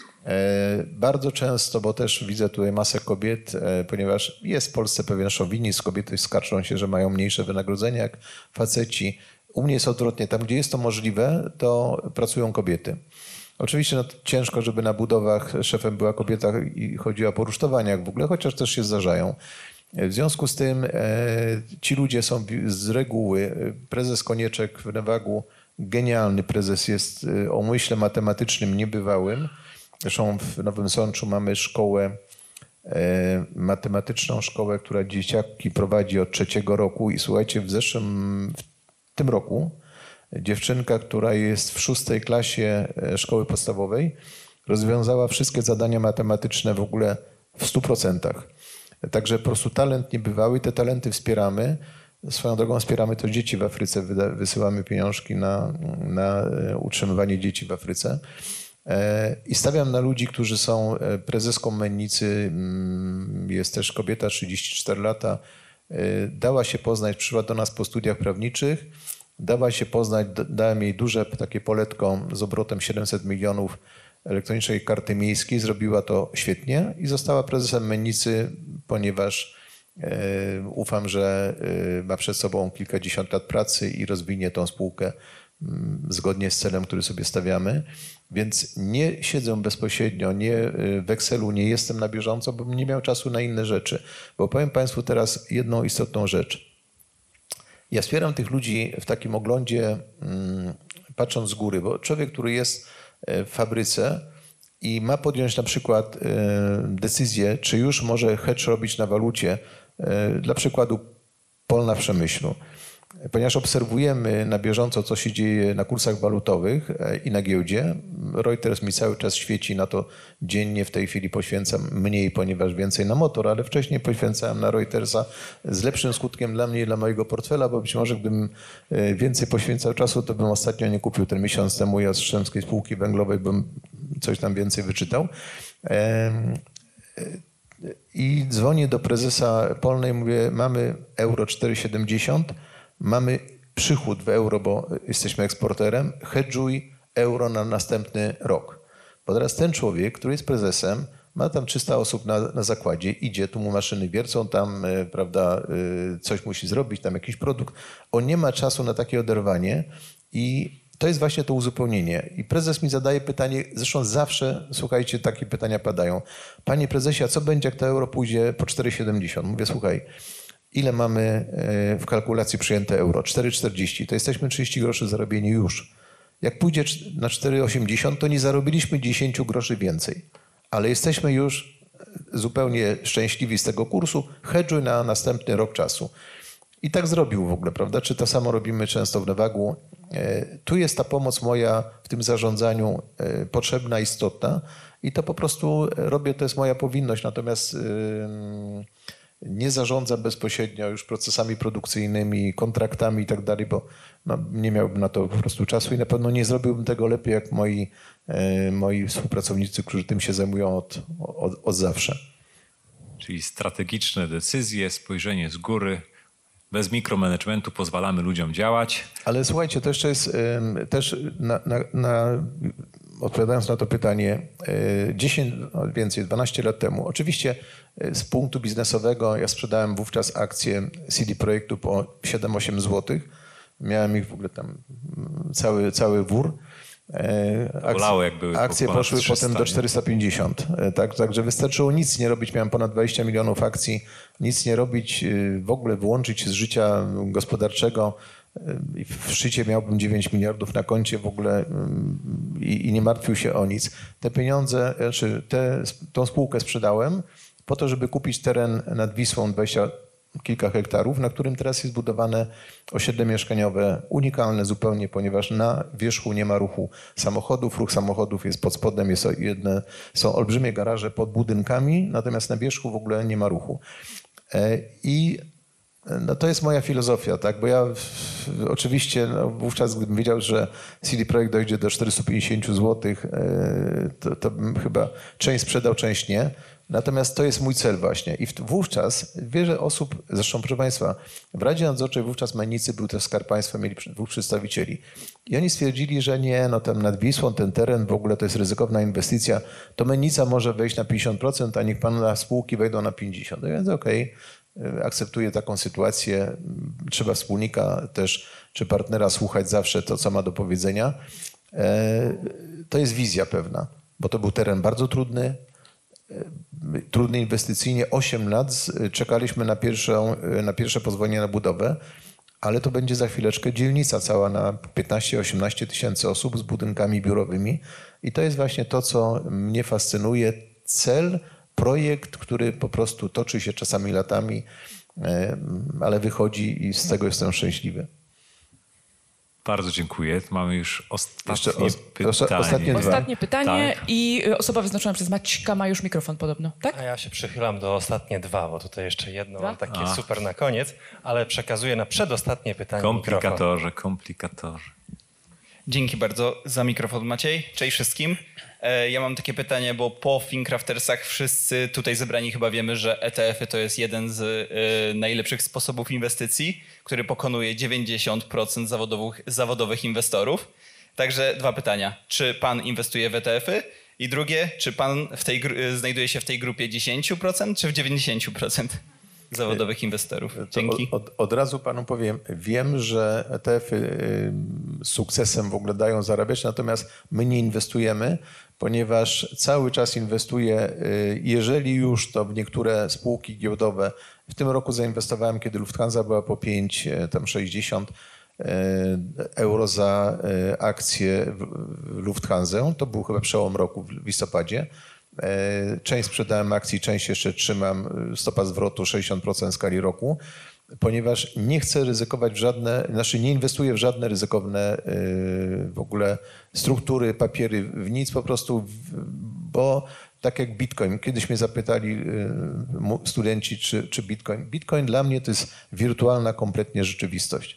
Bardzo często, bo też widzę tutaj masę kobiet, ponieważ jest w Polsce pewien szowinizm, kobiety skarżą się, że mają mniejsze wynagrodzenia jak faceci. U mnie jest odwrotnie. Tam, gdzie jest to możliwe, to pracują kobiety. Oczywiście no, ciężko, żeby na budowach szefem była kobieta i chodziła po rusztowaniach w ogóle, chociaż też się zdarzają. W związku z tym e, ci ludzie są z reguły, prezes Konieczek w Newagu, genialny prezes, jest o umyśle matematycznym niebywałym. Zresztą w Nowym Sączu mamy szkołę, e, matematyczną szkołę, która dzieciaki prowadzi od trzeciego roku i słuchajcie, w zeszłym, w tym roku dziewczynka, która jest w szóstej klasie szkoły podstawowej, rozwiązała wszystkie zadania matematyczne w ogóle w stu procentach. Także po prostu talent niebywały i te talenty wspieramy. Swoją drogą wspieramy też dzieci w Afryce, wysyłamy pieniążki na, na utrzymywanie dzieci w Afryce. I stawiam na ludzi, którzy są prezeską Mennicy, jest też kobieta, trzydzieści cztery lata, dała się poznać, przyszła do nas po studiach prawniczych, dała się poznać, dałem jej duże takie poletko z obrotem siedemset milionów elektronicznej karty miejskiej, zrobiła to świetnie i została prezesem Mennicy, ponieważ e, ufam, że e, ma przed sobą kilkadziesiąt lat pracy i rozwinie tą spółkę m, zgodnie z celem, który sobie stawiamy. Więc nie siedzę bezpośrednio, nie w Excelu, nie jestem na bieżąco, bo nie miał czasu na inne rzeczy. Bo powiem Państwu teraz jedną istotną rzecz. Ja wspieram tych ludzi w takim oglądzie, hmm, patrząc z góry, bo człowiek, który jest w fabryce i ma podjąć na przykład decyzję, czy już może hedge robić na walucie, dla przykładu Polna w Przemyślu. Ponieważ obserwujemy na bieżąco, co się dzieje na kursach walutowych i na giełdzie, Reuters mi cały czas świeci na to dziennie, w tej chwili poświęcam mniej, ponieważ więcej na motor, ale wcześniej poświęcałem na Reutersa z lepszym skutkiem dla mnie i dla mojego portfela, bo być może gdybym więcej poświęcał czasu, to bym ostatnio nie kupił ten miesiąc temu Jastrzębskiej Spółki Węglowej, bym coś tam więcej wyczytał. I dzwonię do prezesa Polnej, mówię, mamy euro cztery siedemdziesiąt, mamy przychód w euro, bo jesteśmy eksporterem, hedżuj euro na następny rok. Bo teraz ten człowiek, który jest prezesem, ma tam trzysta osób na, na zakładzie, idzie, tu mu maszyny wiercą, tam y, prawda, y, coś musi zrobić, tam jakiś produkt. On nie ma czasu na takie oderwanie i to jest właśnie to uzupełnienie. I prezes mi zadaje pytanie, zresztą zawsze, słuchajcie, takie pytania padają. Panie prezesie, a co będzie, jak to euro pójdzie po cztery siedemdziesiąt? Mówię, słuchaj, ile mamy w kalkulacji przyjęte euro? cztery czterdzieści. To jesteśmy trzydzieści groszy zarobieni już. Jak pójdzie na cztery osiemdziesiąt, to nie zarobiliśmy dziesięć groszy więcej. Ale jesteśmy już zupełnie szczęśliwi z tego kursu. Hedżuj na następny rok czasu. I tak zrobił w ogóle, prawda? Czy to samo robimy często w Nevagu? Tu jest ta pomoc moja w tym zarządzaniu potrzebna, istotna i to po prostu robię, to jest moja powinność. Natomiast nie zarządzam bezpośrednio już procesami produkcyjnymi, kontraktami i tak dalej, bo no, nie miałbym na to po prostu czasu i na pewno nie zrobiłbym tego lepiej jak moi, moi współpracownicy, którzy tym się zajmują od, od, od zawsze. Czyli strategiczne decyzje, spojrzenie z góry. Bez mikromanagementu pozwalamy ludziom działać. Ale słuchajcie, to jeszcze jest też na, na, na, odpowiadając na to pytanie, dziesięć, no więcej, dwanaście lat temu. Oczywiście z punktu biznesowego ja sprzedałem wówczas akcje C D Projektu po siedem osiem złotych. Miałem ich w ogóle tam cały, cały wór. Akcje, Bolało, jak były akcje po poszły trzysta, potem do czterysta pięćdziesiąt. Tak, także wystarczyło nic nie robić. Miałem ponad dwadzieścia milionów akcji. Nic nie robić, w ogóle wyłączyć się z życia gospodarczego. W szczycie miałbym dziewięć miliardów na koncie w ogóle i, i nie martwił się o nic. Te pieniądze, znaczy te, tą spółkę sprzedałem po to, żeby kupić teren nad Wisłą dwadzieścia kilka hektarów, na którym teraz jest budowane osiedle mieszkaniowe, unikalne zupełnie, ponieważ na wierzchu nie ma ruchu samochodów. Ruch samochodów jest pod spodem, jest jedne, są olbrzymie garaże pod budynkami, natomiast na wierzchu w ogóle nie ma ruchu. I no to jest moja filozofia, tak? Bo ja w, oczywiście no, wówczas, gdybym wiedział, że C D Projekt dojdzie do czterysta pięćdziesiąt złotych, to, to bym chyba część sprzedał, część nie. Natomiast to jest mój cel właśnie. I wówczas wiele osób, zresztą proszę Państwa, w Radzie Nadzorczej wówczas Mennicy, był też Skarb Państwa, mieli dwóch przedstawicieli. I oni stwierdzili, że nie, no tam nad Wisłą, ten teren w ogóle to jest ryzykowna inwestycja, to Mennica może wejść na pięćdziesiąt procent, a niech Pana spółki wejdą na pięćdziesiąt procent. No więc okej, okay, akceptuję taką sytuację. Trzeba wspólnika też, czy partnera słuchać zawsze to, co ma do powiedzenia. To jest wizja pewna, bo to był teren bardzo trudny, trudny inwestycyjnie. osiem lat czekaliśmy na, pierwszą, na pierwsze pozwolenie na budowę, ale to będzie za chwileczkę dzielnica cała na piętnaście osiemnaście tysięcy osób z budynkami biurowymi. I to jest właśnie to, co mnie fascynuje. Cel, projekt, który po prostu toczy się czasami latami, ale wychodzi i z tego jestem szczęśliwy. Bardzo dziękuję. Mamy już ostatnie Jeszcze pytanie. Ostatnie, ostatnie pytanie tak. I osoba wyznaczona przez Maćka ma już mikrofon podobno, tak? A ja się przychylam do ostatnie dwa, bo tutaj jeszcze jedno Dwa? mam takie A. super na koniec, ale przekazuję na przedostatnie pytanie Komplikatorze, mikrofon. komplikatorze. Dzięki bardzo za mikrofon, Maciej. Cześć wszystkim. E, Ja mam takie pytanie, bo po Fincraftersach wszyscy tutaj zebrani chyba wiemy, że E T F-y to jest jeden z e, najlepszych sposobów inwestycji, który pokonuje dziewięćdziesiąt procent zawodowych, zawodowych inwestorów. Także dwa pytania. Czy pan inwestuje w E T F-y? I drugie, czy pan w tej, gru- znajduje się w tej grupie dziesięć procent czy w dziewięćdziesiąt procent zawodowych inwestorów? Dzięki. Od, od, od razu panu powiem, wiem, że E T F-y z sukcesem w ogóle dają zarabiać, natomiast my nie inwestujemy, ponieważ cały czas inwestuję, jeżeli już, to w niektóre spółki giełdowe. W tym roku zainwestowałem, kiedy Lufthansa była po pięć, tam sześćdziesiąt euro za akcję w Lufthansę. To był chyba przełom roku w listopadzie. Część sprzedałem akcji, część jeszcze trzymam, stopa zwrotu sześćdziesiąt procent w skali roku, ponieważ nie chcę ryzykować w żadne, znaczy nie inwestuję w żadne ryzykowne w ogóle struktury, papiery, w nic po prostu, bo tak jak Bitcoin. Kiedyś mnie zapytali studenci, czy, czy Bitcoin. Bitcoin dla mnie to jest wirtualna kompletnie rzeczywistość.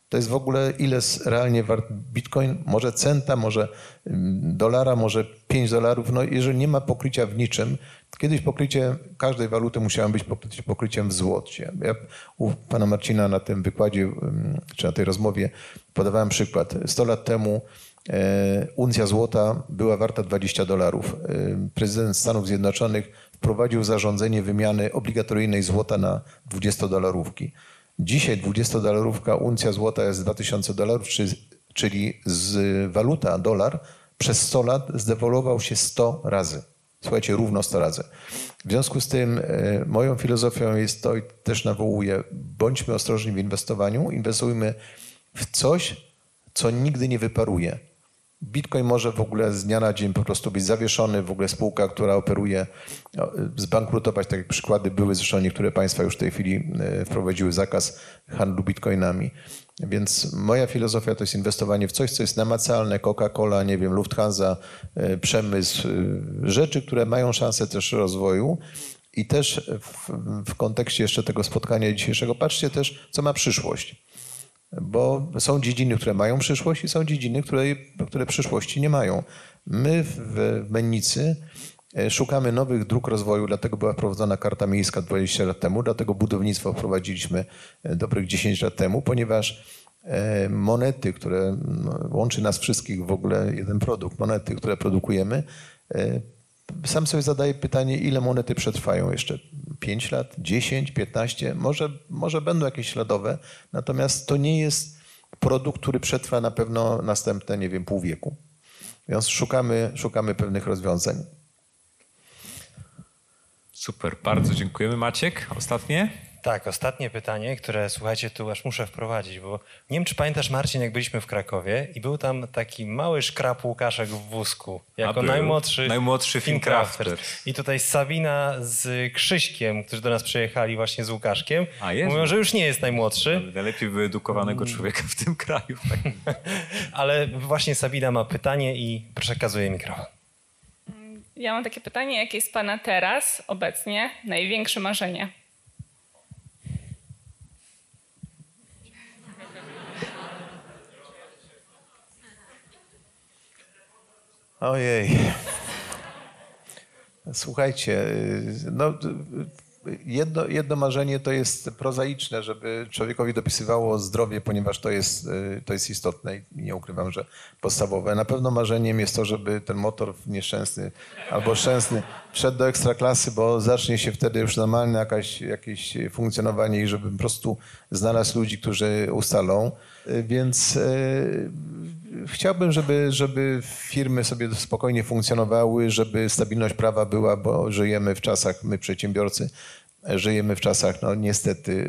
To jest w ogóle ile jest realnie wart bitcoin, może centa, może dolara, może pięć dolarów. No jeżeli nie ma pokrycia w niczym, kiedyś pokrycie każdej waluty musiało być pokryciem w złocie. Ja u pana Marcina na tym wykładzie, czy na tej rozmowie podawałem przykład. sto lat temu uncja złota była warta dwadzieścia dolarów. Prezydent Stanów Zjednoczonych wprowadził zarządzenie wymiany obligatoryjnej złota na dwudziestodolarówki. Dzisiaj dwudziestodolarówka uncja złota jest dwa tysiące dolarów, czyli z waluta dolar przez sto lat zdewoluował się sto razy. Słuchajcie, równo sto razy. W związku z tym moją filozofią jest to i też nawołuję, bądźmy ostrożni w inwestowaniu, inwestujmy w coś, co nigdy nie wyparuje. Bitcoin może w ogóle z dnia na dzień po prostu być zawieszony, w ogóle spółka, która operuje, zbankrutować, tak jak przykłady były, zresztą niektóre państwa już w tej chwili wprowadziły zakaz handlu bitcoinami. Więc moja filozofia to jest inwestowanie w coś, co jest namacalne, Coca-Cola, nie wiem, Lufthansa, przemysł, rzeczy, które mają szansę też rozwoju. I też w, w kontekście jeszcze tego spotkania dzisiejszego, patrzcie też, co ma przyszłość. Bo są dziedziny, które mają przyszłość i są dziedziny, które, które przyszłości nie mają. My w Mennicy szukamy nowych dróg rozwoju, dlatego była wprowadzona Karta Miejska dwadzieścia lat temu, dlatego budownictwo wprowadziliśmy dobrych dziesięć lat temu, ponieważ monety, które łączy nas wszystkich w ogóle jeden produkt, monety, które produkujemy, sam sobie zadaję pytanie, ile monety przetrwają jeszcze? pięć lat, dziesięć, piętnaście, może, może będą jakieś śladowe, natomiast to nie jest produkt, który przetrwa na pewno następne, nie wiem, pół wieku. Więc szukamy, szukamy pewnych rozwiązań. Super, bardzo dziękujemy. Maciek, ostatnie? Tak, ostatnie pytanie, które słuchajcie, tu aż muszę wprowadzić, bo nie wiem, czy pamiętasz, Marcin, jak byliśmy w Krakowie i był tam taki mały szkrap Łukaszek w wózku, jako najmłodszy, najmłodszy Filmcrafter. I tutaj Sabina z Krzyśkiem, którzy do nas przyjechali właśnie z Łukaszkiem, A, jest. mówią, że już nie jest najmłodszy. Najlepiej wyedukowanego człowieka w tym kraju. Tak. Ale właśnie Sabina ma pytanie i przekazuję mikrofon. Ja mam takie pytanie, jakie jest Pana teraz, obecnie, największe marzenie? Ojej. Słuchajcie, no jedno, jedno marzenie to jest prozaiczne, żeby człowiekowi dopisywało zdrowie, ponieważ to jest, to jest istotne i nie ukrywam, że podstawowe. Na pewno marzeniem jest to, żeby ten motor nieszczęsny albo szczęsny wszedł do ekstraklasy, bo zacznie się wtedy już normalne jakaś, jakieś funkcjonowanie i żeby po prostu znalazł ludzi, którzy ustalą. Więc chciałbym, żeby, żeby firmy sobie spokojnie funkcjonowały, żeby stabilność prawa była, bo żyjemy w czasach, my przedsiębiorcy, żyjemy w czasach, no niestety,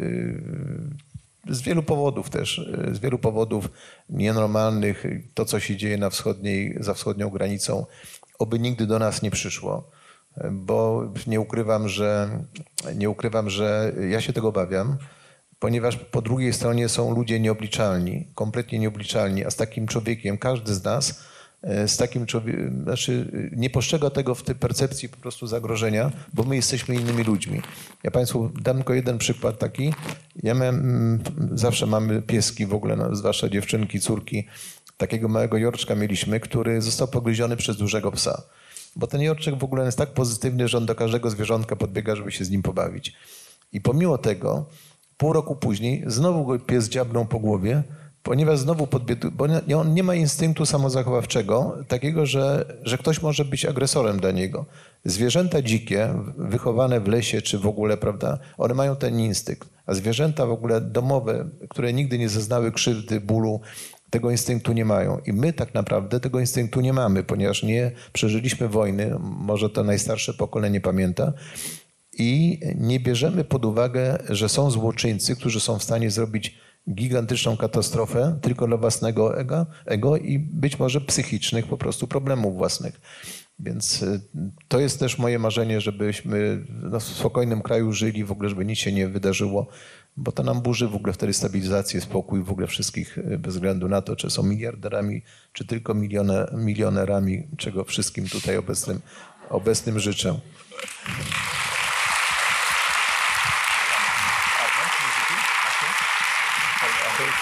z wielu powodów też, z wielu powodów nienormalnych, to co się dzieje na wschodniej, za wschodnią granicą, oby nigdy do nas nie przyszło, bo nie ukrywam, że, nie ukrywam, że ja się tego obawiam, ponieważ po drugiej stronie są ludzie nieobliczalni, kompletnie nieobliczalni, a z takim człowiekiem, każdy z nas, z takim człowiekiem, znaczy nie postrzega tego w tej percepcji po prostu zagrożenia, bo my jesteśmy innymi ludźmi. Ja Państwu dam tylko jeden przykład taki. Ja miałem, zawsze mamy pieski w ogóle, no, zwłaszcza dziewczynki, córki. Takiego małego jorczka mieliśmy, który został pogryziony przez dużego psa. Bo ten jorczek w ogóle jest tak pozytywny, że on do każdego zwierzątka podbiega, żeby się z nim pobawić. I pomimo tego pół roku później znowu go pies dziabnął po głowie, ponieważ znowu podbiegł, bo on nie ma instynktu samozachowawczego, takiego, że, że ktoś może być agresorem dla niego. Zwierzęta dzikie, wychowane w lesie czy w ogóle, prawda, one mają ten instynkt, a zwierzęta w ogóle domowe, które nigdy nie zeznały krzywdy, bólu, tego instynktu nie mają. I my tak naprawdę tego instynktu nie mamy, ponieważ nie przeżyliśmy wojny, może to najstarsze pokolenie pamięta, i nie bierzemy pod uwagę, że są złoczyńcy, którzy są w stanie zrobić gigantyczną katastrofę tylko dla własnego ego, ego i być może psychicznych po prostu problemów własnych. Więc to jest też moje marzenie, żebyśmy w spokojnym kraju żyli, w ogóle żeby nic się nie wydarzyło, bo to nam burzy w ogóle wtedy stabilizację, spokój w ogóle wszystkich bez względu na to, czy są miliarderami, czy tylko milioner, milionerami, czego wszystkim tutaj obecnym, obecnym życzę.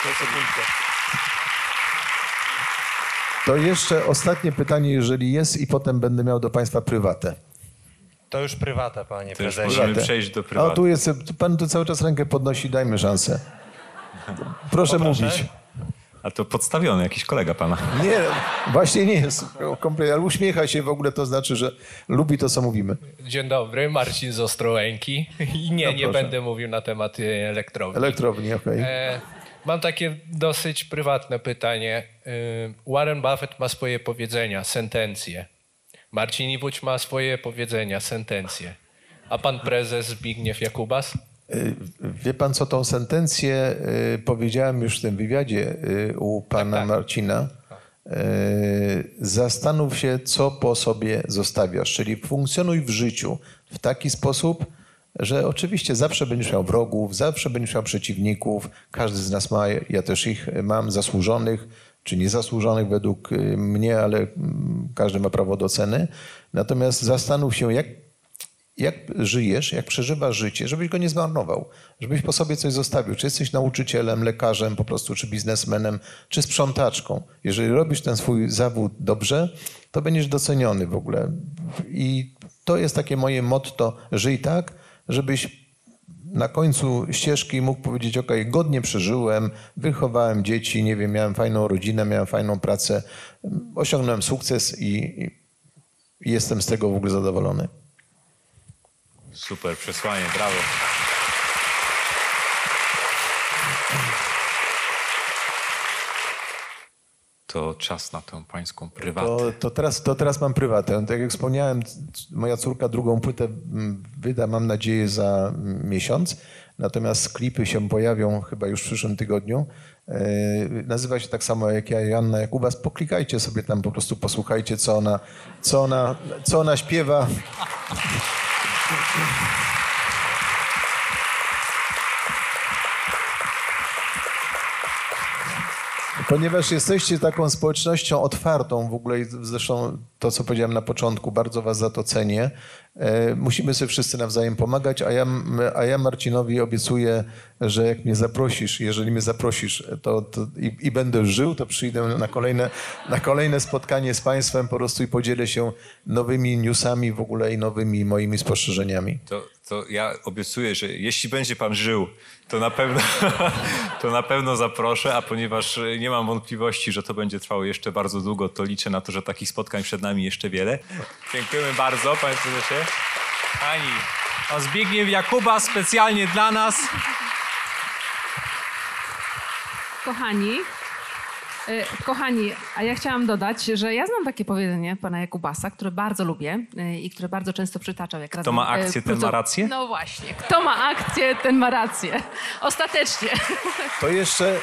To jeszcze ostatnie pytanie, jeżeli jest, i potem będę miał do państwa prywatę. To już prywata, panie To już prezesie. możemy przejść do prywatnej. O, tu jest, pan tu cały czas rękę podnosi, dajmy szansę. Proszę mówić. A to podstawiony jakiś kolega pana. Nie, właśnie nie jest kompletnie, ale uśmiecha się w ogóle, to znaczy, że lubi to, co mówimy. Dzień dobry, Marcin z Ostrołęki. I nie, No, nie proszę. będę mówił na temat e, elektrowni. Elektrowni, okej. E, mam takie dosyć prywatne pytanie. E, Warren Buffett ma swoje powiedzenia, sentencje. Marcin Iwódź ma swoje powiedzenia, sentencje. A pan prezes Zbigniew Jakubas? Wie pan co, tą sentencję y, powiedziałem już w tym wywiadzie y, u pana tak. Marcina. Y, zastanów się, co po sobie zostawiasz, czyli funkcjonuj w życiu w taki sposób, że oczywiście zawsze będziesz miał wrogów, zawsze będziesz miał przeciwników, każdy z nas ma, ja też ich mam, zasłużonych czy niezasłużonych według y, mnie, ale y, każdy ma prawo do oceny. Natomiast zastanów się, jak Jak żyjesz, jak przeżywasz życie, żebyś go nie zmarnował, żebyś po sobie coś zostawił. Czy jesteś nauczycielem, lekarzem po prostu, czy biznesmenem, czy sprzątaczką. Jeżeli robisz ten swój zawód dobrze, to będziesz doceniony w ogóle. I to jest takie moje motto, żyj tak, żebyś na końcu ścieżki mógł powiedzieć, ok, godnie przeżyłem, wychowałem dzieci, nie wiem, miałem fajną rodzinę, miałem fajną pracę, osiągnąłem sukces i, i jestem z tego w ogóle zadowolony. Super przesłanie, brawo. To czas na tę pańską prywatę. To, to, teraz, to teraz mam prywatę. Tak jak wspomniałem, moja córka drugą płytę wyda, mam nadzieję, za miesiąc. Natomiast klipy się pojawią chyba już w przyszłym tygodniu. Yy, nazywa się tak samo jak ja, Joanna Jakubas. Poklikajcie sobie tam, po prostu posłuchajcie, co ona, co ona, co ona śpiewa. Ponieważ jesteście taką społecznością otwartą w ogóle, i zresztą to, co powiedziałem na początku, bardzo was za to cenię. E, musimy sobie wszyscy nawzajem pomagać, a ja, a ja Marcinowi obiecuję, że jak mnie zaprosisz, jeżeli mnie zaprosisz to, to i, i będę żył, to przyjdę na kolejne, na kolejne spotkanie z państwem po prostu i podzielę się nowymi newsami w ogóle i nowymi moimi spostrzeżeniami. To, to ja obiecuję, że jeśli będzie pan żył, to na pewno, to na pewno zaproszę, a ponieważ nie mam wątpliwości, że to będzie trwało jeszcze bardzo długo, to liczę na to, że takich spotkań przed nami jeszcze wiele. Dziękujemy bardzo, panie prezesie. Pani, pan Zbigniew Jakuba specjalnie dla nas. Kochani, e, kochani, a ja chciałam dodać, że ja znam takie powiedzenie pana Jakubasa, które bardzo lubię e, i które bardzo często przytaczał. Jak Kto razem, ma akcję, e, ten ma rację? No właśnie, kto ma akcję, ten ma rację. Ostatecznie. To jeszcze,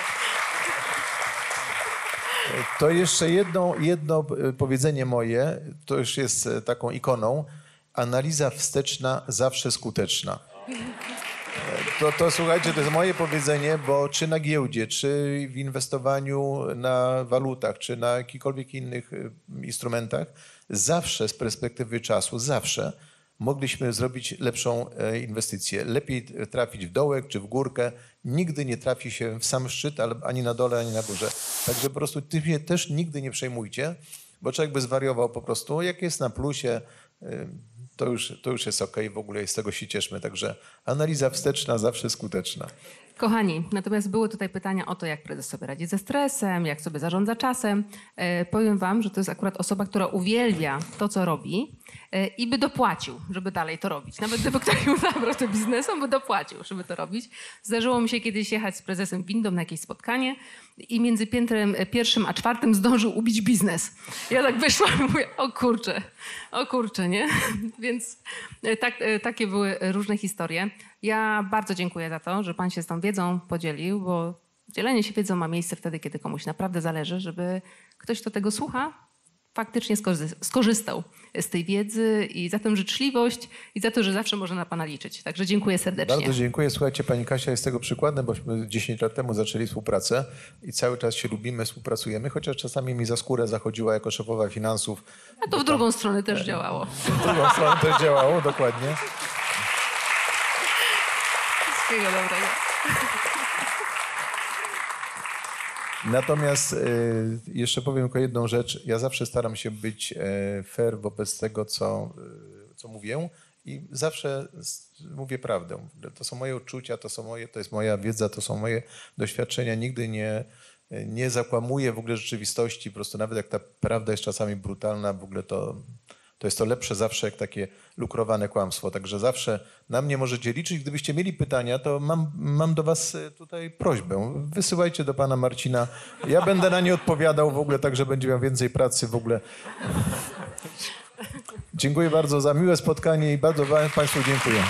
to jeszcze jedno, jedno powiedzenie moje, to już jest taką ikoną. Analiza wsteczna zawsze skuteczna. To, to słuchajcie, to jest moje powiedzenie, bo czy na giełdzie, czy w inwestowaniu na walutach, czy na jakichkolwiek innych instrumentach, zawsze z perspektywy czasu, zawsze mogliśmy zrobić lepszą inwestycję. Lepiej trafić w dołek czy w górkę. Nigdy nie trafi się w sam szczyt, ani na dole, ani na górze. Także po prostu tym się też nigdy nie przejmujcie, bo człowiek by zwariował po prostu. Jak jest na plusie, to już, to już jest okej, w ogóle i z tego się cieszmy. Także analiza wsteczna zawsze skuteczna. Kochani, natomiast były tutaj pytania o to, jak prezes sobie radzi ze stresem, jak sobie zarządza czasem. E, powiem wam, że to jest akurat osoba, która uwielbia to, co robi e, i by dopłacił, żeby dalej to robić. Nawet gdyby ktoś mu zabrał to biznes, on by dopłacił, żeby to robić. Zdarzyło mi się kiedyś jechać z prezesem windą na jakieś spotkanie i między piętrem pierwszym a czwartym zdążył ubić biznes. Ja tak wyszłam i mówię, o kurczę, o kurczę, nie? Więc e, tak, e, takie były różne historie. Ja bardzo dziękuję za to, że pan się z tą wiedzą podzielił, bo dzielenie się wiedzą ma miejsce wtedy, kiedy komuś naprawdę zależy, żeby ktoś, kto tego słucha, faktycznie skorzystał z tej wiedzy i za tę życzliwość i za to, że zawsze można na pana liczyć. Także dziękuję serdecznie. Bardzo dziękuję. Słuchajcie, pani Kasia jest tego przykładem, bośmy dziesięć lat temu zaczęli współpracę i cały czas się lubimy, współpracujemy, chociaż czasami mi za skórę zachodziła jako szefowa finansów. A to w drugą tam... stronę też działało. W drugą stronę też działało, dokładnie. Wszystkiego dobrego. Natomiast y, jeszcze powiem tylko jedną rzecz. Ja zawsze staram się być y, fair wobec tego, co, y, co mówię i zawsze mówię prawdę. To są moje uczucia, to, są moje, to jest moja wiedza, to są moje doświadczenia. Nigdy nie, nie zakłamuję w ogóle rzeczywistości. Po prostu nawet jak ta prawda jest czasami brutalna, w ogóle to, to jest to lepsze zawsze jak takie lukrowane kłamstwo. Także zawsze na mnie możecie liczyć. Gdybyście mieli pytania, to mam, mam do was tutaj prośbę. Wysyłajcie do pana Marcina. Ja będę na nie odpowiadał w ogóle, tak że będzie miał więcej pracy w ogóle. Dziękuję bardzo za miłe spotkanie i bardzo państwu dziękuję.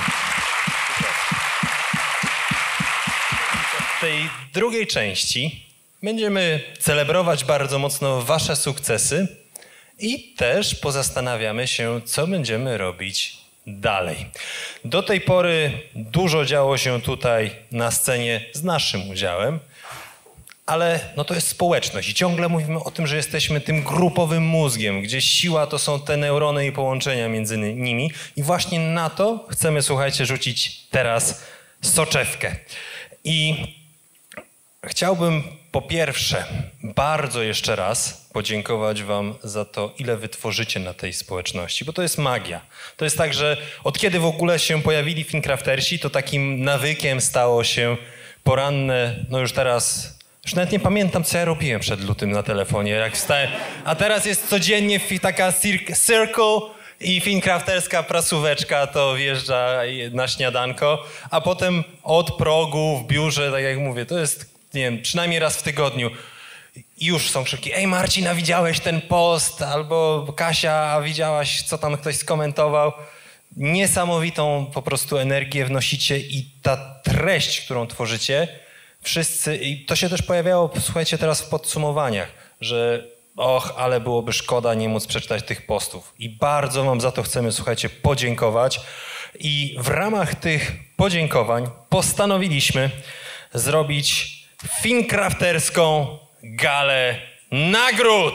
W tej drugiej części będziemy celebrować bardzo mocno wasze sukcesy i też pozastanawiamy się, co będziemy robić dalej. Do tej pory dużo działo się tutaj na scenie z naszym udziałem, ale no to jest społeczność i ciągle mówimy o tym, że jesteśmy tym grupowym mózgiem, gdzie siła to są te neurony i połączenia między nimi i właśnie na to chcemy, słuchajcie, rzucić teraz soczewkę. I chciałbym po pierwsze bardzo jeszcze raz podziękować wam za to, ile wy tworzycie na tej społeczności, bo to jest magia. To jest tak, że od kiedy w ogóle się pojawili Fincraftersi, to takim nawykiem stało się poranne, no już teraz, już nawet nie pamiętam, co ja robiłem przed lutym na telefonie, jak wstałem. A teraz jest codziennie taka circle i Fincrafterska prasóweczka to wjeżdża na śniadanko, a potem od progu w biurze, tak jak mówię, to jest, nie wiem, przynajmniej raz w tygodniu. I już są krzyki, ej Marcin, a widziałeś ten post? Albo Kasia, a widziałaś, co tam ktoś skomentował? Niesamowitą po prostu energię wnosicie i ta treść, którą tworzycie, wszyscy, i to się też pojawiało, słuchajcie, teraz w podsumowaniach, że och, ale byłoby szkoda nie móc przeczytać tych postów. I bardzo wam za to chcemy, słuchajcie, podziękować. I w ramach tych podziękowań postanowiliśmy zrobić Fincrafterską galę nagród.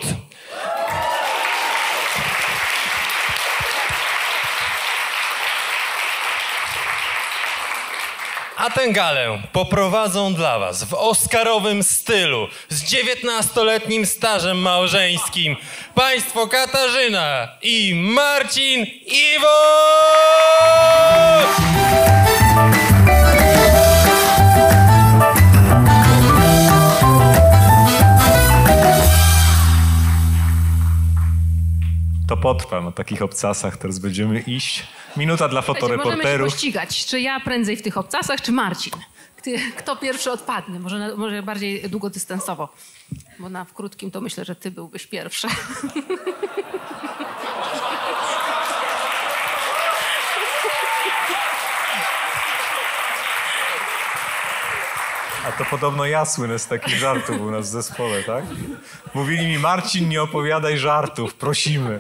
A tę galę poprowadzą dla was w oscarowym stylu z dziewiętnastoletnim stażem małżeńskim państwo Katarzyna i Marcin Iwosz! To potrwa na takich obcasach, teraz będziemy iść. Minuta dla fotoreporterów. Możemy się pościgać, czy ja prędzej w tych obcasach, czy Marcin. Kto pierwszy odpadnie, może, na, może bardziej długodystansowo. Bo na w krótkim to myślę, że ty byłbyś pierwszy. A to podobno ja słynę z takich żartów u nas w zespole, tak? Mówili mi, Marcin, nie opowiadaj żartów, prosimy.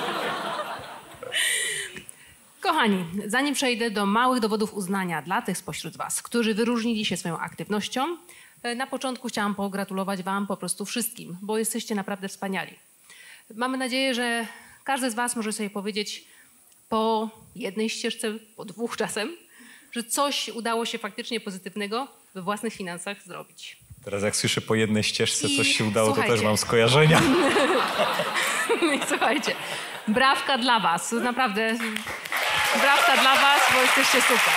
Kochani, zanim przejdę do małych dowodów uznania dla tych spośród was, którzy wyróżnili się swoją aktywnością, na początku chciałam pogratulować wam po prostu wszystkim, bo jesteście naprawdę wspaniali. Mamy nadzieję, że każdy z was może sobie powiedzieć po jednej ścieżce, po dwóch czasem, że coś udało się faktycznie pozytywnego we własnych finansach zrobić. Teraz jak słyszę po jednej ścieżce coś się udało, słuchajcie. to też mam skojarzenia. I słuchajcie, brawka dla was, naprawdę brawka dla was, bo jesteście super.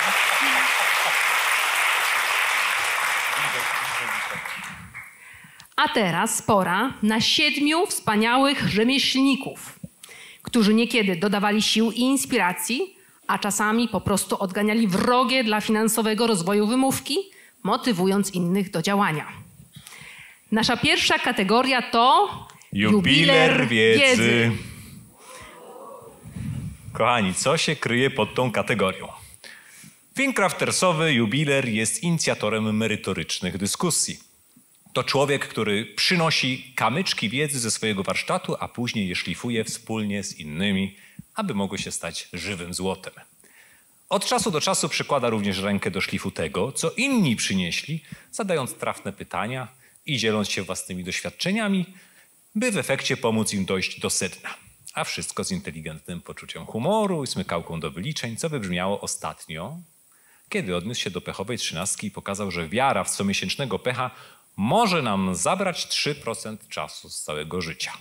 A teraz pora na siedmiu wspaniałych rzemieślników, którzy niekiedy dodawali sił i inspiracji, a czasami po prostu odganiali wrogie dla finansowego rozwoju wymówki, motywując innych do działania. Nasza pierwsza kategoria to Jubiler wiedzy. wiedzy. Kochani, co się kryje pod tą kategorią? Fincraftersowy jubiler jest inicjatorem merytorycznych dyskusji. To człowiek, który przynosi kamyczki wiedzy ze swojego warsztatu, a później je szlifuje wspólnie z innymi, aby mogły się stać żywym złotem. Od czasu do czasu przykłada również rękę do szlifu tego, co inni przynieśli, zadając trafne pytania i dzieląc się własnymi doświadczeniami, by w efekcie pomóc im dojść do sedna. A wszystko z inteligentnym poczuciem humoru i smykałką do wyliczeń, co wybrzmiało ostatnio, kiedy odniósł się do pechowej trzynastki i pokazał, że wiara w comiesięcznego pecha może nam zabrać trzy procent czasu z całego życia.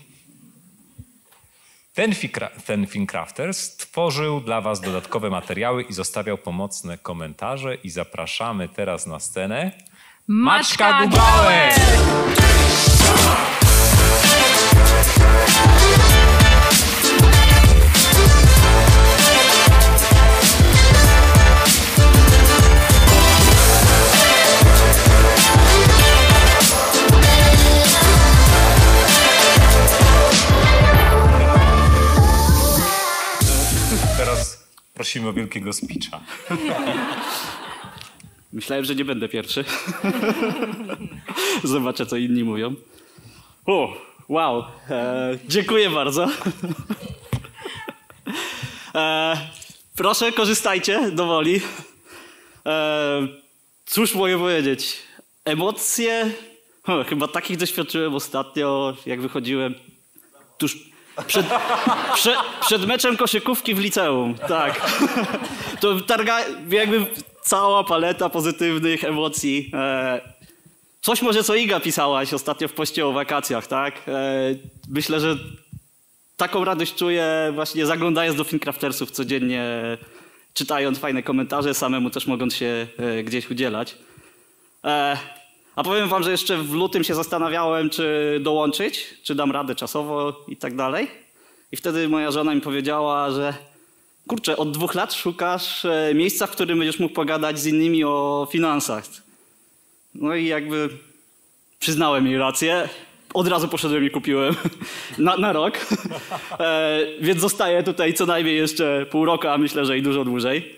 Ten, ten Fincrafter stworzył dla was dodatkowe materiały i zostawiał pomocne komentarze i zapraszamy teraz na scenę Maćka Gubałę! Teraz prosimy o wielkiego speecha. Myślałem, że nie będę pierwszy. Zobaczę, co inni mówią. O, wow. E, dziękuję bardzo. E, proszę, korzystajcie do woli. E, cóż mogę powiedzieć? Emocje... O, chyba takich doświadczyłem ostatnio, jak wychodziłem tuż przed, przed, przed meczem koszykówki w liceum. Tak. To targa, jakby cała paleta pozytywnych emocji. E, coś może, co Iga pisałaś ostatnio w poście o wakacjach, tak? E, myślę, że taką radość czuję właśnie zaglądając do Fincraftersów codziennie, czytając fajne komentarze, samemu też mogąc się e, gdzieś udzielać. E, a powiem wam, że jeszcze w lutym się zastanawiałem, czy dołączyć, czy dam radę czasowo i tak dalej. I wtedy moja żona mi powiedziała, że kurczę, od dwóch lat szukasz e, miejsca, w którym będziesz mógł pogadać z innymi o finansach. No i jakby przyznałem jej rację. Od razu poszedłem i kupiłem na, na rok. E, więc zostaję tutaj co najmniej jeszcze pół roku, a myślę, że i dużo dłużej.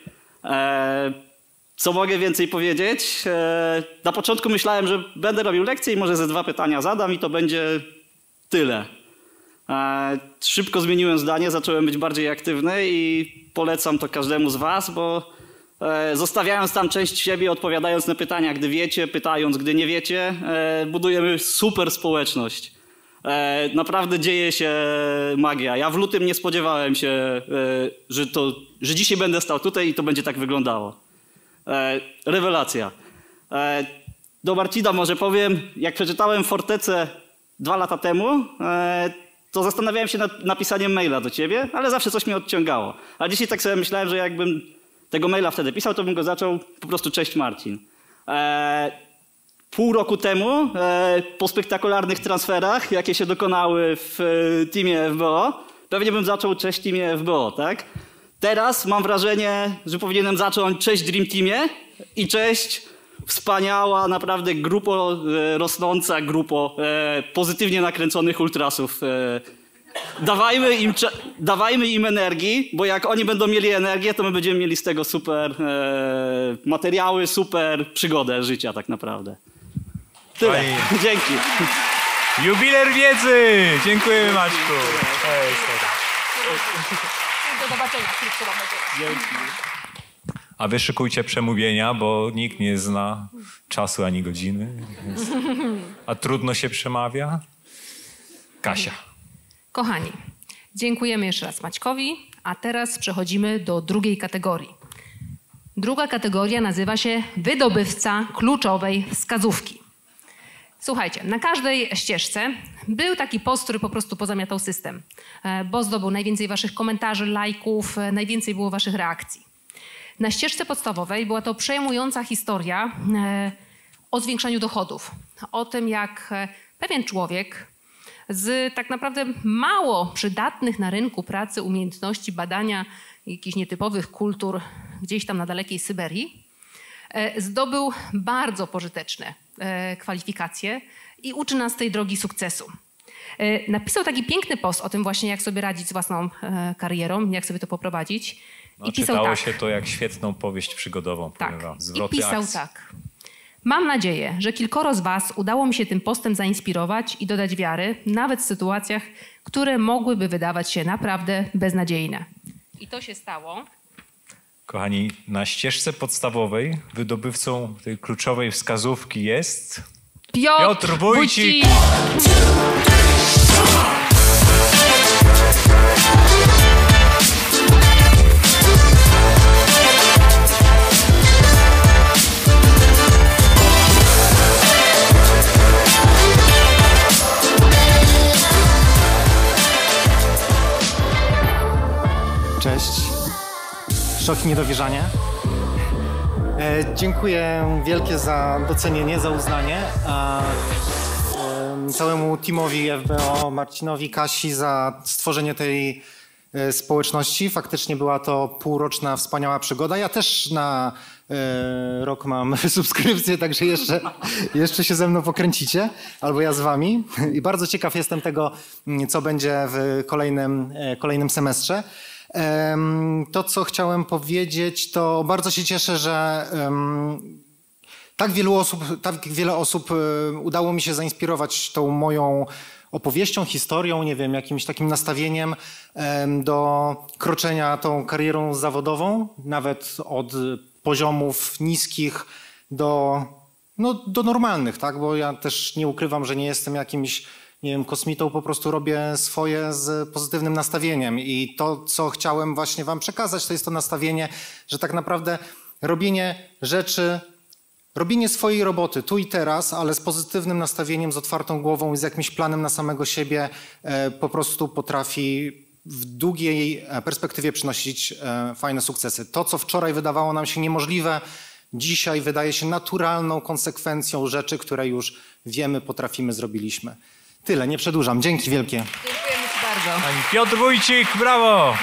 E, co mogę więcej powiedzieć? E, na początku myślałem, że będę robił lekcje i może ze dwa pytania zadam i to będzie tyle. E, szybko zmieniłem zdanie, zacząłem być bardziej aktywny i polecam to każdemu z was, bo e, zostawiając tam część siebie, odpowiadając na pytania, gdy wiecie, pytając, gdy nie wiecie, e, budujemy super społeczność. E, naprawdę dzieje się magia. Ja w lutym nie spodziewałem się, e, że, to, że dzisiaj będę stał tutaj i to będzie tak wyglądało. E, rewelacja. E, do Marcina może powiem, jak przeczytałem Fortecę dwa lata temu, e, to zastanawiałem się nad napisaniem maila do ciebie, ale zawsze coś mnie odciągało. A dzisiaj tak sobie myślałem, że jakbym tego maila wtedy pisał, to bym go zaczął po prostu cześć Marcin. E, pół roku temu, e, po spektakularnych transferach, jakie się dokonały w e, teamie F B O, pewnie bym zaczął cześć teamie F B O, tak? Teraz mam wrażenie, że powinienem zacząć cześć Dream Teamie i cześć wspaniała, naprawdę grupo e, rosnąca, grupo e, pozytywnie nakręconych ultrasów. E, dawajmy, im, dawajmy im energii, bo jak oni będą mieli energię, to my będziemy mieli z tego super e, materiały, super przygodę życia tak naprawdę. Tyle. Oj. Dzięki. Jubiler wiedzy! Dziękujemy Maćku. Do zobaczenia. Dzięki. A wy szykujcie przemówienia, bo nikt nie zna czasu ani godziny. Więc... A trudno się przemawia? Kasia. Kochani, dziękujemy jeszcze raz Maćkowi, a teraz przechodzimy do drugiej kategorii. Druga kategoria nazywa się wydobywca kluczowej wskazówki. Słuchajcie, na każdej ścieżce był taki post, który po prostu pozamiatał system, bo zdobył najwięcej waszych komentarzy, lajków, najwięcej było waszych reakcji. Na ścieżce podstawowej była to przejmująca historia o zwiększaniu dochodów, o tym, jak pewien człowiek z tak naprawdę mało przydatnych na rynku pracy umiejętności badania jakichś nietypowych kultur gdzieś tam na dalekiej Syberii zdobył bardzo pożyteczne kwalifikacje i uczy nas tej drogi sukcesu. Napisał taki piękny post o tym właśnie, jak sobie radzić z własną karierą, jak sobie to poprowadzić. No, I pisał czytało tak. się to jak świetną powieść przygodową. Tak. Wam. I pisał akcji. tak. Mam nadzieję, że kilkoro z was udało mi się tym postem zainspirować i dodać wiary, nawet w sytuacjach, które mogłyby wydawać się naprawdę beznadziejne. I to się stało. Kochani, na ścieżce podstawowej wydobywcą tej kluczowej wskazówki jest Piotr, Piotr Wójcik. szok i niedowierzanie. E, dziękuję wielkie za docenienie, za uznanie. A, e, całemu teamowi F B O, Marcinowi, Kasi za stworzenie tej e, społeczności. Faktycznie była to półroczna, wspaniała przygoda. Ja też na e, rok mam subskrypcję, także jeszcze, jeszcze się ze mną pokręcicie, albo ja z wami. I bardzo ciekaw jestem tego, co będzie w kolejnym, e, kolejnym semestrze. To, co chciałem powiedzieć, to bardzo się cieszę, że tak wielu osób, tak wiele osób udało mi się zainspirować tą moją opowieścią, historią, nie wiem, jakimś takim nastawieniem do kroczenia tą karierą zawodową, nawet od poziomów niskich do, no, do normalnych, tak? Bo ja też nie ukrywam, że nie jestem jakimś, nie wiem, kosmitą, po prostu robię swoje z pozytywnym nastawieniem i to, co chciałem właśnie wam przekazać, to jest to nastawienie, że tak naprawdę robienie rzeczy, robienie swojej roboty tu i teraz, ale z pozytywnym nastawieniem, z otwartą głową i z jakimś planem na samego siebie e, po prostu potrafi w długiej perspektywie przynosić e, fajne sukcesy. To, co wczoraj wydawało nam się niemożliwe, dzisiaj wydaje się naturalną konsekwencją rzeczy, które już wiemy, potrafimy, zrobiliśmy. Tyle, nie przedłużam. Dzięki wielkie. Dziękujemy ci bardzo. Pani Piotr Wójcik, brawo!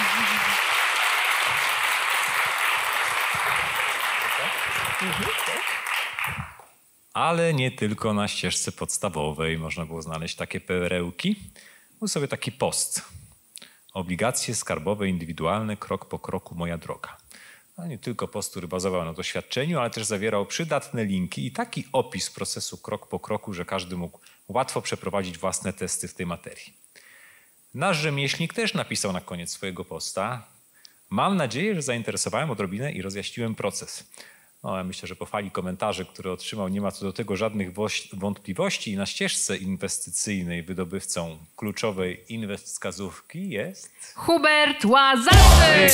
Ale nie tylko na ścieżce podstawowej można było znaleźć takie perełki. Był sobie taki post. Obligacje skarbowe indywidualne, krok po kroku moja droga. No nie tylko post, który bazował na doświadczeniu, ale też zawierał przydatne linki i taki opis procesu krok po kroku, że każdy mógł łatwo przeprowadzić własne testy w tej materii. Nasz rzemieślnik też napisał na koniec swojego posta: mam nadzieję, że zainteresowałem odrobinę i rozjaśniłem proces. No, ja myślę, że po fali komentarzy, które otrzymał, nie ma co do tego żadnych wątpliwości. I na ścieżce inwestycyjnej wydobywcą kluczowej inwestkazówki jest Hubert Łazarczyk!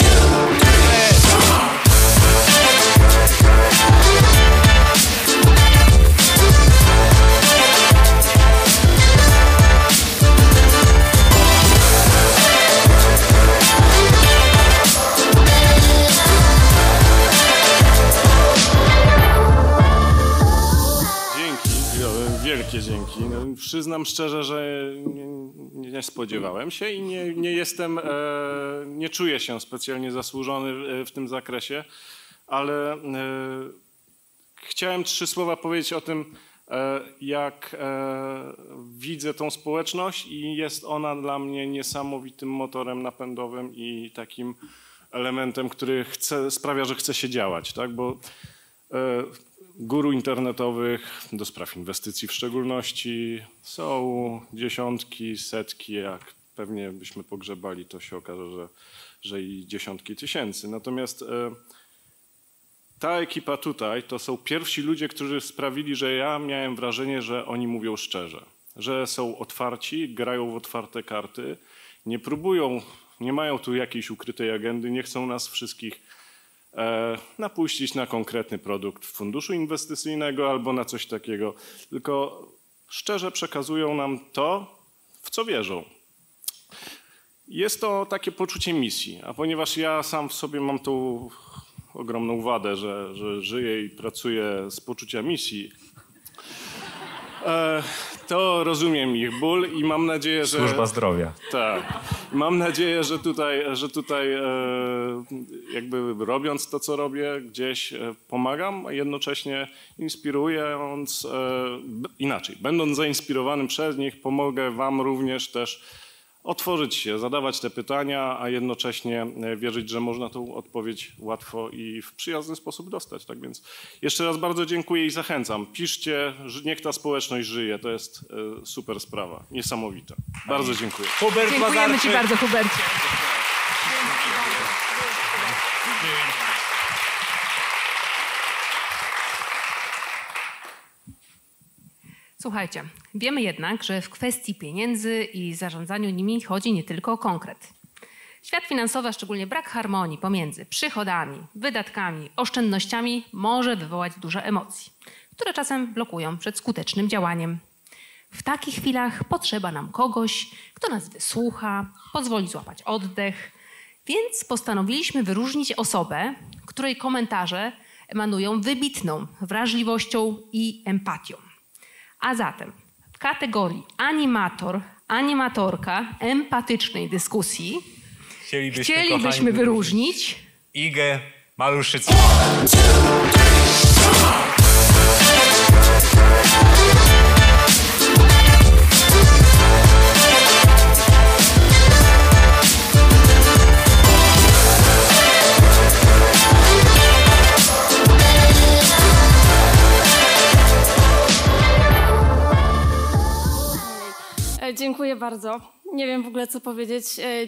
Wielkie dzięki. No, przyznam szczerze, że nie, nie spodziewałem się i nie, nie jestem, e, nie czuję się specjalnie zasłużony w, w tym zakresie, ale e, chciałem trzy słowa powiedzieć o tym, e, jak e, widzę tą społeczność i jest ona dla mnie niesamowitym motorem napędowym i takim elementem, który chce, sprawia, że chce się działać, tak? Bo e, guru internetowych, do spraw inwestycji w szczególności, są dziesiątki, setki, jak pewnie byśmy pogrzebali, to się okaże, że, że i dziesiątki tysięcy. Natomiast e, ta ekipa tutaj to są pierwsi ludzie, którzy sprawili, że ja miałem wrażenie, że oni mówią szczerze, że są otwarci, grają w otwarte karty, nie próbują, nie mają tu jakiejś ukrytej agendy, nie chcą nas wszystkich napuścić na konkretny produkt funduszu inwestycyjnego albo na coś takiego, tylko szczerze przekazują nam to, w co wierzą. Jest to takie poczucie misji, a ponieważ ja sam w sobie mam tą ogromną wadę, że, że żyję i pracuję z poczucia misji, to rozumiem ich ból i mam nadzieję, że... Służba zdrowia. Tak. Mam nadzieję, że tutaj, że tutaj jakby robiąc to, co robię, gdzieś pomagam, a jednocześnie inspirując, inaczej, będąc zainspirowanym przez nich, pomogę wam również też otworzyć się, zadawać te pytania, a jednocześnie wierzyć, że można tą odpowiedź łatwo i w przyjazny sposób dostać. Tak więc jeszcze raz bardzo dziękuję i zachęcam. Piszcie, niech ta społeczność żyje. To jest super sprawa. Niesamowita. Bardzo dziękuję. Hubert Dziękujemy Łazarczyk. Ci bardzo, Hubercie. Słuchajcie, wiemy jednak, że w kwestii pieniędzy i zarządzaniu nimi chodzi nie tylko o konkret. Świat finansowy, a szczególnie brak harmonii pomiędzy przychodami, wydatkami, oszczędnościami może wywołać duże emocje, które czasem blokują przed skutecznym działaniem. W takich chwilach potrzeba nam kogoś, kto nas wysłucha, pozwoli złapać oddech Więc postanowiliśmy wyróżnić osobę, której komentarze emanują wybitną wrażliwością i empatią. A zatem w kategorii animator, animatorka empatycznej dyskusji Chcielibyśmy, chcielibyśmy kochani, wyróżnić Igę Maluszycką. Dziękuję bardzo. Nie wiem w ogóle, co powiedzieć.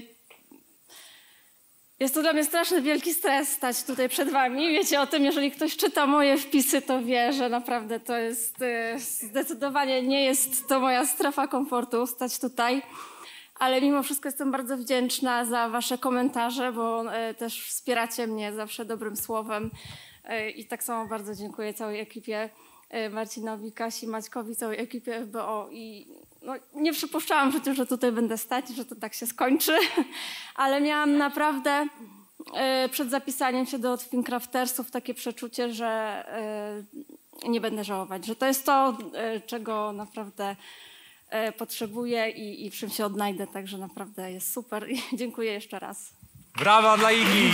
Jest to dla mnie straszny wielki stres stać tutaj przed wami. Wiecie o tym, jeżeli ktoś czyta moje wpisy, to wie, że naprawdę to jest zdecydowanie nie jest to moja strefa komfortu stać tutaj. Ale mimo wszystko jestem bardzo wdzięczna za wasze komentarze, bo też wspieracie mnie zawsze dobrym słowem. I tak samo bardzo dziękuję całej ekipie, Marcinowi, Kasi, Maćkowi, całej ekipie F B O. I no, nie przypuszczałam przecież, że tutaj będę stać, że to tak się skończy, ale miałam naprawdę y, przed zapisaniem się do Fincraftersów takie przeczucie, że y, nie będę żałować, że to jest to, y, czego naprawdę y, potrzebuję i, i w czym się odnajdę, także naprawdę jest super i dziękuję jeszcze raz. Brawa dla Igi!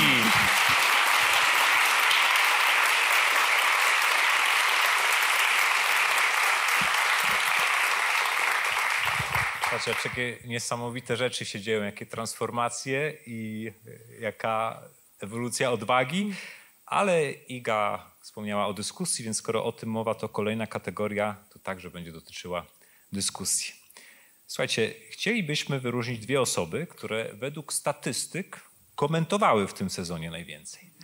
Patrzcie, jakie niesamowite rzeczy się dzieją, jakie transformacje i jaka ewolucja odwagi. Ale Iga wspomniała o dyskusji, więc skoro o tym mowa, to kolejna kategoria to także będzie dotyczyła dyskusji. Słuchajcie, chcielibyśmy wyróżnić dwie osoby, które według statystyk komentowały w tym sezonie najwięcej.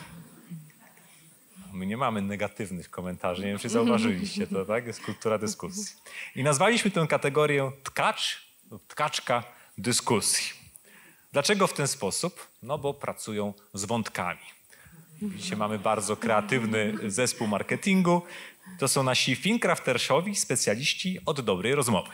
My nie mamy negatywnych komentarzy, nie wiem, czy zauważyliście to, tak? Jest kultura dyskusji. I nazwaliśmy tę kategorię tkacz lub tkaczka dyskusji. Dlaczego w ten sposób? No bo pracują z wątkami. Dzisiaj mamy bardzo kreatywny zespół marketingu. To są nasi Fincraftersowi specjaliści od dobrej rozmowy.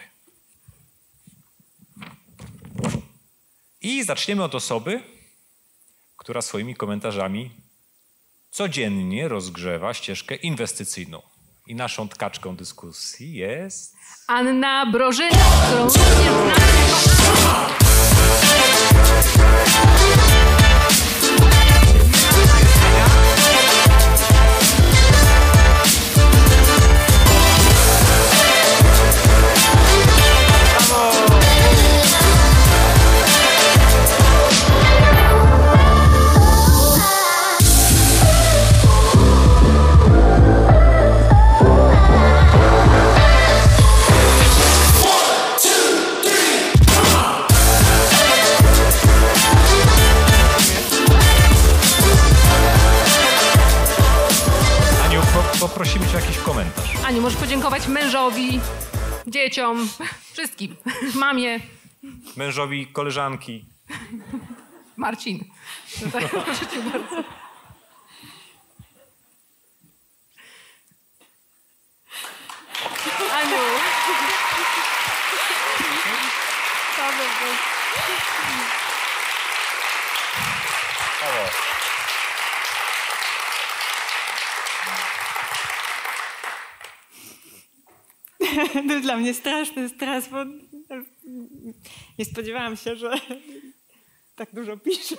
I zaczniemy od osoby, która swoimi komentarzami codziennie rozgrzewa ścieżkę inwestycyjną. I naszą tkaczką dyskusji jest... Anna Brożyna, którą również znamy. Poprosimy cię o jakiś komentarz. Aniu, możesz podziękować mężowi, dzieciom, wszystkim, mamie. Mężowi, koleżanki. Marcin. Tutaj, proszę cię bardzo. Aniu. Brawo. To dla mnie straszny stres, bo nie spodziewałam się, że tak dużo piszę.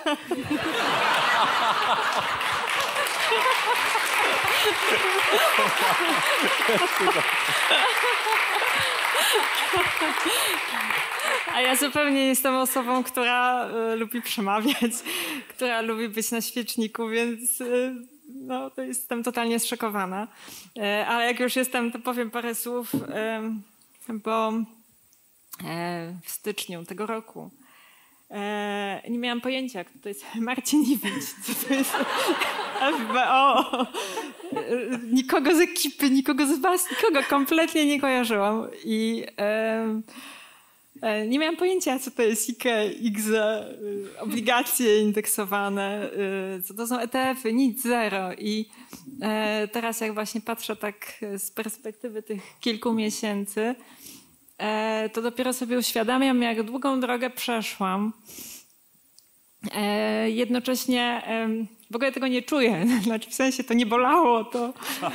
A ja zupełnie jestem osobą, która y, lubi przemawiać, która lubi być na świeczniku, więc y, no, to jestem totalnie zszokowana. Y, ale jak już jestem, to powiem parę słów, y, bo y, w styczniu tego roku y, nie miałam pojęcia, kto to jest Marcin Iwicz, co to jest F B O. Y, nikogo z ekipy, nikogo z was, nikogo kompletnie nie kojarzyłam. I y, nie miałam pojęcia, co to jest I K E, I G Z E, obligacje indeksowane, co to są E T F-y, nic, zero. I teraz jak właśnie patrzę tak z perspektywy tych kilku miesięcy, to dopiero sobie uświadamiam, jak długą drogę przeszłam, E, jednocześnie e, w ogóle tego nie czuję. Znaczy w sensie to nie bolało, to...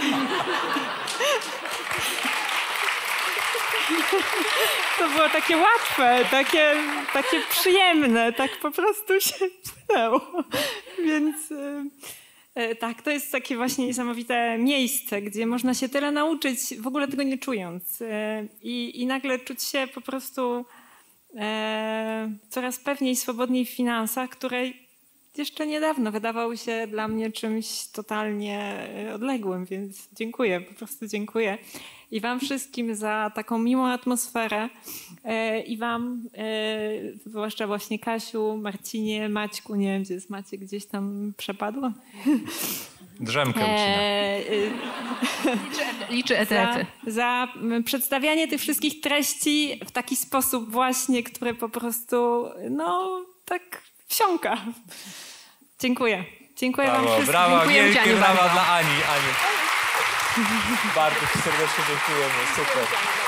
To było takie łatwe, takie, takie przyjemne, tak po prostu się płynęło. Więc e, e, tak, to jest takie właśnie niesamowite miejsce, gdzie można się tyle nauczyć, w ogóle tego nie czując. E, i, I nagle czuć się po prostu e, coraz pewniej, swobodniej w finansach, które jeszcze niedawno wydawały się dla mnie czymś totalnie odległym, więc dziękuję, po prostu dziękuję. I wam wszystkim za taką miłą atmosferę e, i wam, e, zwłaszcza właśnie Kasiu, Marcinie, Maćku, nie wiem, gdzie jest Maciek, gdzieś tam przepadło? Drzemkę ucina. E, e, Liczy E T F-y. Za, za przedstawianie tych wszystkich treści w taki sposób właśnie, który po prostu, no, tak wsiąka. Dziękuję. Dziękuję brawo, wam wszystkim. brawo, Dziękuję wielkie Aniu brawa bardzo. dla Ani. Ani. Bardzo ci serdecznie dziękujemy. Super.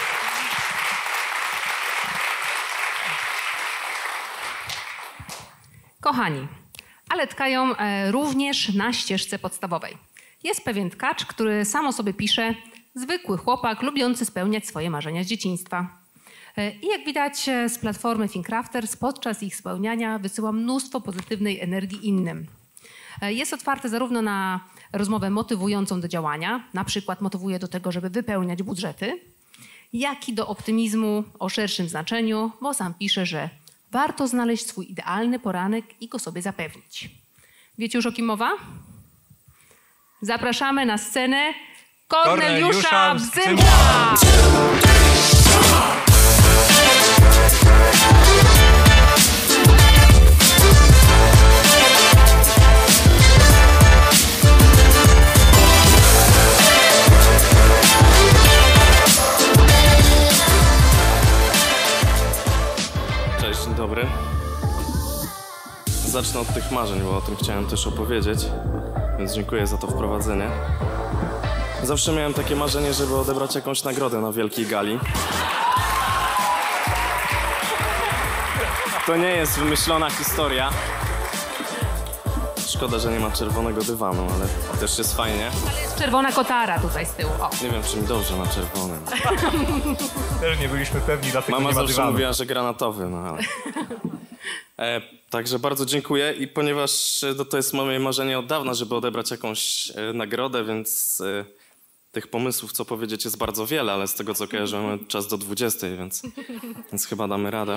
Kochani, ale tkają e, również na ścieżce podstawowej. Jest pewien tkacz, który sam o sobie pisze, zwykły chłopak lubiący spełniać swoje marzenia z dzieciństwa. E, I jak widać e, z platformy ThinkCrafters, podczas ich spełniania wysyła mnóstwo pozytywnej energii innym. E, jest otwarty zarówno na rozmowę motywującą do działania, na przykład motywuje do tego, żeby wypełniać budżety, jak i do optymizmu o szerszym znaczeniu, bo sam pisze, że warto znaleźć swój idealny poranek i go sobie zapewnić. Wiecie już o kim mowa? Zapraszamy na scenę Korneliusza Bzymka! Cześć, dzień dobry. Zacznę od tych marzeń, bo o tym chciałem też opowiedzieć, więc dziękuję za to wprowadzenie. Zawsze miałem takie marzenie, żeby odebrać jakąś nagrodę na wielkiej gali. To nie jest wymyślona historia. Szkoda, że nie ma czerwonego dywanu, ale też jest fajnie. Ale jest czerwona kotara tutaj z tyłu. O. Nie wiem, czy mi dobrze na czerwonym. Też nie byliśmy pewni, dlatego Mama nie ma zawsze dywanu. mówiła, że granatowy, no ale... E, także bardzo dziękuję i ponieważ e, to, to jest moje marzenie od dawna, żeby odebrać jakąś e, nagrodę, więc e, tych pomysłów, co powiedzieć, jest bardzo wiele, ale z tego, co kojarzę, mamy czas do dwudziestej, więc, więc chyba damy radę.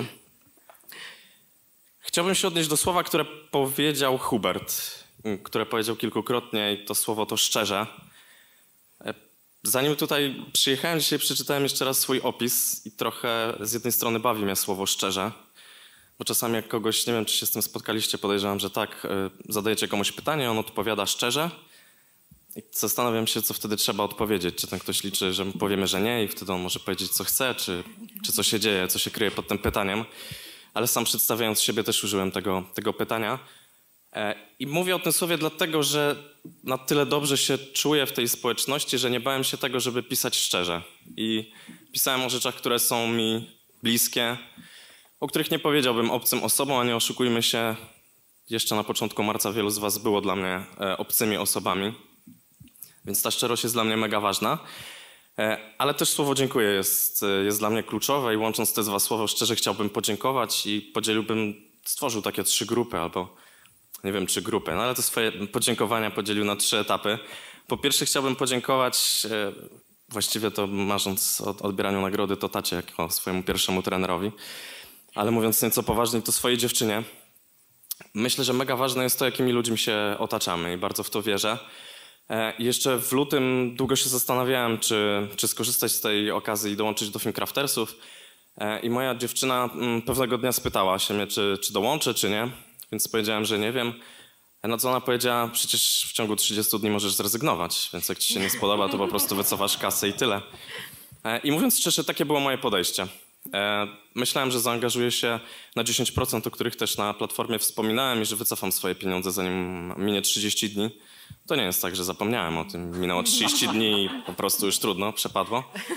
Chciałbym się odnieść do słowa, które powiedział Hubert, które powiedział kilkukrotnie i to słowo to szczerze. E, Zanim tutaj przyjechałem dzisiaj, przeczytałem jeszcze raz swój opis i trochę z jednej strony bawi mnie słowo szczerze, bo czasami jak kogoś, nie wiem, czy się z tym spotkaliście, podejrzewam, że tak, y, zadajecie komuś pytanie, on odpowiada szczerze i zastanawiam się, co wtedy trzeba odpowiedzieć. Czy ten ktoś liczy, że my powiemy, że nie i wtedy on może powiedzieć, co chce, czy, czy co się dzieje, co się kryje pod tym pytaniem. Ale sam przedstawiając siebie też użyłem tego, tego pytania. E, I mówię o tym słowie dlatego, że na tyle dobrze się czuję w tej społeczności, że nie bałem się tego, żeby pisać szczerze. I pisałem o rzeczach, które są mi bliskie, o których nie powiedziałbym obcym osobom, a nie oszukujmy się, jeszcze na początku marca wielu z was było dla mnie e, obcymi osobami, więc ta szczerość jest dla mnie mega ważna. E, ale też słowo dziękuję jest, jest dla mnie kluczowe i łącząc te dwa słowa szczerze chciałbym podziękować i podzieliłbym, stworzył takie trzy grupy albo nie wiem czy grupy, no ale to swoje podziękowania podzielił na trzy etapy. Po pierwsze chciałbym podziękować, e, właściwie to marząc o odbieraniu nagrody, to tacie jako swojemu pierwszemu trenerowi. Ale mówiąc nieco poważniej, to swojej dziewczynie. Myślę, że mega ważne jest to, jakimi ludźmi się otaczamy i bardzo w to wierzę. I jeszcze w lutym długo się zastanawiałem, czy, czy skorzystać z tej okazji i dołączyć do ThinkCraftersów. I moja dziewczyna pewnego dnia spytała się mnie, czy, czy dołączę, czy nie. Więc powiedziałem, że nie wiem. Na co ona powiedziała, przecież w ciągu trzydziestu dni możesz zrezygnować, więc jak ci się nie spodoba, to po prostu wycofasz kasę i tyle. I mówiąc szczerze, takie było moje podejście. Myślałem, że zaangażuję się na dziesięć procent, o których też na platformie wspominałem i że wycofam swoje pieniądze, zanim minie trzydzieści dni. To nie jest tak, że zapomniałem o tym. Minęło trzydzieści dni i po prostu już trudno, przepadło.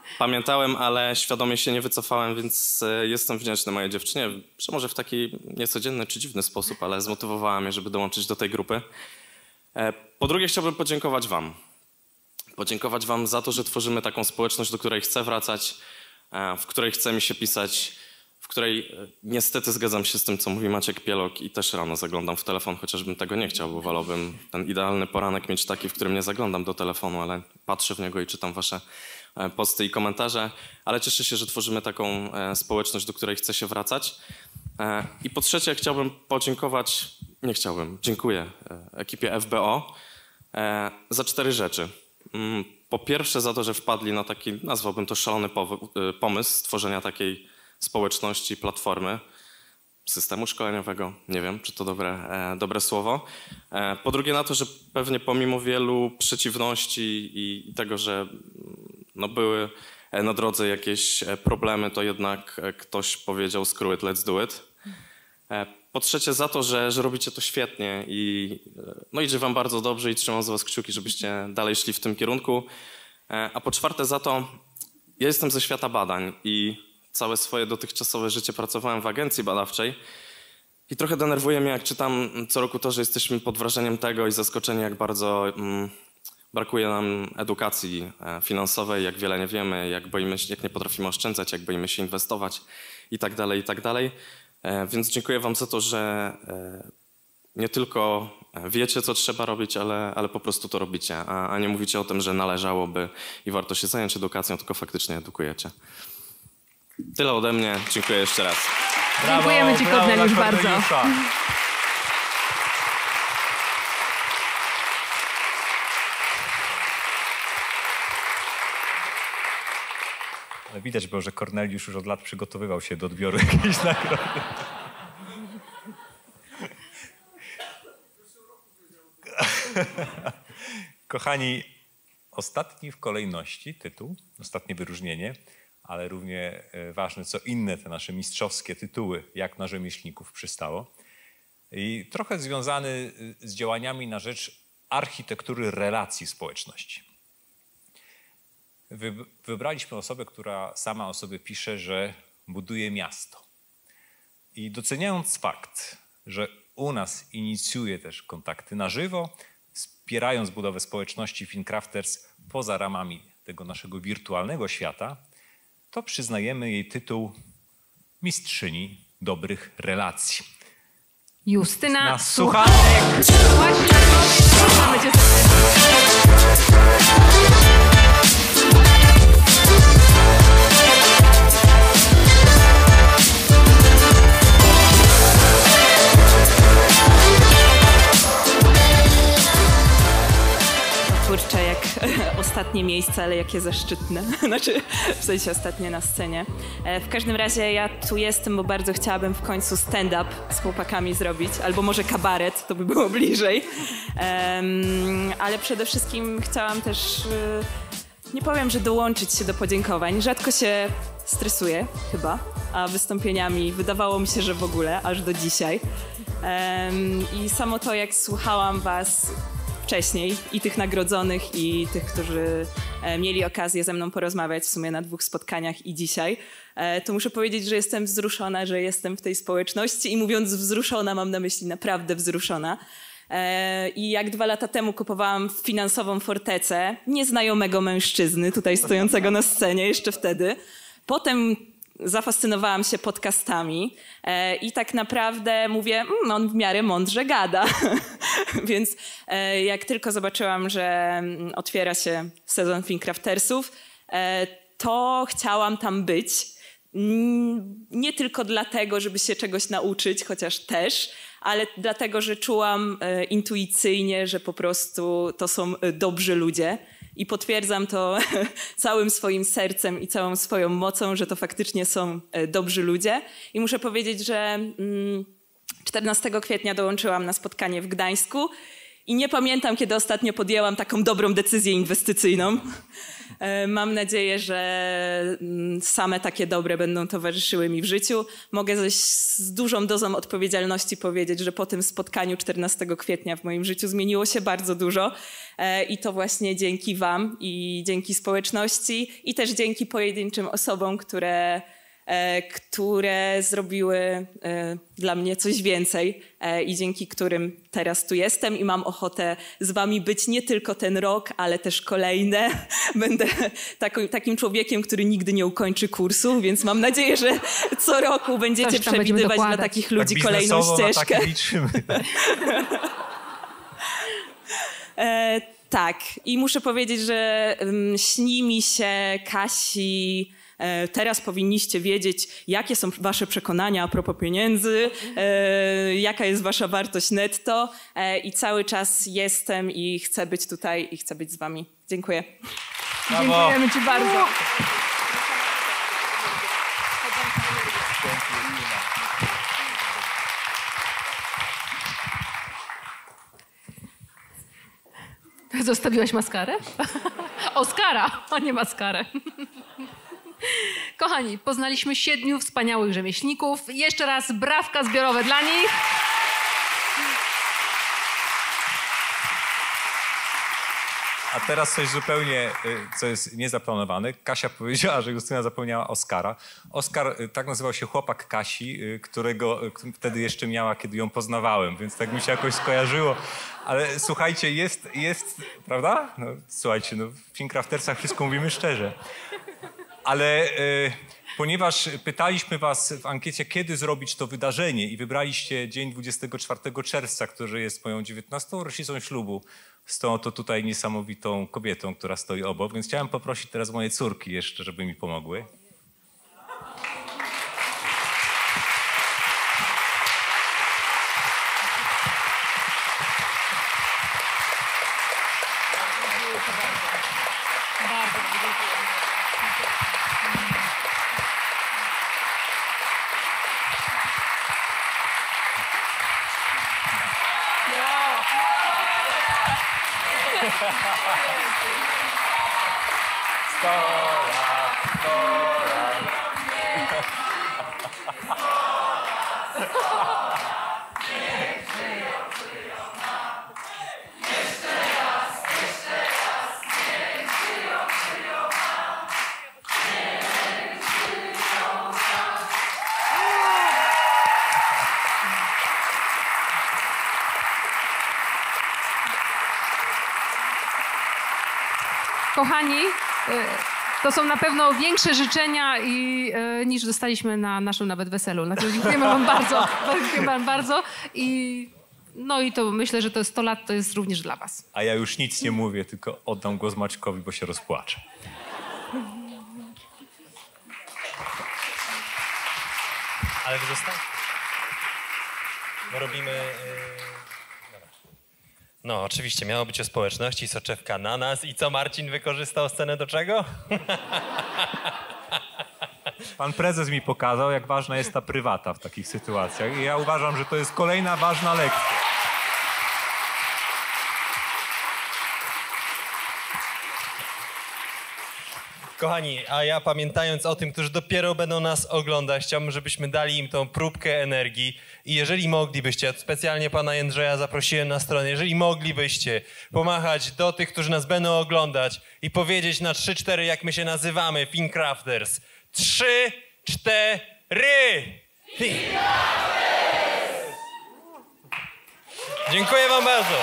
Pamiętałem, ale świadomie się nie wycofałem, więc e, jestem wdzięczny mojej dziewczynie, że może w taki niecodzienny czy dziwny sposób, ale zmotywowała mnie, żeby dołączyć do tej grupy. E, po drugie chciałbym podziękować wam. Podziękować wam za to, że tworzymy taką społeczność, do której chcę wracać, e, w której chce mi się pisać, w której e, niestety zgadzam się z tym, co mówi Maciek Pielok i też rano zaglądam w telefon, chociażbym tego nie chciał, bo wolałbym ten idealny poranek mieć taki, w którym nie zaglądam do telefonu, ale patrzę w niego i czytam wasze posty i komentarze, ale cieszę się, że tworzymy taką e, społeczność, do której chce się wracać. E, I po trzecie chciałbym podziękować, nie chciałbym, dziękuję e, ekipie F B O e, za cztery rzeczy. Mm, po pierwsze za to, że wpadli na taki, nazwałbym to szalony pow- pomysł stworzenia takiej społeczności, platformy, systemu szkoleniowego, nie wiem, czy to dobre, e, dobre słowo. E, po drugie na to, że pewnie pomimo wielu przeciwności i, i tego, że no, były na drodze jakieś problemy, to jednak ktoś powiedział screw it, let's do it. E, po trzecie za to, że, że robicie to świetnie i no, idzie wam bardzo dobrze i trzymam za was kciuki, żebyście dalej szli w tym kierunku. E, a po czwarte za to, ja jestem ze świata badań i całe swoje dotychczasowe życie pracowałem w agencji badawczej i trochę denerwuje mnie, jak czytam co roku to, że jesteśmy pod wrażeniem tego i zaskoczeni, jak bardzo mm, brakuje nam edukacji finansowej, jak wiele nie wiemy, jak boimy się, jak nie potrafimy oszczędzać, jak boimy się inwestować i tak dalej, i tak dalej. E, więc dziękuję wam za to, że e, nie tylko wiecie, co trzeba robić, ale, ale po prostu to robicie, a, a nie mówicie o tym, że należałoby i warto się zająć edukacją, tylko faktycznie edukujecie. Tyle ode mnie. Dziękuję jeszcze raz. Brawo, dziękujemy ci, Korneliusz, bardzo. Ale widać było, że Korneliusz już od lat przygotowywał się do odbioru jakiejś nagrody. Kochani, ostatni w kolejności tytuł, ostatnie wyróżnienie, ale równie ważne co inne te nasze mistrzowskie tytuły, jak na rzemieślników przystało. I trochę związany z działaniami na rzecz architektury relacji społeczności. Wybraliśmy osobę, która sama o sobie pisze, że buduje miasto. I doceniając fakt, że u nas inicjuje też kontakty na żywo, wspierając budowę społeczności Fincrafters poza ramami tego naszego wirtualnego świata, to przyznajemy jej tytuł Mistrzyni Dobrych Relacji. Justyna Suchanek. Właśnie, zapraszamy cię Kurczę, jak ostatnie miejsce, ale jakie zaszczytne. Znaczy, w sensie ostatnie na scenie. W każdym razie ja tu jestem, bo bardzo chciałabym w końcu stand-up z chłopakami zrobić, albo może kabaret, to by było bliżej. Um, ale przede wszystkim chciałam też, nie powiem, że dołączyć się do podziękowań. Rzadko się stresuję chyba, a wystąpieniami wydawało mi się, że w ogóle, aż do dzisiaj. Um, I samo to, jak słuchałam was wcześniej, i tych nagrodzonych, i tych, którzy e, mieli okazję ze mną porozmawiać w sumie na dwóch spotkaniach i dzisiaj, e, to muszę powiedzieć, że jestem wzruszona, że jestem w tej społeczności i mówiąc wzruszona, mam na myśli naprawdę wzruszona. E, I jak dwa lata temu kupowałam finansową fortecę nieznajomego mężczyzny, tutaj stojącego na scenie jeszcze wtedy, potem zafascynowałam się podcastami e, i tak naprawdę mówię, mmm, on w miarę mądrze gada. Więc e, jak tylko zobaczyłam, że otwiera się sezon Fincraftersów, e, to chciałam tam być. Nie tylko dlatego, żeby się czegoś nauczyć, chociaż też, ale dlatego, że czułam e, intuicyjnie, że po prostu to są dobrzy ludzie. I potwierdzam to całym swoim sercem i całą swoją mocą, że to faktycznie są dobrzy ludzie. I muszę powiedzieć, że czternastego kwietnia dołączyłam na spotkanie w Gdańsku i nie pamiętam, kiedy ostatnio podjęłam taką dobrą decyzję inwestycyjną. E, Mam nadzieję, że mm, same takie dobre będą towarzyszyły mi w życiu. Mogę zaś z dużą dozą odpowiedzialności powiedzieć, że po tym spotkaniu czternastego kwietnia w moim życiu zmieniło się bardzo dużo. E, I to właśnie dzięki wam i dzięki społeczności i też dzięki pojedynczym osobom, które E, które zrobiły e, dla mnie coś więcej e, i dzięki którym teraz tu jestem i mam ochotę z wami być nie tylko ten rok, ale też kolejne. Będę taką, takim człowiekiem, który nigdy nie ukończy kursu, więc mam nadzieję, że co roku będziecie przewidywać dla takich ludzi tak kolejną ścieżkę. Na takie liczymy. e, tak, i muszę powiedzieć, że um, śni mi się Kasi. Teraz powinniście wiedzieć, jakie są wasze przekonania a propos pieniędzy, e, jaka jest wasza wartość netto e, i cały czas jestem i chcę być tutaj i chcę być z wami. Dziękuję. Brawo. Dziękujemy ci bardzo. Zostawiłaś maskarę? Oskara, a nie maskarę. Kochani, poznaliśmy siedmiu wspaniałych rzemieślników. Jeszcze raz brawka zbiorowe dla nich. A teraz coś zupełnie, co jest niezaplanowane. Kasia powiedziała, że Justyna zapomniała Oskara. Oskar, tak nazywał się chłopak Kasi, którego wtedy jeszcze miała, kiedy ją poznawałem, więc tak mi się jakoś skojarzyło. Ale słuchajcie, jest, jest prawda? No, słuchajcie, no, w Fincraftersach wszystko mówimy szczerze. Ale y, ponieważ pytaliśmy was w ankiecie, kiedy zrobić to wydarzenie i wybraliście dzień dwudziestego czwartego czerwca, który jest moją dziewiętnastą rocznicą ślubu z tą to tutaj niesamowitą kobietą, która stoi obok, więc chciałem poprosić teraz moje córki jeszcze, żeby mi pomogły. Sto lat, sto lat. Kochani, to są na pewno większe życzenia i, e, niż dostaliśmy na naszym nawet weselu. Dlatego dziękujemy wam bardzo, dziękujemy wam bardzo i no i to myślę, że to sto lat to jest również dla was. A ja już nic nie mówię, tylko oddam głos Maćkowi, bo się rozpłaczę. Ale wy zostańcie. Bo robimy... Yy... No, oczywiście, miało być o społeczności, soczewka na nas. I co, Marcin wykorzystał scenę do czego? Pan prezes mi pokazał, jak ważna jest ta prywata w takich sytuacjach. I ja uważam, że to jest kolejna ważna lekcja. Kochani, a ja pamiętając o tym, którzy dopiero będą nas oglądać, chciałbym, żebyśmy dali im tą próbkę energii i jeżeli moglibyście, specjalnie pana Jędrzeja zaprosiłem na stronę, jeżeli moglibyście pomachać do tych, którzy nas będą oglądać i powiedzieć na trzy, cztery, jak my się nazywamy, Fincrafters. Trzy, cztery! Fincrafters! Dziękuję wam bardzo.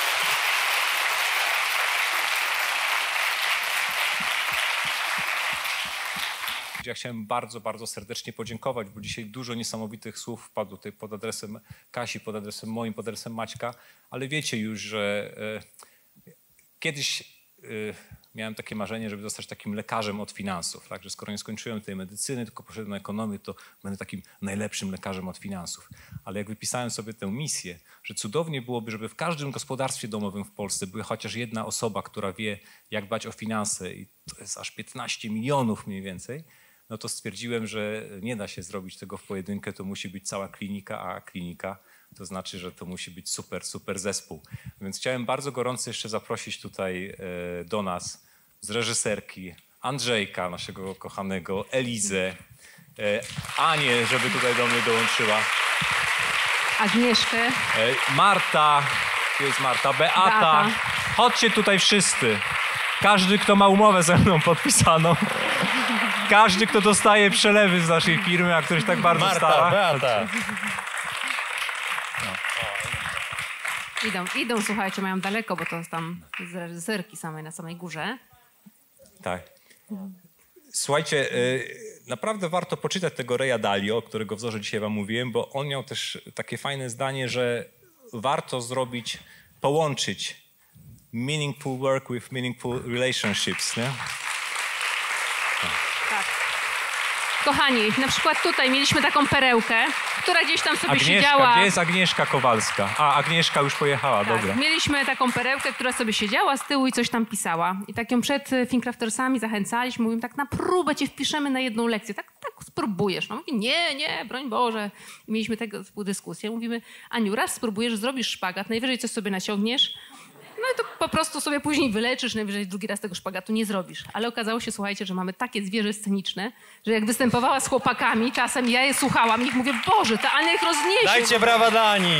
Ja chciałem bardzo, bardzo serdecznie podziękować, bo dzisiaj dużo niesamowitych słów wpadło tutaj pod adresem Kasi, pod adresem moim, pod adresem Maćka, ale wiecie już, że e, kiedyś e, miałem takie marzenie, żeby zostać takim lekarzem od finansów, tak? Że skoro nie skończyłem tej medycyny, tylko poszedłem na ekonomię, to będę takim najlepszym lekarzem od finansów. Ale jak wypisałem sobie tę misję, że cudownie byłoby, żeby w każdym gospodarstwie domowym w Polsce była chociaż jedna osoba, która wie, jak dbać o finanse i to jest aż piętnaście milionów mniej więcej, no to stwierdziłem, że nie da się zrobić tego w pojedynkę, to musi być cała klinika, a klinika to znaczy, że to musi być super, super zespół. Więc chciałem bardzo gorąco jeszcze zaprosić tutaj do nas z reżyserki, Andrzejka, naszego kochanego, Elizę, Anię, żeby tutaj do mnie dołączyła. Agnieszkę. Marta, tu jest Marta, Beata. Beata. Chodźcie tutaj wszyscy. Każdy, kto ma umowę ze mną podpisaną. Każdy, kto dostaje przelewy z naszej firmy, a ktoś tak bardzo Marta, stara. Beata. Idą, idą, słuchajcie, mają daleko, bo to jest tam z reżyserki samej, na samej górze. Tak. Słuchajcie, naprawdę warto poczytać tego Raya Dalio, o którego wzorze dzisiaj wam mówiłem, bo on miał też takie fajne zdanie, że warto zrobić, połączyć meaningful work with meaningful relationships, nie? Tak. Kochani, na przykład tutaj mieliśmy taką perełkę, która gdzieś tam sobie Agnieszka, siedziała. gdzie jest Agnieszka Kowalska? A, Agnieszka już pojechała, Tak, dobra. mieliśmy taką perełkę, która sobie siedziała z tyłu i coś tam pisała. I tak ją przed Fincraftersami zachęcaliśmy, mówimy, tak na próbę cię wpiszemy na jedną lekcję. Tak, tak spróbujesz. No mówi, nie, nie, broń Boże. I mieliśmy tego typu dyskusję. Mówimy, Aniu, raz spróbujesz, zrobisz szpagat, najwyżej coś sobie naciągniesz, no i to po prostu sobie później wyleczysz, najwyżej drugi raz tego szpagatu nie zrobisz. Ale okazało się, słuchajcie, że mamy takie zwierzę sceniczne, że jak występowała z chłopakami, czasem ja je słuchałam i ich mówię, Boże, ta Ania ich rozniesie. Dajcie brawa dla Ani.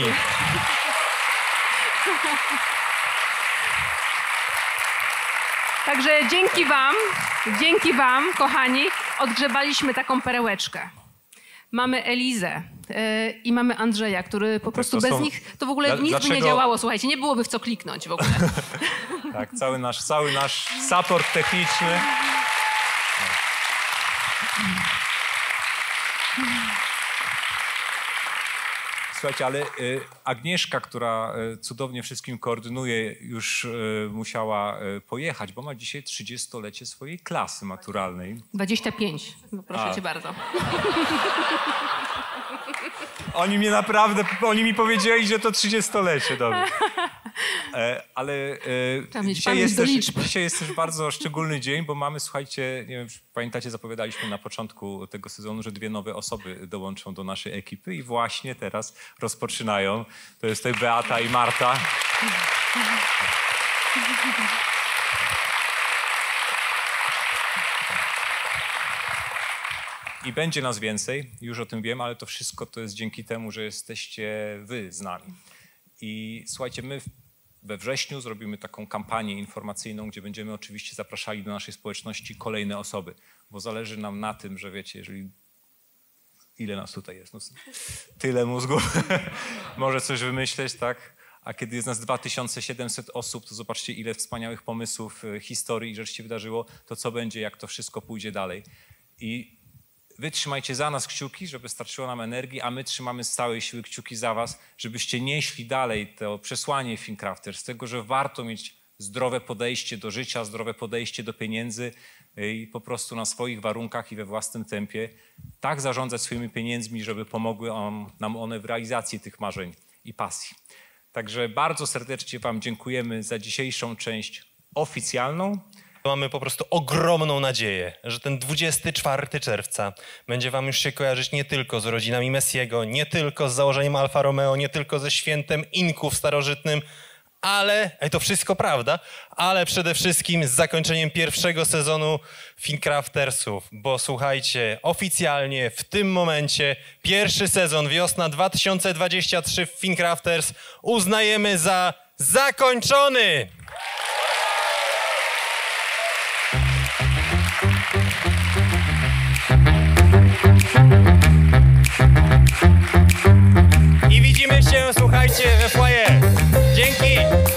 Także dzięki wam, dzięki wam, kochani, odgrzebaliśmy taką perełeczkę. Mamy Elizę yy, i mamy Andrzeja, który po prostu bez są- nich to w ogóle Dla- nic by dlaczego- nie działało, słuchajcie, nie byłoby w co kliknąć w ogóle. Tak, cały nasz, cały nasz support techniczny. Słuchajcie, ale y, Agnieszka, która y, cudownie wszystkim koordynuje, już y, musiała y, pojechać, bo ma dzisiaj trzydziestolecie swojej klasy maturalnej. dwadzieścia pięć, no proszę A. cię bardzo. Oni mnie naprawdę, oni mi powiedzieli, że to trzydziestolecie, dobra. E, ale e, Trzeba mieć dzisiaj, pamięć jest do też, liczb. dzisiaj jest też bardzo szczególny dzień, bo mamy, słuchajcie, nie wiem, czy pamiętacie, zapowiadaliśmy na początku tego sezonu, że dwie nowe osoby dołączą do naszej ekipy i właśnie teraz rozpoczynają. To jest tutaj Beata i Marta. I będzie nas więcej, już o tym wiem, ale to wszystko to jest dzięki temu, że jesteście wy z nami. I słuchajcie, my we wrześniu zrobimy taką kampanię informacyjną, gdzie będziemy oczywiście zapraszali do naszej społeczności kolejne osoby, bo zależy nam na tym, że wiecie, jeżeli... Ile nas tutaj jest? No, tyle mózgu. Może coś wymyśleć, tak? A kiedy jest nas dwa tysiące siedemset osób, to zobaczcie, ile wspaniałych pomysłów, historii i rzeczy się wydarzyło, to co będzie, jak to wszystko pójdzie dalej. I wy trzymajcie za nas kciuki, żeby starczyło nam energii, a my trzymamy z całej siły kciuki za was, żebyście nieśli dalej to przesłanie Fincrafters, z tego, że warto mieć zdrowe podejście do życia, zdrowe podejście do pieniędzy i po prostu na swoich warunkach i we własnym tempie tak zarządzać swoimi pieniędzmi, żeby pomogły on, nam one w realizacji tych marzeń i pasji. Także bardzo serdecznie wam dziękujemy za dzisiejszą część oficjalną. Mamy po prostu ogromną nadzieję, że ten dwudziestego czwartego czerwca będzie wam już się kojarzyć nie tylko z rodzinami Messiego, nie tylko z założeniem Alfa Romeo, nie tylko ze świętem Inków starożytnym, ale, i to wszystko prawda, ale przede wszystkim z zakończeniem pierwszego sezonu Fincraftersów, bo słuchajcie, oficjalnie w tym momencie pierwszy sezon wiosna dwa tysiące dwudziesty trzeci w Fincrafters uznajemy za zakończony! I widzimy się, słuchajcie, we foyer. Dzięki!